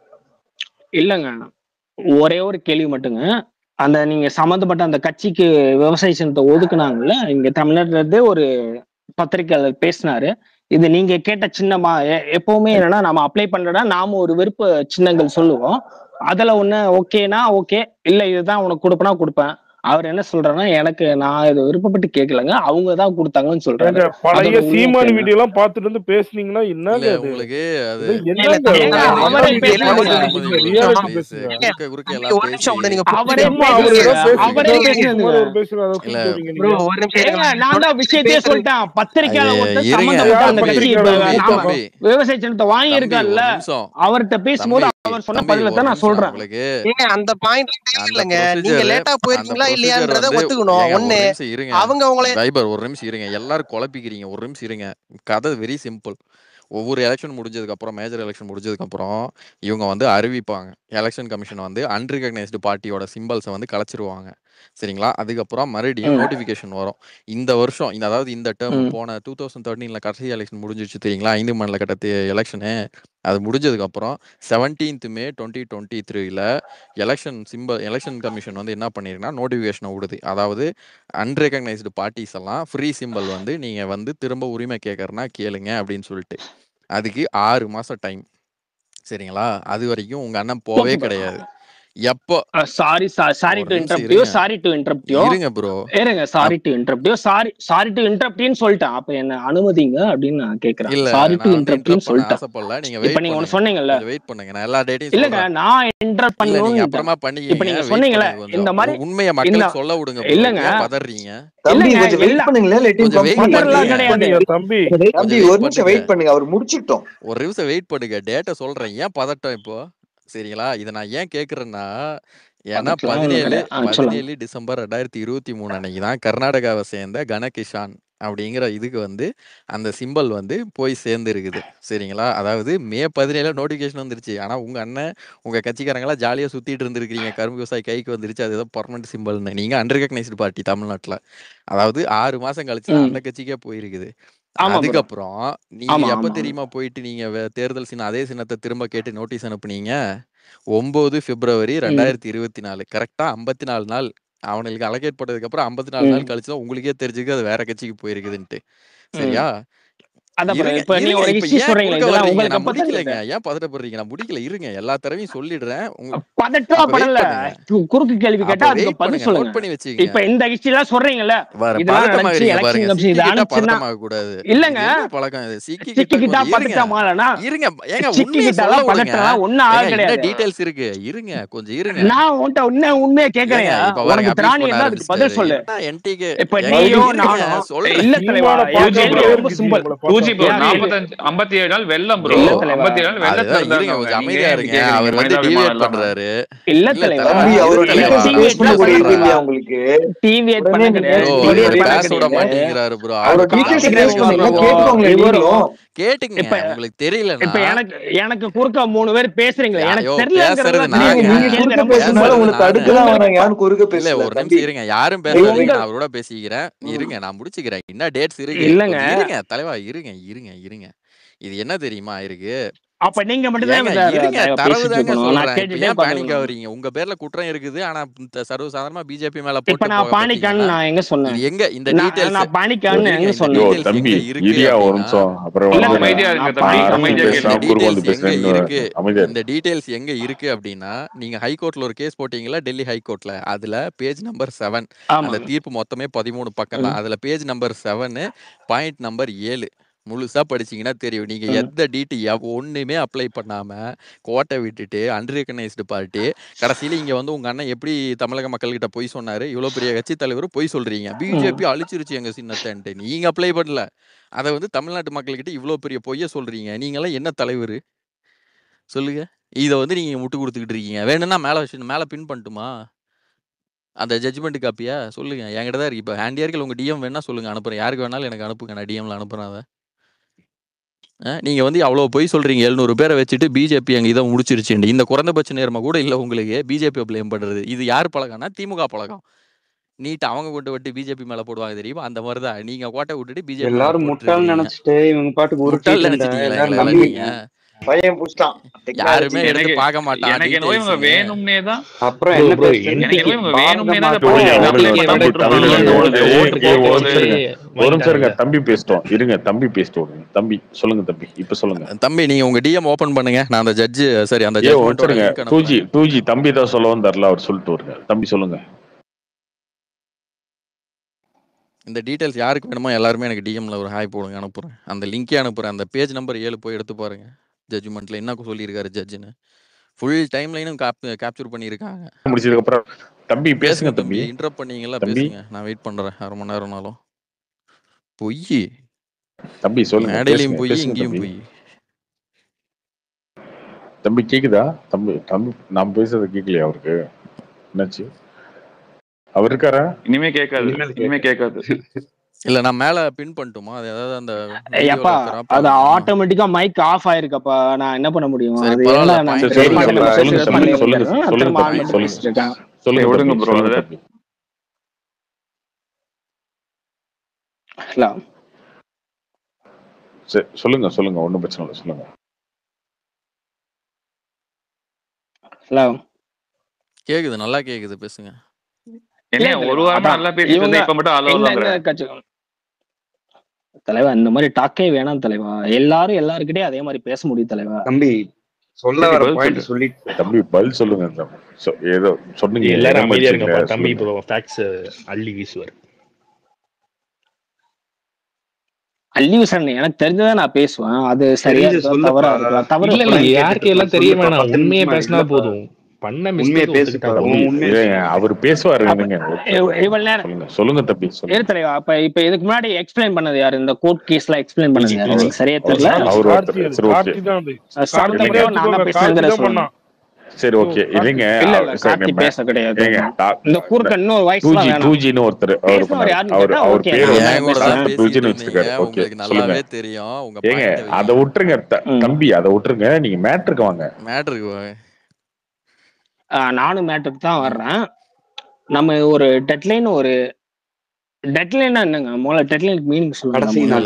இல்லங்க ஒரே ஒரு கேள்வி மட்டுங்க. அந்த நீங்க சம்பந்தப்பட்ட அந்த கட்சிக்கு விவசாய சின்னத்தை ஒதுக்குனாங்கல்ல, இங்க தமிழ்நாட்டுல இருந்து ஒரு பத்திரிகையாளர் பேசினாரு. இது நீங்க கேட்ட சின்னமா எப்பவுமே என்னன்னா நம்ம அப்ளை பண்றதா நாம ஒரு விருப்ப சின்னங்கள் சொல்லுவோம். அதுல ஒண்ணு ஓகேனா ஓகே, இல்ல இதுதான் உனக்கு கொடுப்பனா கொடுப்பேன். அவர் என்ன சொல்றாருன்னா, எனக்கு நான் இது விருப்பப்பட்டு கேட்கலங்க, அவங்கதான் கொடுத்தாங்கன்னு சொல்றாரு. ஏங்க பழைய அதோட உண்மை சீமான் என்ன? வீடியோ எல்லாம் பாத்துட்டு வந்து பேசுனீங்கன்னா இல்ல என்னங்க அது? உங்களுக்கு அது இது இல்ல என்னங்க தம்பி ஏங்க நான் அவரே தம்பி பேசுங்க ஒரு அனுமதி கொடுங்க ரியாலிட்டி ப்ளீஸ். பேசுங்க. குறுக்க தம்பி எல்லாம் ஒரு நிமிஷம் பேசி நீங்க அவரே சும்மா புரிஞ்சுக்கங்க. அவர் ஏதோ பேசுங்க அவரே பேசிட்டு பேசுனதுங்க. சும்மா ஒரு பேசுறாரு, அதை இல்ல சொல்றீங்க ப்ரோ நீங்க. ஒரு நிமிஷம் ஏங்க இருங்க. நான் தான் தொடர்ந்து விஷயத்தையே பேசுறது சொல்லிட்டேன். அது பத்திரிக்கையாளர் ஒருத்தர் இருங்க. சம்பந்தப்பட்ட யார் அந்த கட்சி பத்திரிக்கையாளர் தம்பி நாம தம்பி விவசாய சின்னத்தை தம்பி வாங்கியிருக்காருல்ல, ஒரு நிமிஷம். அவர்கிட்ட பேசும்போது தம்பி அவர் சொன்ன தம்பி பதில ஒரு தான் நான் நிமிஷம். சொல்றேன். உங்களுக்கு ஏங்க அந்த பாயிண்ட் அந்த இல்லங்க, நீங்க ப்ரொசீஜர் லேட்டா அந்த போயிருக்கீங்களா ப்ரொசீஜர் இல்லையான்றத வந்து ஒத்துக்கணும். ஏங்க ஒரு ஒண்ணு நிமிஷம் இருங்க. அவங்க உங்களை வைபர் ஒரு நிமிஷம் இருங்க. எல்லாரும் குழப்பிக்கிறீங்க. ஒரு நிமிஷம் இருங்க. கதை வெரி சிம்பிள். ஒவ்வொரு எலெக்ஷன் முடிஞ்சதுக்கு அப்புறம், மேஜர் எலெக்ஷன் முடிஞ்சதுக்கு அப்புறம் இவங்க வந்து அறிவிப்பாங்க. எலெக்ஷன் கமிஷன் வந்து அன்ரிகக்னைஸ்டு பார்ட்டியோட சிம்பல்ஸை வந்து கலைச்சிருவாங்க சரிங்களா? அதுக்கப்புறம் மறுபடியும் நோட்டிஃபிகேஷன் வரும். இந்த வருஷம் அதாவது இந்த டேர்ம் போன 2013 கடைசி எலெக்ஷன் முடிஞ்சிச்சு தெரியுங்களா? 5 மாநில கட்ட எலெக்ஷனு. அது முடிஞ்சதுக்கு அப்புறம் 17th May 2023 எலெக்ஷன் கமிஷன் வந்து என்ன பண்ணிருக்குன்னா நோட்டிஃபிகேஷனை விடுது. அதாவது அன்ரெகக்னைஸ்டு பார்ட்டிஸ் எல்லாம் ஃப்ரீ சிம்பல் வந்து நீங்க வந்து திரும்ப உரிமை கேட்கறனா கேளுங்க அப்படின்னு சொல்லிட்டு. அதுக்கு 6 மாசம் டைம் சரிங்களா? அது வரைக்கும் உங்க அண்ணன் போவே கிடையாது. எப்போ சாரி ஒரு டு நிமிஷம் இன்டரப்ட் யூ இருங்க. சாரி டு இன்டரப்ட் யூ இருங்க ப்ரோ. ஏங்க sorry to interrupt you sorry to இன்டரப்ட்னு சொல்லிட்டேன். அப்ப என்ன அனுமதிங்க அப்படின்னு நான் கேக்குறேன். இல்ல சாரி டு நான் வந்து இன்டரப்ட்னு இன்டரப்ட் பண்ண சொல்லிட்டேன். ஆசைப்படல. நீங்க இப்ப வெயிட் நீங்க ஒண்ணு பண்ணுங்க. சொன்னீங்கல்ல, கொஞ்சம் வெயிட் பண்ணுங்க. நான் எல்லா டேட்டையும் இல்லங்க சொல்றேன். நான் இன்டரப்ட் இல்ல நீங்க பண்ணணும்னு அப்புறமா இப்ப பண்ணிக்கீங்க. நீங்க வெயிட் சொன்னீங்கல்ல பண்ணுங்க இந்த கொஞ்சம். மாதிரி உண்மையை இந்த மக்களுக்கு சொல்ல விடுங்க ப்ரோ. இல்லங்க ஏன் பதறீங்க? தம்பி இல்லங்க கொஞ்சம் வெயிட் எல்லா பண்ணுங்களேன், let him கொஞ்சம் வெயிட் complete. பதறலாம் பண்ணுங்க. கிடையாது. பண்ணியா தம்பி? தம்பி கொஞ்சம் ஒரு வெயிட் நிமிஷம் பண்ணுங்க. வெயிட் பண்ணுங்க, அவர் முடிச்சிட்டோம். ஒரு நிமிஷம் வெயிட் பண்ணுங்க. டேட்டா சொல்றேன். ஏன் பதட்டம் இப்போ? சரிங்களா? இதை நான் ஏன் கேட்குறேன்னா, ஏன்னா பதற்றலாம் ஒண்ணும் கிடையாது. சொல்லுங்க. 17 டிசம்பர் 2023 அன்னைக்கு தான் கர்நாடகாவை சேர்ந்த கனகிஷான் அப்படிங்கிற இதுக்கு வந்து அந்த சிம்பல் வந்து போய் சேர்ந்து இருக்குது சரிங்களா? அதாவது மே 17 நோட்டிஃபிகேஷன் வந்துருச்சு. ஆனா உங்க அண்ணன் உங்க கட்சிக்காரங்களா ஜாலியா சுத்திட்டு இருந்திருக்கீங்க. கரும்பு விவசாயி கைக்கு வந்துருச்சு, அது ஏதோ பர்மனன்ட் சிம்பல்னு. நீங்க அன்ரெகக்னைஸ்டு பார்ட்டி தமிழ்நாட்டுல. அதாவது 6 மாசம் கழிச்சு தான் அந்த கட்சிக்கே போயிருக்குது. ஆமா ப்ரோ. அதுக்கப்புறம் நீங்க ஆமா எப்ப ஆமா தெரியுமா போயிட்டு நீங்க தேர்தல் சின்னம் அதே சின்னத்தை திரும்ப கேட்டு நோட்டீஸ் அனுப்புனீங்க? 9 பிப்ரவரி 2024. கரெக்டா 54 நாள் அவனுக்கு அலோகேட் பண்ணதுக்கு அப்புறம் 54 நாள் கழிச்சு தான் உங்களுக்கே தெரிஞ்சுக்கு அது வேற கட்சிக்கு போயிருக்குதுன்ட்டு. சரியா? அதான் bro, இருங்க இப்ப நீங்க இருங்க. ஒரு இப்ப ஹிஸ்டரி ஏன் சொல்றீங்களா, குறுக்க இதெல்லாம் வர்றீங்க? உங்களுக்கு நான் எப்ப முடிக்கலைங்க. தெரிஞ்சது? ஏன் பதட்டப்படுறீங்க? நான் முடிக்கல. இருங்க, எல்லா தடவையும் சொல்லிடுறேன். பதற்றமா அப்ப வெயிட் படல. பண்ணுங்க. குறுக்கு கேள்வி அப்ப கேட்டா அதுக்கு வெயிட் பதில் பண்ணுங்க. சொல்லுங்க. நோட் பண்ணி வச்சுக்கங்க. இப்ப இந்த ஹிஸ்டரி எல்லாம் சொல்றீங்கல்ல, வேற இதெல்லாம் நடந்துச்சு பதட்டமாகறீங்க எலெக்ஷன் பாருங்க. கமிஷன் இது சிக்கிக்கிட்டா அனுப்பிச்சுன்னா பதட்டமாக கூடாது. இல்லங்க, என்ன பழக்கம் இது? சிக்கிக்கிட்டா சிக்கிக்கிட்டா கொஞ்சம் இருங்க. பதட்டமாலனா இருங்க ஏங்க உண்மையை சிக்கிக்கிட்டாலாம் சொல்ல விடுங்க. பதட்டலாம் ஒண்ணும் ஆக ஏங்க இன்னும் கிடையாது. டீடைல்ஸ் இருக்கு. இருங்க கொஞ்சம் இருங்க. நான் உன்ட்ட உண்மையா ஏங்க கேக்குறேன். இப்ப பாருங்க உனக்கு அபியூஸ் திராணி பண்ண இருந்தா அதுக்கு பதில் ஆரம்பிச்சிட்டாரு. சொல்லு. என்ன என்டிகே இப்ப ஏங்க நீயோ இருங்க நானும் சொல்றேன். இல்ல தலைவா, சீமான என் கேள்வி பார்க்க ரொம்ப சிம்பிள். டூஜி ப்ரோ என் கேள்வி 57 நாள் வெள்ளம் ப்ரோ. இல்ல தலைவா, 57 நாள் வெள்ளத்துல அதுதான் இருங்க இருந்தாங்க. கொஞ்சம் நீங்க அமைதியா ஏன் இருங்க. கேக்குறீங்க? அவர் வந்து மனிதாபிமானம் டிவியேட் இல்லாம. பண்றாரு. இல்ல இல்ல தலைவா, தலைவா தம்பி இரு அவரோட தலைவா. டீடைல்ஸ் டிவியேட் பேச எல்லாம் பண்ண முடியுது கிடையாது. இல்லையா உங்களுக்கு? டிவியேட் உடனே பண்ண நீங்க கிடையாது. ப்ரோ டிவியேட் இவர் டிவைட் பண்ண பேச விட பண்ணாதீங்க. கிடையாது. மாட்டேங்கிறாரு ப்ரோ. அவரோட அவருக்கு டீடைல்ஸ் அமைதியா பேச இருங்க முடியல, ப்ரோ. கேட்டுக்கோங்களேன் இவரு நீங்களும். கேட்டுங்க. இப்ப உங்களுக்கு தெரியலனா இப்ப எனக்கு குறுக்க 3 பேர் பேசுறீங்களே, எனக்கு ஐயோ தெரியலங்கிறதுல பேசுறது நீங்க நாங்க. நீங்க கேள்வி குறுக்க ரொம்ப பேசுனால சிம்பிள். உங்களுக்கு நானு. தடுக்கலாம் உங்களுக்கு வேணாம், யாரும் குறுக்க இல்ல பேசல ஒரு தம்பி. நிமிஷம் இருங்க. யாரும் பேசாதீங்க. உங்க நான் அவரோட பேசிக்கிறேன். இருங்க நான் முடிச்சுக்கிறேன். என்ன டேட்ஸ் இருக்கு. இல்லங்க, கொஞ்சம் இருங்க தலைவா. இருங்க. இது என்ன தெரியுமா இருக்கு? அப்ப நீங்க மட்டும் தான் தரவு தாங்க நான் சொல்றேன். கேட்டுட்டே ஏன் பேனிக் ஆவறீங்க? உங்க பேர்ல குற்றம் இருக்குது. ஆனா சர்வசாதாரணமா பிஜேபி மேல இப்ப போட்டு நான் பானிக்கான்னு நான் எங்க சொன்னேன்? எங்க இந்த டீடைல்ஸ் நான் பானிக்கான்னு எங்க சொன்னேன்? தம்பி இரியா ஒரு நிமிஷம். அப்புறம் இந்த டீடைல்ஸ் எங்க இருக்கு அப்படின்னா, நீங்க ஹைகோர்ட்ல ஒரு கேஸ் போட்டீங்களா, டெல்லி ஹைகோர்ட்ல. அதுல பேஜ் நம்பர் 7 அந்த தீர்ப்பு மொத்தமே 13 பக்கம் தான். அதுல பேஜ் நம்பர் 7 பாயிண்ட் நம்பர் 7 முழுசா படிச்சீங்கன்னா தெரியும். நீங்க எந்த டிடி ஒண்ணுமே அப்ளை பண்ணாம கோட்டை விட்டுட்டு அன்ரெகனைஸ்டு பார்ட்டி கடைசியில இங்க வந்து உங்க அண்ணன் எப்படி தமிழக மக்கள் கிட்ட பொய் சொன்னாரு, இவ்வளவு பெரிய கட்சி தலைவர் பொய் சொல்றீங்க, பிஜேபி அழிச்சிருச்சு எங்க சின்னத்தை, நீங்க அப்ளை பண்ணல. அதை வந்து தமிழ்நாட்டு மக்கள் கிட்ட இவ்வளவு பெரிய பொய்ய சொல்றீங்க. நீங்க எல்லாம் என்ன தலைவர் சொல்லுங்க? இதை வந்து நீங்க முட்டு கொடுத்துக்கிட்டு இருக்கீங்க. வேணும்னா மேல பின் பண்ணட்டுமா அந்த ஜட்ஜ்மெண்ட் காப்பியா? சொல்லுங்க, என்கிட்ட தான் இருக்கு. இப்போ ஹேண்டியார்கள் உங்க டிஎம் வேணா சொல்லுங்க, அனுப்புறேன். யாருக்கு வேணாலும் எனக்கு அனுப்புங்க, நான் டிஎம்ல அனுப்புறேன். அதை நீங்க வந்து அவ்வளவு பொய் சொல்றீங்க. 700 பேரை வச்சுட்டு பிஜேபி அங்க இதை முடிச்சிருச்சு. இந்த குறைந்தபட்ச நேர்மை கூட இல்ல உங்களுக்கு பிஜேபி பிளேம் பண்றது. இது யார் பழக்கம்னா திமுக பழக்கம். நீட் அவங்க கொண்டு விட்டு பிஜேபி மேல போடுவாங்க தெரியுமா? அந்த மாதிரிதான் நீங்க கோட்டை விட்டுட்டு பிஜேபி எல்லாரும் முட்டாள் நினைச்சிட்டு இவங்க பாட்டுக்கு முட்டாள் நினைச்சிட்டீங்களா? பையன் புடிச்சான். யாருமே எடுத்து பார்க்க மாட்டாங்க. எனக்கு என்னவோ இவங்க வேணும்னே தான். அப்புறம் என்ன எனக்கு என்னவோ இவங்க வேணும்னே தான். ஒரு நிமிஷம் இருங்க, தம்பி பேசிட்டோம். இருங்க தம்பி பேசிட்டோம். தம்பி சொல்லுங்க தம்பி, இப்ப சொல்லுங்க தம்பி. நீங்க உங்க டிஎம் ஓபன் பண்ணுங்க. நான் அந்த ஜட்ஜ் சரி அந்த ஜட்ஜ் 2G தம்பி தான் சொல்லவும் தரல, அவர் சொல்லிட்டு வருங்க. தம்பி சொல்லுங்க. இந்த டீடைல்ஸ் யாருக்கு வேணுமோ எல்லாருமே எனக்கு டிஎம்ல ஒரு ஹாய் போடுங்க, அனுப்புறேன். அந்த லிங்கே அனுப்புறேன். அந்த பேஜ் நம்பர் 7 போய் எடுத்து பாருங்க. ஜட்ஜ்மெண்ட்ல என்ன சொல்லியிருக்காரு ஜட்ஜுன்னு ஃபுல் டைம் லைனும் கேப்சர் பண்ணியிருக்காங்க. முடிச்சதுக்கு அப்புறம் தம்பி பேசுங்க. தம்பி இன்டரப்ட் பண்ணீங்களா? பேசுங்க, நான் வெயிட் பண்றேன். 1/2 மணி நேரம்னாலும். பொய் தம்பி சொல்லுங்க. மேடையிலையும் பொய், இங்கேயும் பொய். தம்பி கேக்குதா? தம்பி நான் பேசுறது கேட்கலையா அவருக்கு? என்னாச்சு? அவர் இருக்காரா? இனிமே கேட்காது. இல்ல நான் மேல பின் பண்ணட்டுமா? அது ஏதாவது அந்த அது ஆட்டோமேட்டிக்கா மைக் ஆஃப் ஆயிருக்கப்பா. நான் என்ன பண்ண முடியும்? சொல்லுங்க ஒண்ணும் பிரச்சனை இல்லை, சொல்லுங்க. ஹலோ கேக்குது, நல்லா கேக்குது, பேசுங்க. ஒரு வாரமா நல்லா பேசிட்டு இப்ப மட்டும் தலைவா இந்த மாதிரி டாக்கே வேணாம் தலைவா. எல்லாரும் எல்லாருக்கிட்டே அதே மாதிரி பேச முடியும் தலைவா. தம்பி சொல்ல வர பாயிண்ட் சொல்லி தம்பி பதில் சொல்லுங்க. ஏதோ சொன்னீங்க, எல்லாரும் அமைதியா இருங்கப்பா. தம்பி இப்போ ஃபேக்ட்ஸ் அள்ளி வீசுவார். அள்ளி வீசுறேன் எனக்கு தெரிஞ்சதான் நான் பேசுவேன். அது சரியா தவறு இல்ல. யாருக்கு எல்லாம் தெரிய வேணாம், உண்மையை பேசினா போதும். அவர் பேசுவாரு. சொல்லுங்க தம்பி. அப்ப இப்ப இதுக்கு முன்னாடி எக்ஸ்பிளைன் பண்ணது யாரு? இந்த கோர்ட் கேஸ்ல எக்ஸ்பிளைன் பண்ணது யாரு? சரியா தெரியல. சரி ஓகே. இல்லைங்க, பேச கிடையாது. இந்த குறுக்க இன்னொரு வாய்ஸ் ஒருத்தர் அவர் நல்லாவே தெரியும். அதை விட்டுருங்க தம்பி, அதை விட்டுருங்க. நீங்க மேட்ருக்கு வாங்க. நானும் மேட்டருக்கு தான் வர்றேன். நம்ம ஒரு டெட்லைன் என்னங்க? முதல்ல டெட்லைனுக்கு மீனிங் சொல்லுங்க.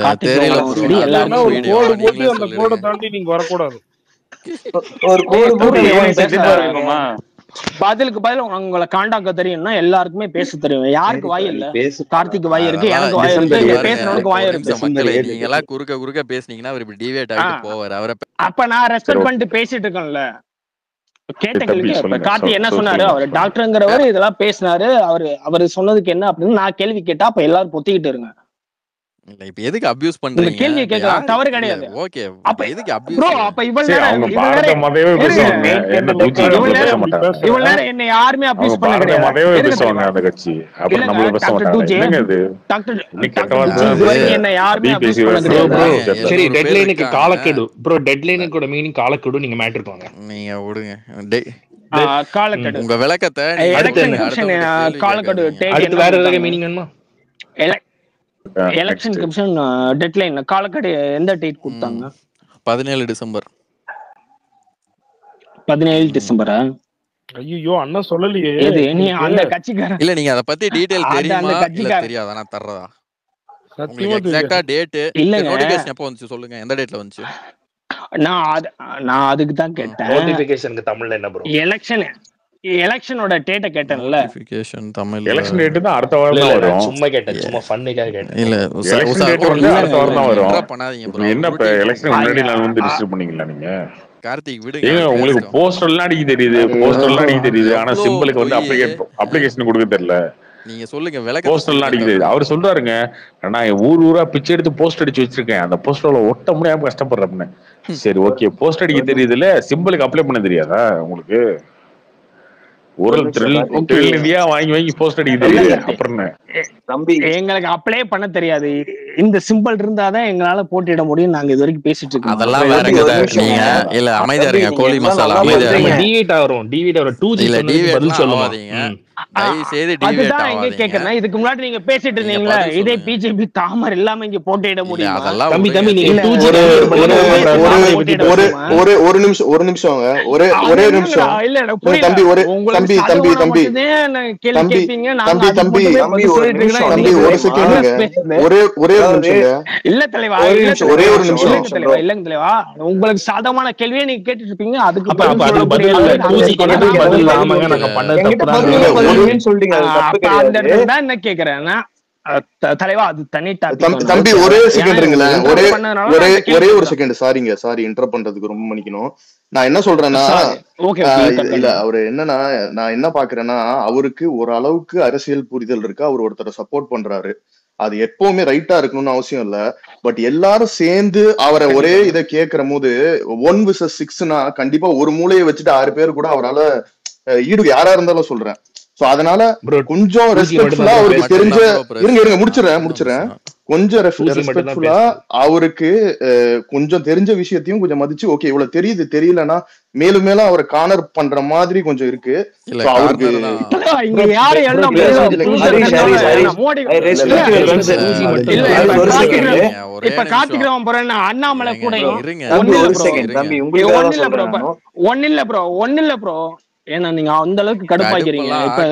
பதிலுக்கு பதில் உங்களை காண்டாக்க தெரியும்னா எல்லாருக்குமே பேச தெரியும். யாருக்கு வாய் இல்ல? கார்த்திக் வாய் இருக்கு, எனக்கு வாய் இருக்கு, பேசுறவனுக்கு வாய் இருக்கு. நீங்க எல்லாம் குறுக்க பேசுனீங்கன்னா அவர் இப்படி டிவேட் ஆகிட்டு போவார். அவரை அப்ப நான் ரெஸ்பெக்ட் பண்ணிட்டு பேசிட்டு இருக்கேன்ல. கேட்ட கேள்வி கார்த்தி என்ன சொன்னாரு? அவர் டாக்டருங்கிறவர் இதெல்லாம் பேசினாரு. அவரு சொன்னதுக்கு என்ன அப்படின்னு நான் கேள்வி கேட்டா அப்ப எல்லாரும் பொத்திக்கிட்டு இருங்க. இல்ல இப்ப எதுக்கு அபியூஸ் பண்றீங்க? கேள்வி கேட்கலாம், தவறு கிடையாது. ஓகே, அப்ப எதுக்கு அபியூஸ்? ப்ரோ அப்ப இவ்வளவு நேரம் என்ன யாருமே அபியூஸ் பண்ண கிடையாது. என்ன யாருமே அபியூஸ் பண்ண கிடையாது. சரி, டெட்லைனுக்கு காலக்கெடு ப்ரோ. டெட்லைனுக்கு மீனிங் காலக்கெடு. நீங்க மேட்டர் போங்க, நீங்க விடுங்க. காலக்கெடு உங்க விளக்கத்தை காலக்கெடு அடுத்து வேற ஏதாவது மீனிங் வேணுமா? எலெக்ஷன் கமிஷன் டெட்லைன் காலக்கெடு எந்த டேட் கொடுத்தாங்க? 17 டிசம்பர். 17 டிசம்பரா? ஐயோ அண்ணா சொல்லலையே. இது நீ அந்த கட்சிக்காரன் இல்ல. நீங்க அத பத்தி டீடைல் தெரியுமா இல்ல தெரியாதா? நான் தர்றதா உங்களுக்கு எக்ஸாக்ட்டா டேட் இல்ல. நோட்டிஃபிகேஷன் எப்போ வந்துச்சு சொல்லுங்க. எந்த டேட்ல வந்துச்சு? நான் அதுக்கு தான் கேட்டேன். நோட்டிபிகேஷனுக்கு தமிழ்ல என்ன ப்ரோ? எலெக்ஷனோட டேட்ட கேட்டேன்ல. நோட்டிஃபிகேஷன் தமிழ்ல எலெக்ஷன் டேட் தான் அடுத்த வாரம் தான் வரும். சும்மா கேட்டேன், சும்மா ஃபன்னுக்காக கேட்டேன். இல்ல எலெக்ஷன் டேட் வந்து அடுத்த வாரம் தான் வரும். பண்ணாதீங்க ப்ரோ. என்ன இப்ப எலெக்ஷன் முன்னாடி நான் வந்து டிஸ்டர்ப் பண்ணீங்களா நீங்க? கார்த்திக் விடுங்க. ஏங்க உங்களுக்கு போஸ்டர்லாம் அடிக்க தெரியுது, போஸ்டர்லாம் அடிக்க தெரியுது, ஆனா சிம்பிளுக்கு வந்து அப்ளிகேஷன் கொடுக்க தெரியல. நீங்க சொல்லுங்க விளக்க. போஸ்டர்லாம் அடிக்க தெரியுது. அவர் சொல்றாருங்க, நான் ஊரா பிச்சை எடுத்து போஸ்ட் அடிச்சு வச்சிருக்கேன், அந்த போஸ்டர்ல ஒட்ட முடியாம கஷ்டப்படுறேன். சரி ஓகே, போஸ்ட் அடிக்க தெரியுதுல, சிம்பிளுக்கு அப்ளை பண்ண தெரியாதா உங்களுக்கு? ஒரு ட்ரில்லியா வாங்கி போஸ்ட் அடிக்க தெரியுது, அப்புறம் தம்பி எங்களுக்கு அப்ளை பண்ண தெரியாது. இந்த சிம்பிள் இருந்தாதான் எங்களால போட்டியிட முடியும். நாங்க இது வரைக்கும் பேசிட்டு இருக்கோம். அதெல்லாம் வேற கதை. நீங்க இல்ல அமைதியா இருங்க, கோழி மசாலா அமைதியா இருங்க. டிவிட் வரும் 2G இல்ல டிவிட் சொல்லுவாதீங்க. தயவு செய்து டிவிட் ஆவாதீங்க. கேக்குறேன், இதுக்கு முன்னாடி நீங்க பேசிட்டு இருந்தீங்களா, இதே பிஜேபி தாமர் இல்லாம இங்க போட்டியிட முடியும்? அதெல்லாம் தம்பி நீங்க ஒரு நிமிஷம் ஒரே நிமிஷம் தம்பி ஒரு செகண்ட் ஒரே இல்ல தலைவா, ஒரே ஒரு நிமிஷம் இல்லங்க தலைவா, உங்களுக்கு சாதகமான கேள்வியை நீங்க கேட்டுட்டு இருப்பீங்க. அதுக்கு என்ன கேக்குறேன்னா தலைவா, அது தனி தம்பி ஒரே செகண்ட்ங்களா, ஒரே ஒரு செகண்ட். சாரி இன்டரப்ட் பண்றதுக்கு ரொம்ப மன்னிக்கணும். நான் என்ன சொல்றேன்னா, இல்ல அவரு என்னன்னா, நான் என்ன பாக்குறேன்னா, அவருக்கு ஒரு அளவுக்கு அரசியல் புரிதல் இருக்கு, அவர் ஒருத்தரை சப்போர்ட் பண்றாரு, அது எப்பவுமே ரைட்டா இருக்கணும்னு அவசியம் இல்ல. பட் எல்லாரும் சேர்ந்து அவரை ஒரே இதை கேட்கிற போது 1 vs 6னா கண்டிப்பா ஒரு மூளையை வச்சுட்டு 6 பேர் கூட அவரால் யாரா இருந்தாலும் சொல்றேன். சோ அதனால கொஞ்சம் ரெஸ்பெக்ட்ஃபுல்லா அவருக்கு தெரிஞ்ச இருங்க முடிச்சிடறேன் கொஞ்சம் ரெஸ்பெக்ட்ஃபுல்லா அவருக்கு கொஞ்சம் தெரிஞ்ச விஷயத்தையும் கொஞ்சம் மதிச்சு, ஓகே இவ்வளவு தெரியுது தெரியலன்னா மேலும் அவரை கார்னர் பண்ற மாதிரி கொஞ்சம் இருக்கு. அவருக்கு அண்ணாமலை கூட ஒன்னு இல்ல ப்ரோ, ஏன்னா நீங்க அந்த அளவுக்கு கடுப்பாக்கிறீங்க.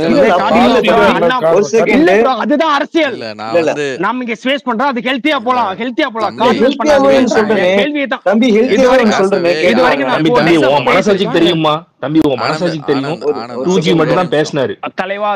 அதுதான் அரசியல். நாம இங்க ஸ்பேஸ் பண்றோம், அது ஹெல்த்தியா போலாம். மனசாட்சி தெரியுமா தம்பி? உங்க மனசாட்சிக்கு தெரியும் 2G மட்டும் தான் பேசினாரு. தலைவா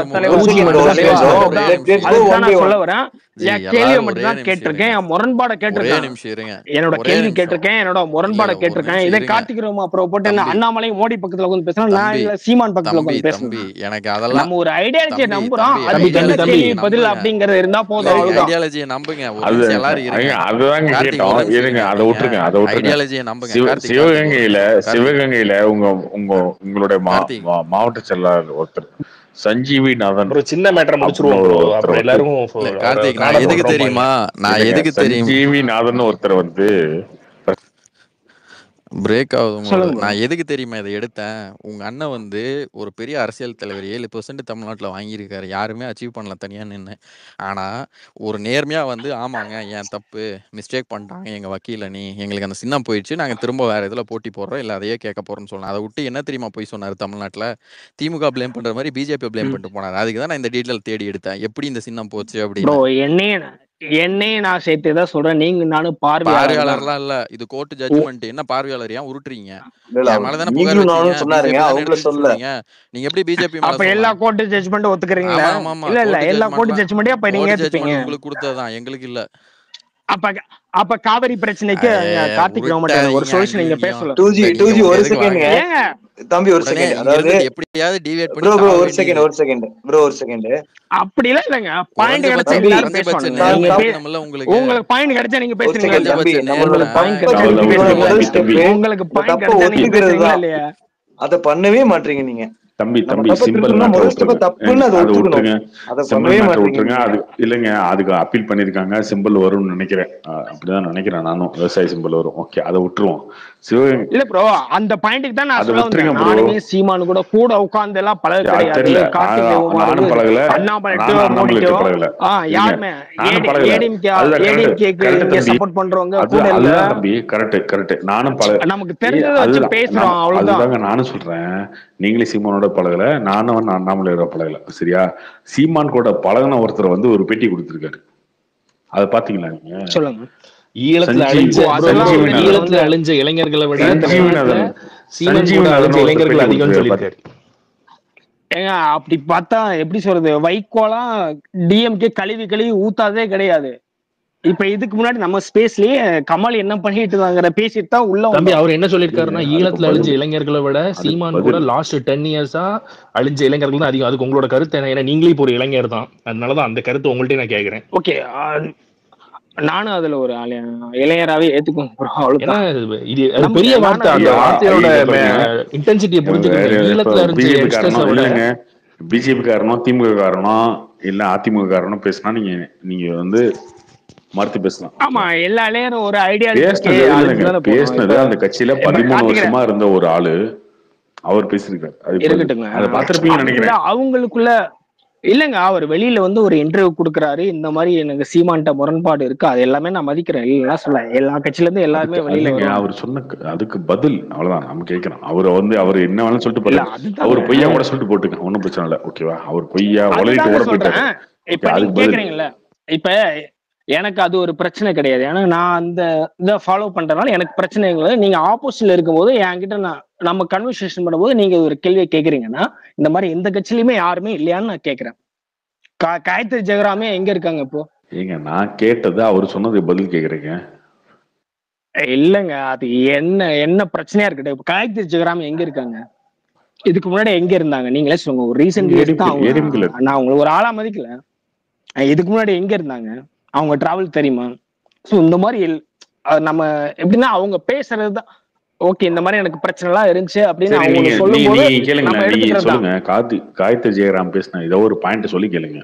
சொல்ல வரேன், கேள்வியை மட்டும் தான் கேட்டிருக்கேன், முரண்பாட கேட்டிருக்கேன், என்னோட கேள்வி கேட்டிருக்கேன், என்னோட முரண்பாட கேட்டிருக்கேன். இதை கார்த்திக் அப்புறம் போட்டு என்ன அண்ணாமலை மோடி பக்கத்துல வந்து பேசுறேன், நான் இல்ல சீமான் பக்கத்துல வந்து பேசுறேன். எனக்கு அதெல்லாம் நம்ம ஒரு ஐடியாலஜியை நம்புறோம், பதில் அப்படிங்கறது இருந்தா போதும். ஐடியாலஜியை நம்புங்க. சிவகங்கையில உங்களுடைய மாவட்ட செயலாளர் ஒருத்தர் சஞ்சீவிநாதன், ஒரு சின்ன மேட்டர் முடிச்சிருவோம் எல்லாரும். கார்த்திக் நான் எதுக்கு தெரியுமா, சஞ்சீவிநாதன் ஒருத்தர் வந்து பிரேக் ஆகுது. நான் எதுக்கு தெரியுமா இதை எடுத்தேன்? உங்க அண்ணன் வந்து ஒரு பெரிய அரசியல் தலைவர், 7% தமிழ்நாட்டில் வாங்கியிருக்காரு, யாருமே அச்சீவ் பண்ணல தனியா நின்று. ஆனா ஒரு நேர்மையா வந்து ஆமாங்க என் தப்பு, மிஸ்டேக் பண்ணிட்டாங்க எங்க வக்கீல் அணி, எங்களுக்கு அந்த சின்னம் போயிடுச்சு, நாங்க திரும்ப வேற இதுல போட்டி போடுறோம், இல்ல அதையே கேட்க போறோம்னு சொன்னேன். அதை விட்டு என்ன தெரியுமா போய் சொன்னாரு, தமிழ்நாட்டில் திமுக பிளேம் பண்ற மாதிரி பிஜேபி பிளேம் பண்ணிட்டு போனாரு. அதுக்கு தான் நான் இந்த டீட்டெயில் தேடி எடுத்தேன், எப்படி இந்த சின்னம் போச்சு அப்படின்னு. என்னையும் நான் சேர்த்துதான் சொல்றேன், நீங்க நானும் பார்வையாளர்லாம் இல்ல, இது கோர்ட் ஜட்ஜ்மெண்ட். என்ன பார்வையாளர் ஏன் உருட்டுறீங்க? நீங்க எப்படி பிஜேபி அப்ப எல்லா கோர்ட் ஜட்ஜ்மெண்ட் ஒத்துக்கிறீங்களா? இல்ல எல்லா கோர்ட் ஜட்ஜ்மெண்ட் அப்ப நீங்க ஏத்துப்பீங்க. உங்களுக்கு கொடுத்ததான், எங்களுக்கு இல்ல. அப்ப காவிரி பிரச்சனைக்கு கார்த்திக் ராமன் ஒரு சொல்யூஷன் நீங்க பேசல. 2G ஒரு செகண்ட் தம்பி, ஒரு செகண்ட். அதாவது எப்படியாவது டிவியேட் பண்ணி ப்ரோ ஒரு செகண்ட் அப்படி இல்லங்க, பாயிண்ட் கிடைச்சா எல்லாரும் பேசுவாங்க. உங்களுக்கு பாயிண்ட் கிடைச்சா நீங்க பேசுறீங்க, உங்களுக்கு பாயிண்ட் கிடைச்சா நீங்க பேசுறீங்களா இல்லையா? அத பண்ணவே மாட்டீங்க நீங்க. தம்பி சிம்பிள் அது இல்லைங்க, அதுக்கு அப்பீல் பண்ணிருக்காங்க, சிம்பிள் வரும்னு நினைக்கிறேன், அப்படிதான் நினைக்கிறேன் நானும். விவசாய சிம்பிள் வரும், ஓகே அதை விட்டுருவோம். சிவகங்கை இல்ல ப்ரோ, அந்த பாயிண்ட்க்கு தான் நான் சொல்ல வந்தேன். நானுமே சீமான் கூட உட்கார்ந்து எல்லாம் பழக கிடையாது, நானும் பழகல, யாருமே ஏடிஎம்கே சப்போர்ட் பண்றவங்க கூட இல்ல. தம்பி கரெக்ட், நானும் பழக, நமக்கு தெரிஞ்சதை வச்சு பேசுறோம், அவ்வளவுதான். நானும் சொல்றேன், நீங்களே சீமானோட பழகல, நானும் அண்ணாமலையோட பழகல, சரியா? சீமான் கூட பழகின ஒருத்தர் வந்து ஒரு பேட்டி கொடுத்திருக்காரு, அதை பாத்தீங்களா நீங்க? சொல்லுங்க. ஈழத்துல அழிஞ்ச இளைஞர்களை விட சீமான் கூட அழிஞ்ச இளைஞர்கள் அதிகம்னு சொல்லியிருக்காரு. ஏங்க அப்படி பார்த்தா எப்படி சொல்றது, வைகோலாம் டிஎம்கே கழுவி ஊத்தாதே கிடையாது. இப்ப இதுக்கு முன்னாடி நம்ம ஸ்பேஸ்லயே கமல் என்ன பண்ணிட்டு வாங்குற பேசிட்டு தான் உள்ள தம்பி அவர் என்ன சொல்லிருக்காருன்னா, ஈழத்துல அழிஞ்ச இளைஞர்களை விட சீமான் கூட லாஸ்ட் 10 இயர்ஸா அழிஞ்ச இளைஞர்கள் தான் அதிகம். அதுக்கு உங்களோட கருத்து என்ன? ஏன்னா நீங்களே இப்போ ஒரு இளைஞர் தான், அதனாலதான் அந்த கருத்து உங்கள்கிட்ட நான் கேக்குறேன். ஓகே, நானும் அதுல ஒரு இளைஞராவே ஏத்துக்கோங்க. பெரிய வார்த்தை, அந்த வார்த்தையோட இன்டென்சிட்டியை புரிஞ்சுக்கோங்க. ஈழத்துல அழிஞ்ச பிஜேபி காரணம், திமுக காரணம் இல்ல அதிமுக காரணம் பேசினா நீங்க வந்து மறுத்து பேசலாம். ஆமா, எல்லா இளைஞரும் ஒரு ஐடியா பேசினது அந்த கட்சியில 13 வருஷமா இருந்த ஒரு ஆளு அவர் பேசிருக்காரு. அதை பார்த்திருப்பீங்கன்னு நினைக்கிறேன். அவங்களுக்குள்ள இல்லங்க, அவர் வெளியில வந்து ஒரு இன்டர்வியூ கொடுக்குறாரு, இந்த மாதிரி எனக்கு சீமான்ட்ட முரண்பாடு இருக்கு, அது எல்லாமே நான் மதிக்கிறேன், இல்லைன்னா சொல்ல எல்லா கட்சியில இருந்து எல்லாருமே வெளியில. அவர் சொன்ன அதுக்கு பதில் அவ்வளவுதான் நம்ம கேட்கணும். அவர் என்ன வேணாலும் சொல்லிட்டு போல, அவர் பொய்யா கூட சொல்லிட்டு போட்டுக்க, ஒன்னும் பிரச்சனை இல்லை. ஓகேவா, அவர் பொய்யா உலகிட்டு கூட போயிட்டாரு. இப்ப நீங்க கேக்குறீங்கல்ல, இப்ப எனக்கு அது ஒரு பிரச்சனை கிடையாது. ஏன்னா நான் அந்த இதை ஃபாலோ பண்றதுனால எனக்கு பிரச்சனை இல்லை. நீங்க ஆப்போசிட்ல இருக்கும்போது என்கிட்ட நம்ம கன்வர்சேஷன் பண்ணும்போது நீங்க ஒரு கேள்வியை கேக்குறீங்கன்னா, இந்த மாதிரி எந்த கட்சியிலுமே யாருமே இல்லையான்னு நான் கேக்குறேன். காயத்ரி ஜெயராமே எங்க இருக்காங்க இப்போ? ஏங்க நான் கேட்டது அவர் சொன்னது பதில் கேக்குறீங்க. இல்லங்க, அது என்ன பிரச்சனையா இருக்கு? இப்ப காயத்ரி ஜெயராம் எங்க இருக்காங்க? இதுக்கு முன்னாடி எங்க இருந்தாங்க நீங்களே சொல்லுங்க. ஒரு ரீசன்ட் நான் உங்களுக்கு ஒரு ஆளா மதிக்கல. இதுக்கு முன்னாடி எங்க இருந்தாங்க? அவங்க டிராவல் தெரியுமா? சோ இந்த மாதிரி நம்ம எப்படின்னா அவங்க பேசுறதுதான் ஓகே, இந்த மாதிரி எனக்கு பிரச்சனை எல்லாம் இருந்துச்சு அப்படின்னு அவங்க சொல்லும்போது சொல்லுங்க. காயத்ரி ஜெயராம் பேசின ஏதோ ஒரு பாயிண்ட் சொல்லி கேளுங்க.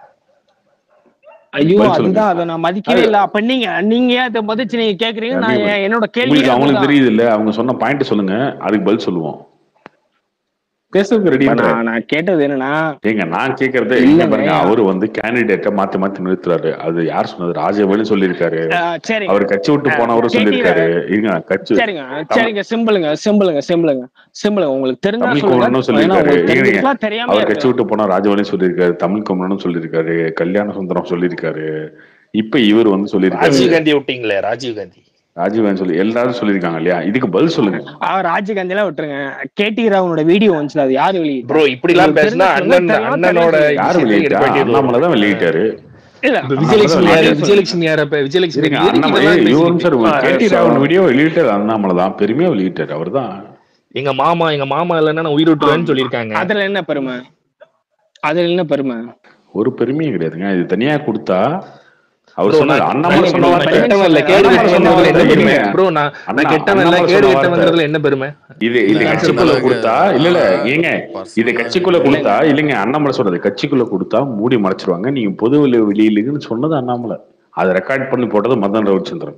ஐயோ, அதுதான் அதை நான் மதிக்கவே இல்லை. அப்ப நீங்க அதை மதிச்சு நீங்க கேக்குறீங்க, நான் என்னோட கேள்வி அவங்களுக்கு தெரியுது இல்ல, அவங்க சொன்ன பாயிண்ட் சொல்லுங்க, அதுக்கு பதில் சொல்லுவோம். பேசுறதுக்கு ரெடி. நான் கேட்டது என்னன்னா, ஏங்க நான் கேக்குறது என்ன பாருங்க, அவரு வந்து கேண்டிடேட்டை மாத்தி நிறுத்துறாரு. அது யார் சொன்னது? ராஜவேலு சொல்லியிருக்காரு. அவர் கட்சி விட்டு போனவரும் சொல்லியிருக்காரு. கட்சி சரிங்க, சிம்பிளுங்க உங்களுக்கு தெரிஞ்சா சொல்லியிருக்காரு. அவர் கட்சி விட்டு போன ராஜவேலு சொல்லியிருக்காரு, தமிழ் குமரனும் சொல்லியிருக்காரு, கல்யாண சுந்தரம் சொல்லியிருக்காரு. இப்ப இவர் வந்து சொல்லியிருக்காரு. ராஜீவ்காந்தி விட்டீங்களே, ராஜீவ்காந்தி சொல்லி எல்லாரும் சொல்லிருக்காங்க இல்லையா? இதுக்கு பதில் சொல்லுங்க. ராஜீவ்காந்தி எல்லாம் விட்டுருங்க. கேடி ராவனோட வீடியோ வந்துச்சு, அது யாரு வெளியிட்டு? ப்ரோ இப்படி எல்லாம் பேசினா அண்ணனோட யாரு வெளியிட்டா? அண்ணாமலை தான் வெளியிட்டாரு. விஜயலட்சுமி கேடி ராவன் வீடியோ வெளியிட்டாரு, அண்ணாமலை தான் பெருமையா வெளியிட்டாரு. அவர் தான் எங்க மாமா இல்லைன்னா உயிர் விட்டுருவேன்னு சொல்லியிருக்காங்க. அதுல என்ன பெருமை? ஒரு பெருமையும் கிடையாதுங்க. இது தனியா கொடுத்தா அவர் சொன்னாரு, அண்ணாமலை என்ன பெருமை? இது கட்சிக்குள்ள கொடுத்தா இல்ல ஏங்க, இது கட்சிக்குள்ள கொடுத்தா இல்லைங்க, அண்ணாமலை சொல்றது கட்சிக்குள்ள கொடுத்தா மூடி மறைச்சிருவாங்க. நீங்க பொது வெளியிலுன்னு சொன்னது அண்ணாமலை, அதை ரெக்கார்ட் பண்ணி போட்டது மதன் ரவிச்சந்திரன்.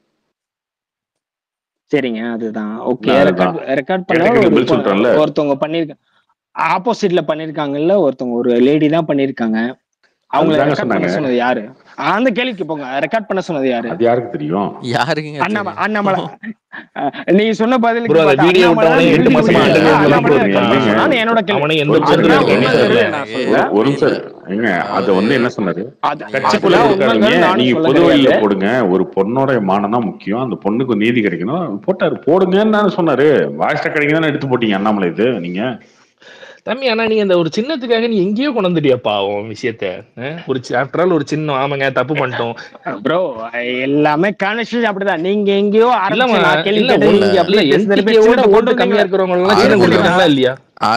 சரிங்க, அதுதான் ஓகே. ரெக்கார்ட் பண்ண ஒருத்தவங்க பண்ணிருக்காங்க, ஆப்போசிட்ல பண்ணிருக்காங்கல்ல ஒருத்தவங்க, ஒரு லேடி தான் பண்ணிருக்காங்க. அவங்க ரெக்கார்ட் பண்ண சொன்னது யாரு? அந்த கேள்விக்கு போங்க. ரெக்கார்ட் பண்ண சொன்னது யாரு? அது யாருக்கு தெரியும்? யாருங்க? அண்ணாமலை. நீ சொன்ன பதிலுக்கு என்னோட கேள்வி, ஒரு நிமிஷம் ஏங்க, அத வந்து என்ன சொன்னாரு? கட்சிக்குள்ள இருக்காதீங்க, நீங்க பொது வழியில போடுங்க. ஒரு பொண்ணோட மானம் தான் முக்கியம், அந்த பொண்ணுக்கு நீதி கிடைக்கணும் போட்டாரு, போடுங்கன்னு சொன்னாரு. வாய்ஸ் ரெக்கார்டிங் தானே எடுத்து போட்டீங்க அண்ணாமலை. இது நீங்க தம்பி, ஆனா நீ அந்த ஒரு சின்னத்துக்காக நீ எங்கேயோ கொண்டு வந்துட்டியாப்பா உன் விஷயத்த. ஒரு ஆஃப்டர் ஆல் ஒரு சின்னம், ஆமாங்க தப்பு பண்ணிட்டோம் ப்ரோ, எல்லாமே கான்வர்சேஷன் அப்படிதான். நீங்க எங்கேயோ கம்மியா இருக்கிறவங்க எல்லாம் சின்னம் கொடுக்குறாங்களா இல்லையா?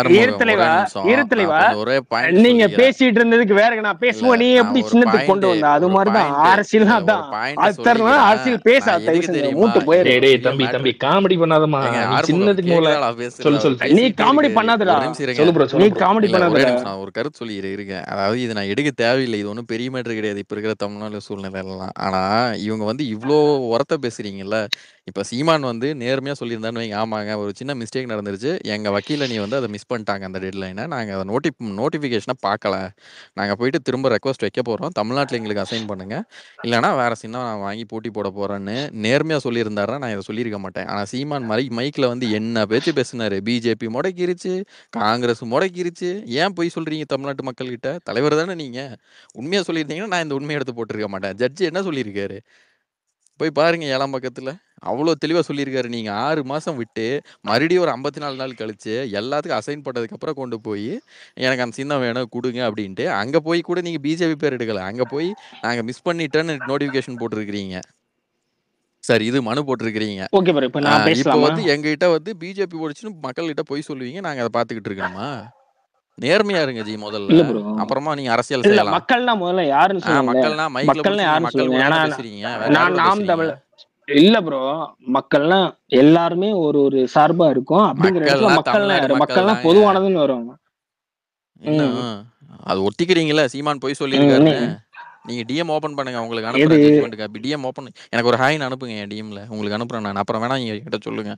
நீங்க பேசிட்டு இருந்ததுக்கு வேற நான் பேசுவோம், நீ எப்படி சின்னத்துக்கு கொண்டு வந்த? அது மாதிரிதான் அரசியல் தான். அரசியல் பேசாத, மூட்டு போயிரு. தம்பி காமெடி பண்ணாதமா, சின்னத்துக்கு சொல்லு. நீ காமெடி பண்ணாதடா, நீ காமெடி பண்ணாத. ஒரு கருத்து சொல்லி இருக்கேன். அதாவது இது நான் எடுக்க தேவையில்லை, இது ஒன்றும் பெரிய மேட்டர் கிடையாது இப்ப இருக்கிற தமிழ்நாடு சூழ்நிலை எல்லாம். ஆனா இவங்க வந்து இவ்வளோ உரத்த பேசுறீங்கல்ல. இப்ப சீமான் வந்து நேர்மையா சொல்லியிருந்தான்னு வைங்க, ஆமாங்க ஒரு சின்ன மிஸ்டேக் நடந்துருச்சு, எங்க வக்கீல நீ வந்து அதை மிஸ் பண்ணிட்டாங்க அந்த டெட்லைனை, நாங்கள் அதை நோட்டிஃபிகேஷனை பார்க்கல, நாங்கள் போயிட்டு திரும்ப ரெக்வஸ்ட் வைக்க போகிறோம், தமிழ்நாட்டில் எங்களுக்கு அசைன் பண்ணுங்க, இல்லைனா வேற சின்ன நான் வாங்கி போட்டி போட போகிறேன்னு நேர்மையாக சொல்லியிருந்தாருன்னா நான் இதை சொல்லியிருக்க மாட்டேன். ஆனால் சீமான் மாதிரி மைக்கில் வந்து என்ன பேச்சு பேசினாரு, பிஜேபி முடக்கிருச்சு, காங்கிரஸ் முடக்கிருச்சு, ஏன் போய் சொல்கிறீங்க தமிழ்நாட்டு மக்கள்கிட்ட? தலைவர் தானே நீங்கள், உண்மையாக சொல்லியிருந்தீங்கன்னா நான் இந்த உண்மையை எடுத்து போட்டிருக்க மாட்டேன். ஜட்ஜி என்ன சொல்லியிருக்காரு? போய் பாருங்க 7ஆம் பக்கத்துல அவ்வளோ தெளிவா சொல்லியிருக்காரு. நீங்க 6 மாசம் விட்டு மறுபடியும் ஒரு 54 நாள் கழிச்சு எல்லாத்துக்கும் அசைன் பண்ணதுக்கு அப்புறம் கொண்டு போய் எனக்கு அந்த சின்னம் வேணும் கொடுங்க அப்படின்ட்டு அங்க போய் கூட நீங்க பிஜேபி பேர் எடுக்கல. அங்க போய் நாங்க மிஸ் பண்ணிட்டேன்னு நோட்டிபிகேஷன் போட்டிருக்கிறீங்க. சரி, இது மனு போட்டிருக்கிறீங்க. ஓகே ப்ரோ, இப்போ நான் இப்போ பேசலாமா? வந்து எங்ககிட்ட வந்து பிஜேபி ஓடிச்சுன்னு மக்கள்கிட்ட போய் சொல்லுவீங்க. நாங்க அதை பார்த்துக்கிட்டு இருக்கணுமா? நேர்மையா இருங்க ஜி முதல்ல. இல்ல ப்ரோ, அப்புறமா நீங்க அரசியல் இல்ல செய்யலாம். மக்கள்னா முதல்ல யாருன்னு சொல்லுங்க. மக்கள்னா மைக்ல மக்கள்னா புடிச்சு யாருன்னு மக்கள் சொல்லுங்க. கூட ஏன்னா தானே பேசுறீங்க. வேற யார் நான் கூட நாம் பேசுறீங்க? தமிழ் இல்ல ப்ரோ, மக்கள்னா எல்லாருமே ஒரு ஒரு சார்பா இருக்கும். அப்படிங்கிற இடத்துல மக்கள்னா மக்கள்னா தமிழ்நாடு யாரு? மக்கள் மக்கள்னா தாங்க. பொதுவானதுன்னு வரும். இன்னும் அது ஒட்டிக்கிறீங்களா? சீமான் போய் சொல்லியிருக்காருன்னு. நீங்க டிஎம் ஓபன் பண்ணுங்க, உங்களுக்கு எது அனுப்புறேன் ஜட்ஜ்மெண்ட்டுக்கு. டிஎம் ஓபன் எனக்கு ஒரு ஹாய்னு அனுப்புங்க என் டிஎம்ல. உங்களுக்கு அனுப்புறேன் நான். அப்புறம் வேணா நீங்க கிட்ட சொல்லுங்க.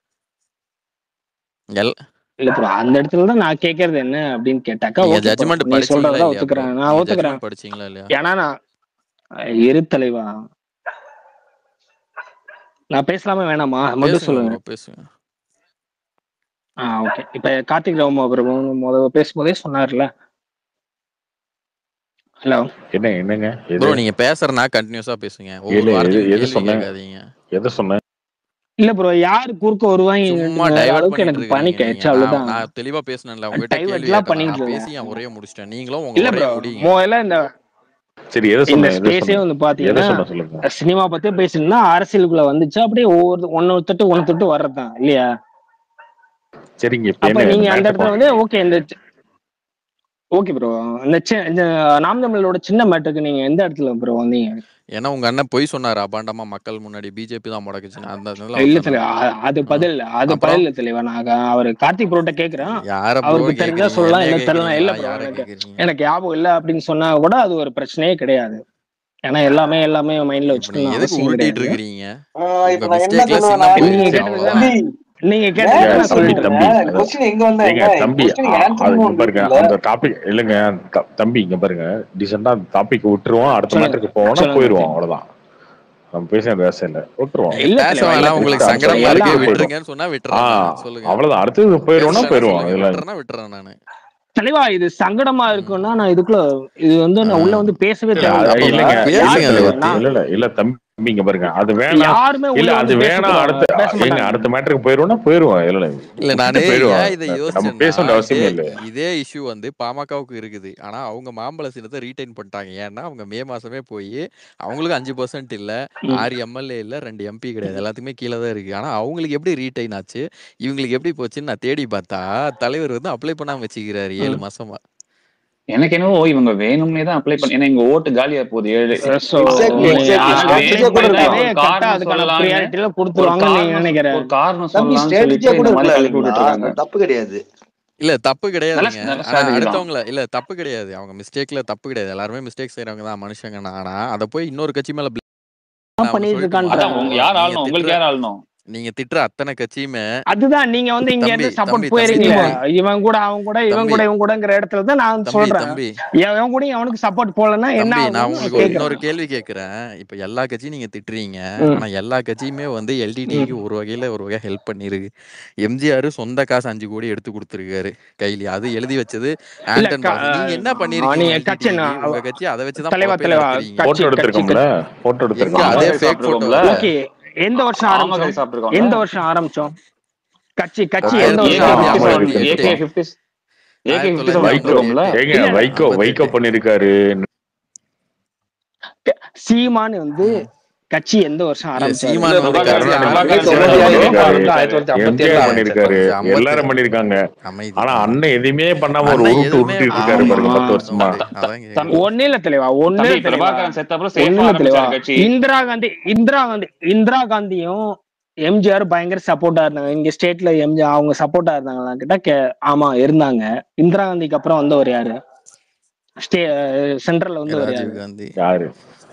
இல்ல ப்ரோ, அந்த இடத்துல தான் நான் கேக்குறது என்ன அப்படின்னு கேட்டாக்கா, நீங்க ஓகே ப்ரோ, ஜட்ஜ்மெண்ட் நீ படிச்சீங்களா சொல்றதா இல்லையா ப்ரோ? ஒத்துக்கிறேன், நான் நீங்க ஒத்துக்கிறேன். ஜட்ஜ்மெண்ட் படிச்சீங்களா இல்லையா? ஏன்னா நான் இரு தலைவா, நான் பேசலாமா வேணாமா மட்டும் பேசுங்க சொல்லுங்க. ப்ரோ, பேசுங்க. ஓகே. இப்ப கார்த்திக் ராமா பிரபு முதல்ல பேசும்போதே சொன்னார்ல. ஹலோ, என்னங்க ப்ரோ, நீங்க பேசுறனா கண்டினியூஸா பேசுங்க. ஒவ்வொரு வார்த்தையும் கேள்வி கேட்காதீங்க. எதை சொன்னேன்? இல்ல ப்ரோ, யாரு குறுக்க வருவாங்க சும்மா டைவர்ட் அளவுக்கு பண்ணிட்டு எனக்கு இருக்கீங்க பனிக் நீங்க. ஆயிடுச்சு, அவ்வளவுதான். நான் தெளிவா பேசணும்ல, உங்ககிட்ட கேள்வி டைவர்ட்லாம் கேட்கணும். பண்ணிட்டு நான் இருக்கேன். பேசி என் உரையை முடிச்சிட்டேன். நீங்களும் உங்க இல்ல உரையை ப்ரோ, முடிங்க. முதல்ல இந்த சரி, எதை இந்த சொன்னேன்? எதை ஸ்பேஸே சொன்னேன்? வந்து எதை பாத்தீங்கன்னா சொன்ன சொல்லுங்க. சினிமா பத்தி பேசணும்னா அரசியலுக்குள்ள வந்துச்சு அப்படியே ஒன்னு தொட்டு வர்றதுதான் இல்லையா? சரிங்க, இப்ப அப்ப என்ன நீங்க அந்த மேட்டர் இடத்துல வந்து ஓகே ப்ரோ, இந்த நாம் தமிழோட சின்ன மேட்டருக்கு நீங்க எந்த இடத்துல ப்ரோ வந்தீங்க? ஏன்னா உங்க அண்ணன் பொய் சொன்னாரு அபாண்டமா மக்கள் முன்னாடி. பிஜேபி தான் முடக்குச்சுன்னு. அந்த இல்ல தெளிவா அது பதில் தெளிவா நான் அவர் கார்த்திக் ப்ரோட்ட கேக்குறேன். யார ப்ரோ அவருக்கு தெரிஞ்சா கேக்குறீங்க? சொல்லலாம், என்ன இல்ல தெரியல. இல்ல கேக்குறீங்களா? ப்ரோ, யார கேக்குறீங்க? எனக்கு ஞாபகம் இல்ல அப்படின்னு சொன்னா கூட அது ஒரு பிரச்சனையே கிடையாது. ஏன்னா எல்லாமே மைண்ட்ல இப்ப நீங்க வச்சுக்கணும் எதுக்கு அவசியம் உருட்டிட்டு கிடையாது. இருக்கிறீங்க? இப்ப உங்க நான் என்ன மிஸ்டேக்ல சொல்லுவேன்னா, சின்னம் நீங்க போயிருச்சு, கேட்டதுதான் அவ்வளவுதான். நீங்க கேட்டதுதான் நான் சொல்லிட்டு தம்பி இருக்கேன். கொஸ்டின் எங்க வந்தா ஏங்க என்ன தம்பி, கொஸ்டின் அது ஆன்சர்னு இங்க ஒன்று பாருங்க, இருக்குல்ல. அந்த டாபிக் இல்லைங்க. தம்பி இங்க பாருங்க, டீசெண்டா அந்த டாபிக் விட்டுருவோம், அடுத்த சொல்லுங்க மேட்டருக்கு போவோம்னா சொல்லுங்க போயிருவோம், கார்த்திக். அவ்வளவுதான். நம்ம பேச பேச இல்ல, விட்டுருவோம். நீங்க இல்ல பேச தலைவா, இல்ல வேணாம், தலைவா, உங்களுக்கு அடுத்த சங்கடமா அடுத்த இருக்கு, மேட்டருக்கு போயிடும். விட்டுருங்கன்னு சொன்னா விட்டுறேன் நானு. சொல்லுங்க. அவ்வளவுதான், அடுத்தது போயிருவோம்னா பேசலன்னா போயிருவோம். சொல்லுங்க, இதுல விட்டுறேன்னா விட்டுறேன் நானு. தெளிவா இது சங்கடமா இருக்குன்னா நான் இதுக்குள்ள இது வந்து நான் உள்ள வந்து பேசவே இல்ல, தேவையில்ல. அது இல்லைங்க, இல்ல பேசுங்க அதை தலைவர், பத்தி. இல்ல தம்பி இங்க பாருங்க, அது வேணாம், யாருமே இல்ல உள்ள அது வந்து வேணாம், அடுத்த பேச எங்க மாட்டாங்க. அடுத்த மேட்டருக்கு போயிருவோம்னா போயிருவோம். இல்ல இல்ல நானு விட்டுட்டு போயிருவோம். ஏன் இதை நம்ம யோசிச்சேன்னா, பேச வேண்டிய அவசியமே இல்ல. இதே இஷ்யூ வந்து பாமகவுக்கு இருக்குது. ஆனா அவங்க மாம்பழ சின்னத்தை ரீடைன் பண்ணிட்டாங்க. ஏன்னா அவங்க மே மாசமே போய் அவங்களுக்கு 5% இல்ல, 6 எம்எல்ஏ இல்ல, 2 எம்பி கிடையாது, எல்லாத்துக்குமே கீழே தான் இருக்கு. ஆனா அவங்களுக்கு எப்படி ரீடைன் ஆச்சு, இவங்களுக்கு எப்படி போச்சுன்னு நான் தேடி பார்த்தா தலைவர் வந்து அப்ளை பண்ணாம வச்சுக்கிறாரு 7 மாசமா. எனக்கு என்னவோ இவங்க வேணும்னே தான் அப்ளை பண்ண. ஏன்னா இங்க ஓட்டு காலியா போகுது 7. ஒரு காரணம் சொல்லலாம்னு சொல்லிட்டு இந்த மாதிரி கிளப்பி விட்டுட்டு இருக்காங்க. தப்பு கிடையாது. இல்ல தப்பு கிடையாதுங்க. ஆனா அடுத்தவங்கள இல்ல தப்பு கிடையாது. அவங்க மிஸ்டேக்ல தப்பு கிடையாது. எல்லாருமே மிஸ்டேக் செய்யறவங்க தான் மனுஷங்க. ஆனா அத போய் இன்னொரு கட்சி மேல பண்ணிட்டு இருக்காங்க. யார் ஆளணும்? உங்களுக்கு யார் ஆளணும்? நீங்க திட்டுற அத்தனை கட்சியுமே அதுதான் நீங்க வந்து இங்க இருந்து சப்போர்ட் போயிருக்கீங்க. இவன் கூட அவன் கூட இவன் கூட இவன் கூடங்கிற இடத்துல தான் நான் சொல்றேன். இவன் கூட அவனுக்கு சப்போர்ட் போலன்னா என்ன? நான் உங்களுக்கு இன்னொரு கேள்வி கேக்குறேன். இப்ப எல்லா கட்சியும் நீங்க திட்டுறீங்க. ஆனா எல்லா கட்சியுமே வந்து எல்டிடிக்கு ஒரு வகை ஹெல்ப் பண்ணிருக்கு. எம்ஜிஆர் சொந்த காசு 5 கோடி எடுத்து கொடுத்திருக்காரு கையில. அது எழுதி வச்சது ஆண்டன் பாஸ். நீங்க என்ன பண்ணிருக்கீங்க? உங்க கட்சி அதை வச்சுதான் போட்டோ எடுத்திருக்கோம்ல, போட்டோ எடுத்திருக்கோம். அதே ஃபேக் போட்டோல. ஓகே, எந்த வருஷம் ஆரம்பிச்சோம்? கட்சி எந்த வருஷம் வைகோ பண்ணிருக்காரு. சீமான் வந்து கட்சி எந்த வருஷம் ஆரம்பிச்சாரு? எல்லாரும் பண்ணிருக்காங்க. ஆனா அண்ணன் எதுவுமே பண்ணாம ஒரு உருட்டு இருக்காரு பாருங்க 10 வருஷமா. ஒண்ணு இல்ல தெளிவா, ஒண்ணு இந்திரா காந்தியும் எம்ஜிஆர் பயங்கர சப்போர்ட்டா இருந்தாங்க. இங்க ஸ்டேட்ல எம்ஜிஆர் அவங்க சப்போர்ட்டா இருந்தாங்களா கிட்ட ஆமா இருந்தாங்க. இந்திரா காந்திக்கு அப்புறம் வந்தவர் யாரு? சென்ட்ரல்ல வந்து யாரு?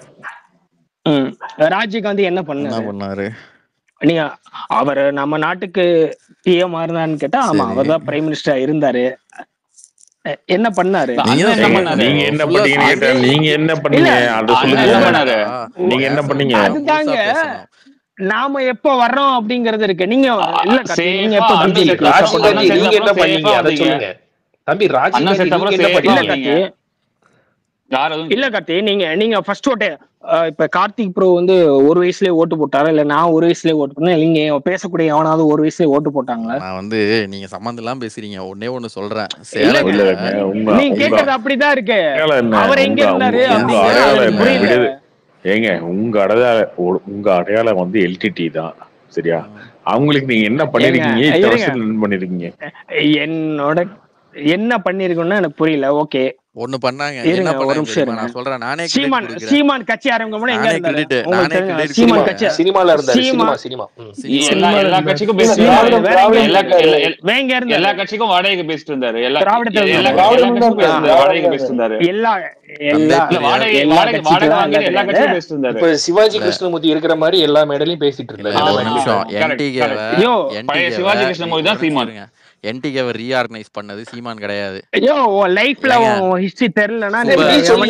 ராஜீவ் காந்தி என்ன பண்ணாரு? நீங்க அவர் நம்ம நாட்டுக்கு பிஎம் இருந்தான்னு கேட்டா ஆமா அவர் தான் பிரைம் மினிஸ்டரா இருந்தாரு. என்ன பண்ணாரு? நீங்க என்ன பண்ணீங்க? நீங்க என்ன பண்ணீங்க? அத சொல்லுங்க. நீங்க என்ன பண்ணீங்க? அதுதாங்க நாம எப்ப வர்றோம் அப்படிங்கறது இருக்கு. நீங்க இல்ல நீங்க எப்ப நீங்க என்ன பண்ணீங்க அத சொல்லுங்க. தம்பி ராஜீவ் காந்தி என்ன பண்ணீங்க? இல்ல கத்தி, நீங்க ஃபர்ஸ்ட் ஓட்டு இப்ப கார்த்திக் ப்ரோ வந்து ஒரு வயசுலயே ஓட்டு போட்டாரா இல்ல நான் ஒரு வயசுலயே ஓட்டு போட்டேன் இல்ல நீங்க பேசக்கூடிய எவனாவது ஒரு வயசுலயே ஓட்டு போட்டாங்களா? நான் வந்து நீங்க சம்பந்தம் எல்லாம் பேசுறீங்க. ஒன்னே ஒண்ணு சொல்றேன். நீங்க கேக்குறது அப்படிதான் இருக்கு. அவர் எங்க இருந்தாரு புரியல. ஏங்க உங்க அடையாளம் வந்து எல்டிடி தான் சரியா? அவங்களுக்கு நீங்க என்ன பண்ணிருக்கீங்க? இத்தனை வருஷத்துல என்ன பண்ணிருக்கீங்க? என்னோட என்ன பண்ணிருக்கோம்னா எனக்கு புரியல. ஓகே ஒண்ணு பண்ணாங்க. என்ன பண்ணாங்க நான் சொல்றேன். நானே சீமான் கட்சி ஆரம்பிக்கும் எங்க இருந்தாரு? சீமான் கட்சி சினிமால இருந்தாரு. சினிமா எல்லா கட்சிக்கும் எல்லா கட்சிக்கும் வாடகைக்கு பேசிட்டு இருந்தாரு. வாடகைக்கு பேசிட்டு இருந்தாரு. இப்ப சிவாஜி கிருஷ்ணமூர்த்தி இருக்கிற மாதிரி எல்லா மேடையிலும் பேசிட்டு இருந்தாரு. சிவாஜி கிருஷ்ணமூர்த்தி தான் சீமான். என்டிகேவை ரீஆர்கனைஸ் பண்ணது சீமான் கிடையாது. ஐயோ லைஃப்ல ஹிஸ்டரி தெரியலனா நீ சொல்லு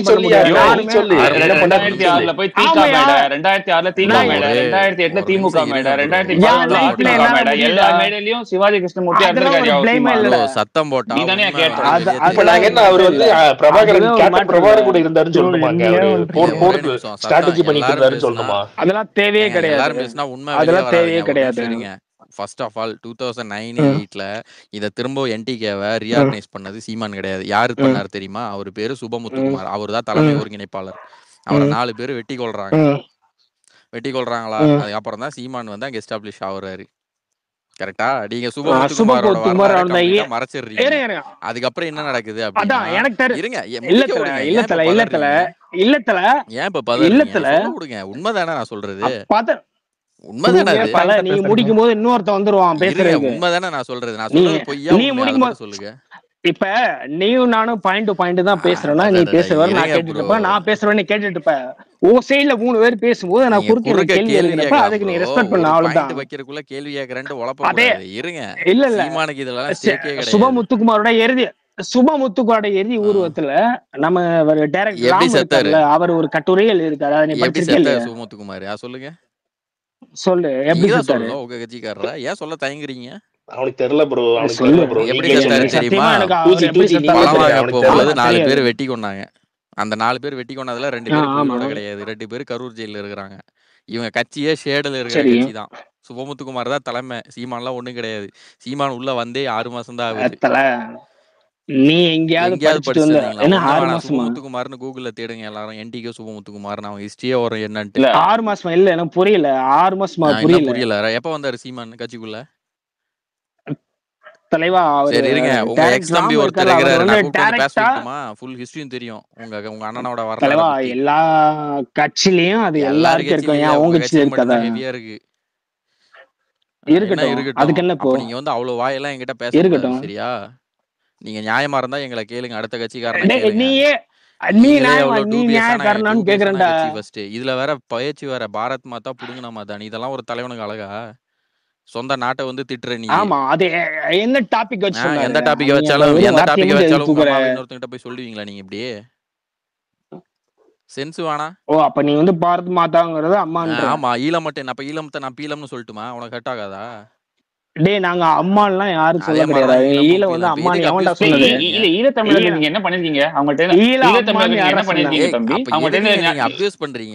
2006ல போய் தீகா மேடை, 2006ல தீகா மேடை, 2008ல திமுக மேடை, 2010ல மேடை, எல்லா மேடையிலயும் சிவாஜி கிருஷ்ணமூர்த்தி அடிச்சிருக்காரு. சத்தம் போட்டா நீதானே கேட்ட. அப்ப நாங்க என்ன அவர் வந்து பிரபாகரன் கேப்டன் பிரபாகரன் கூட இருந்தாருன்னு சொல்லணுமாங்க? அவர் போர் ஸ்ட்ராட்டஜி பண்ணிட்டு இருந்தாருன்னு சொல்லணுமா? அதெல்லாம் தேவையே கிடையாது. எல்லாரும் பேசினா உண்மை அதெல்லாம் தேவையே கிடையாது. ஃபர்ஸ்ட் ஆஃப் ஆல் 2009-8ல இதை திரும்ப என்டிகேவை ரீஆர்கனைஸ் பண்ணது சீமான் கிடையாது. யாரு பண்ணாரு தெரியுமா? அவர் பேரு சுபமுத்துக்குமார். அவர் தான் தலைமை ஒருங்கிணைப்பாளர். அவரை 4 பேர் வெட்டி கொள்றாங்களா? அதுக்கப்புறம் தான் சீமான் வந்து அங்க எஸ்டாப்ளிஷ் ஆகுறாரு. கரெக்டா? நீங்க சுபமுத்துக்குமாரோட மறைச்சிடுறீங்க. அதுக்கப்புறம் என்ன நடக்குது அப்படின்னா ஏன் இப்ப விடுங்க. உண்மைதானே நான் சொல்றது? உண்மைதானே? நீ முடிக்கும் போது இன்னொருத்த வந்துருவான் பேசுறதுக்கு. உண்மைதானே நான் சொல்றது? நான் சொல்றது பொய்யா? நீ முடிக்கும் போது சொல்லுங்க. இப்ப நீயும் நானும் பாயிண்ட் டு பாயிண்ட் தான் பேசுறேன்னா நீ பேசுறவரை நான் கேட்டுட்டு இருப்பேன், நான் பேசுறவனே கேட்டுட்டு இருப்பேன். உன் சைடுல 3 பேர் பேசும்போது நான் குறுக்க கேள்வி எழுதுறப்ப அதுக்கு நீ ரெஸ்பெக்ட் பண்ண அவ்வளவுதான். வைக்கிறதுக்குள்ள கேள்வி கேக்குறேன்னு உலப்பக்கூடாது. இருங்க. இல்ல சீமானுக்கு இதெல்லாம் ஸ்டேக்கே கிடையாது. சுபமுத்துக்குமாரோட இறுதி ஊர்வலத்துல நம்ம டைரக்ட் அவர் ஒரு கட்டுரை எழுதிருக்காரு. அதை நீ படிச்சிருக்கீங்க? சுபமுத்துக்குமார் சொல்லுங்க. சொல்லு எப்படி சொல்ல உங்க கட்சிக்காரரா? ஏன் சொல்ல தயங்குறீங்க? அவனுக்கு தெரியல ப்ரோ. எப்படி தெரியுமா? 4 பேர் வெட்டி கொண்டாங்க. அந்த 4 பேர் வெட்டி கொண்டதுல 2 பேர் உயிரோட கிடையாது. 2 பேர் கரூர் ஜெயில இருக்கிறாங்க. இவங்க கட்சியே ஷேடல இருக்கிற கட்சி தான். சுபமுத்துக்குமார் தான் தலைமை. சீமான்லாம் ஒண்ணும் கிடையாது. சீமான் உள்ள வந்தே 6 மாசம் தான் ஆகுது. நீ எங்கயாவது சுபமுத்துக்குமார்னு கூகுள்ல தேடுங்க எல்லாரும். என்டிகே சுபமுத்துக்குமார் அவங்க ஹிஸ்டரியே வரும். என்னன்னு 6 மாசமா இல்ல எனக்கு புரியல. 6 மாசமா புரியல. எப்ப வந்தாரு சீமான் கட்சிக்குள்ள? தலைவா சரி இருங்க. உங்க எக்ஸ் தம்பி ஒருத்தர் இருக்காரு. நான் கூப்பிட்டு பேசணுமா? ஃபுல் ஹிஸ்டரியும் தெரியும். உங்க அண்ணனோட வரலாறு. தலைவா எல்லா கட்சிலயும் அது எல்லாருக்கும் இருக்கும். ஏன் உங்க கட்சில இருக்காதா? ஹெவியா இருக்கு. இருக்கட்டும். அதுக்கு என்ன இப்போ? நீங்க வந்து அவ்வளவு வாயெல்லாம் என்கிட்ட பேசணும். சரியா? நீங்க நியாயமா இருந்தா எங்களை கேளுங்க. அடுத்த கட்சிக்காரன் இதுல வேற பயிற்சி வேற பாரத் மாதா புடுங்கின மாதான். இதெல்லாம் ஒரு தலைவனுக்கு அழகா? சொந்த நாட்டை வந்து திட்டுற நீ. ஆமா அது என்ன டாபிக் வச்சு எந்த டாபிக் வச்சாலும் இன்னொருத்தங்கிட்ட போய் சொல்லுவீங்களா நீங்க? இப்படி சென்ஸ் வேணா? ஓ அப்ப நீ வந்து பாரத் மாதாங்கிறது அம்மா? ஆமா ஈழம் மட்டும். அப்ப ஈழமத்தை நான் பீலம்னு சொல்லட்டுமா? உனக்கு கட் ஆகாதா? டேய் நாங்க அம்மாலாம் யாரும் சொல்ல கிடையாது. ஈழ வந்து அம்மா எவன்டா சொன்னது? இல்ல ஈழ தமிழர்ல நீங்க என்ன பண்ணிருக்கீங்க? அவங்கட்ட ஈழ தமிழர்ல நீங்க என்ன பண்ணிருக்கீங்க தம்பி? அவங்கட்ட நீங்க அபியூஸ் பண்றீங்க.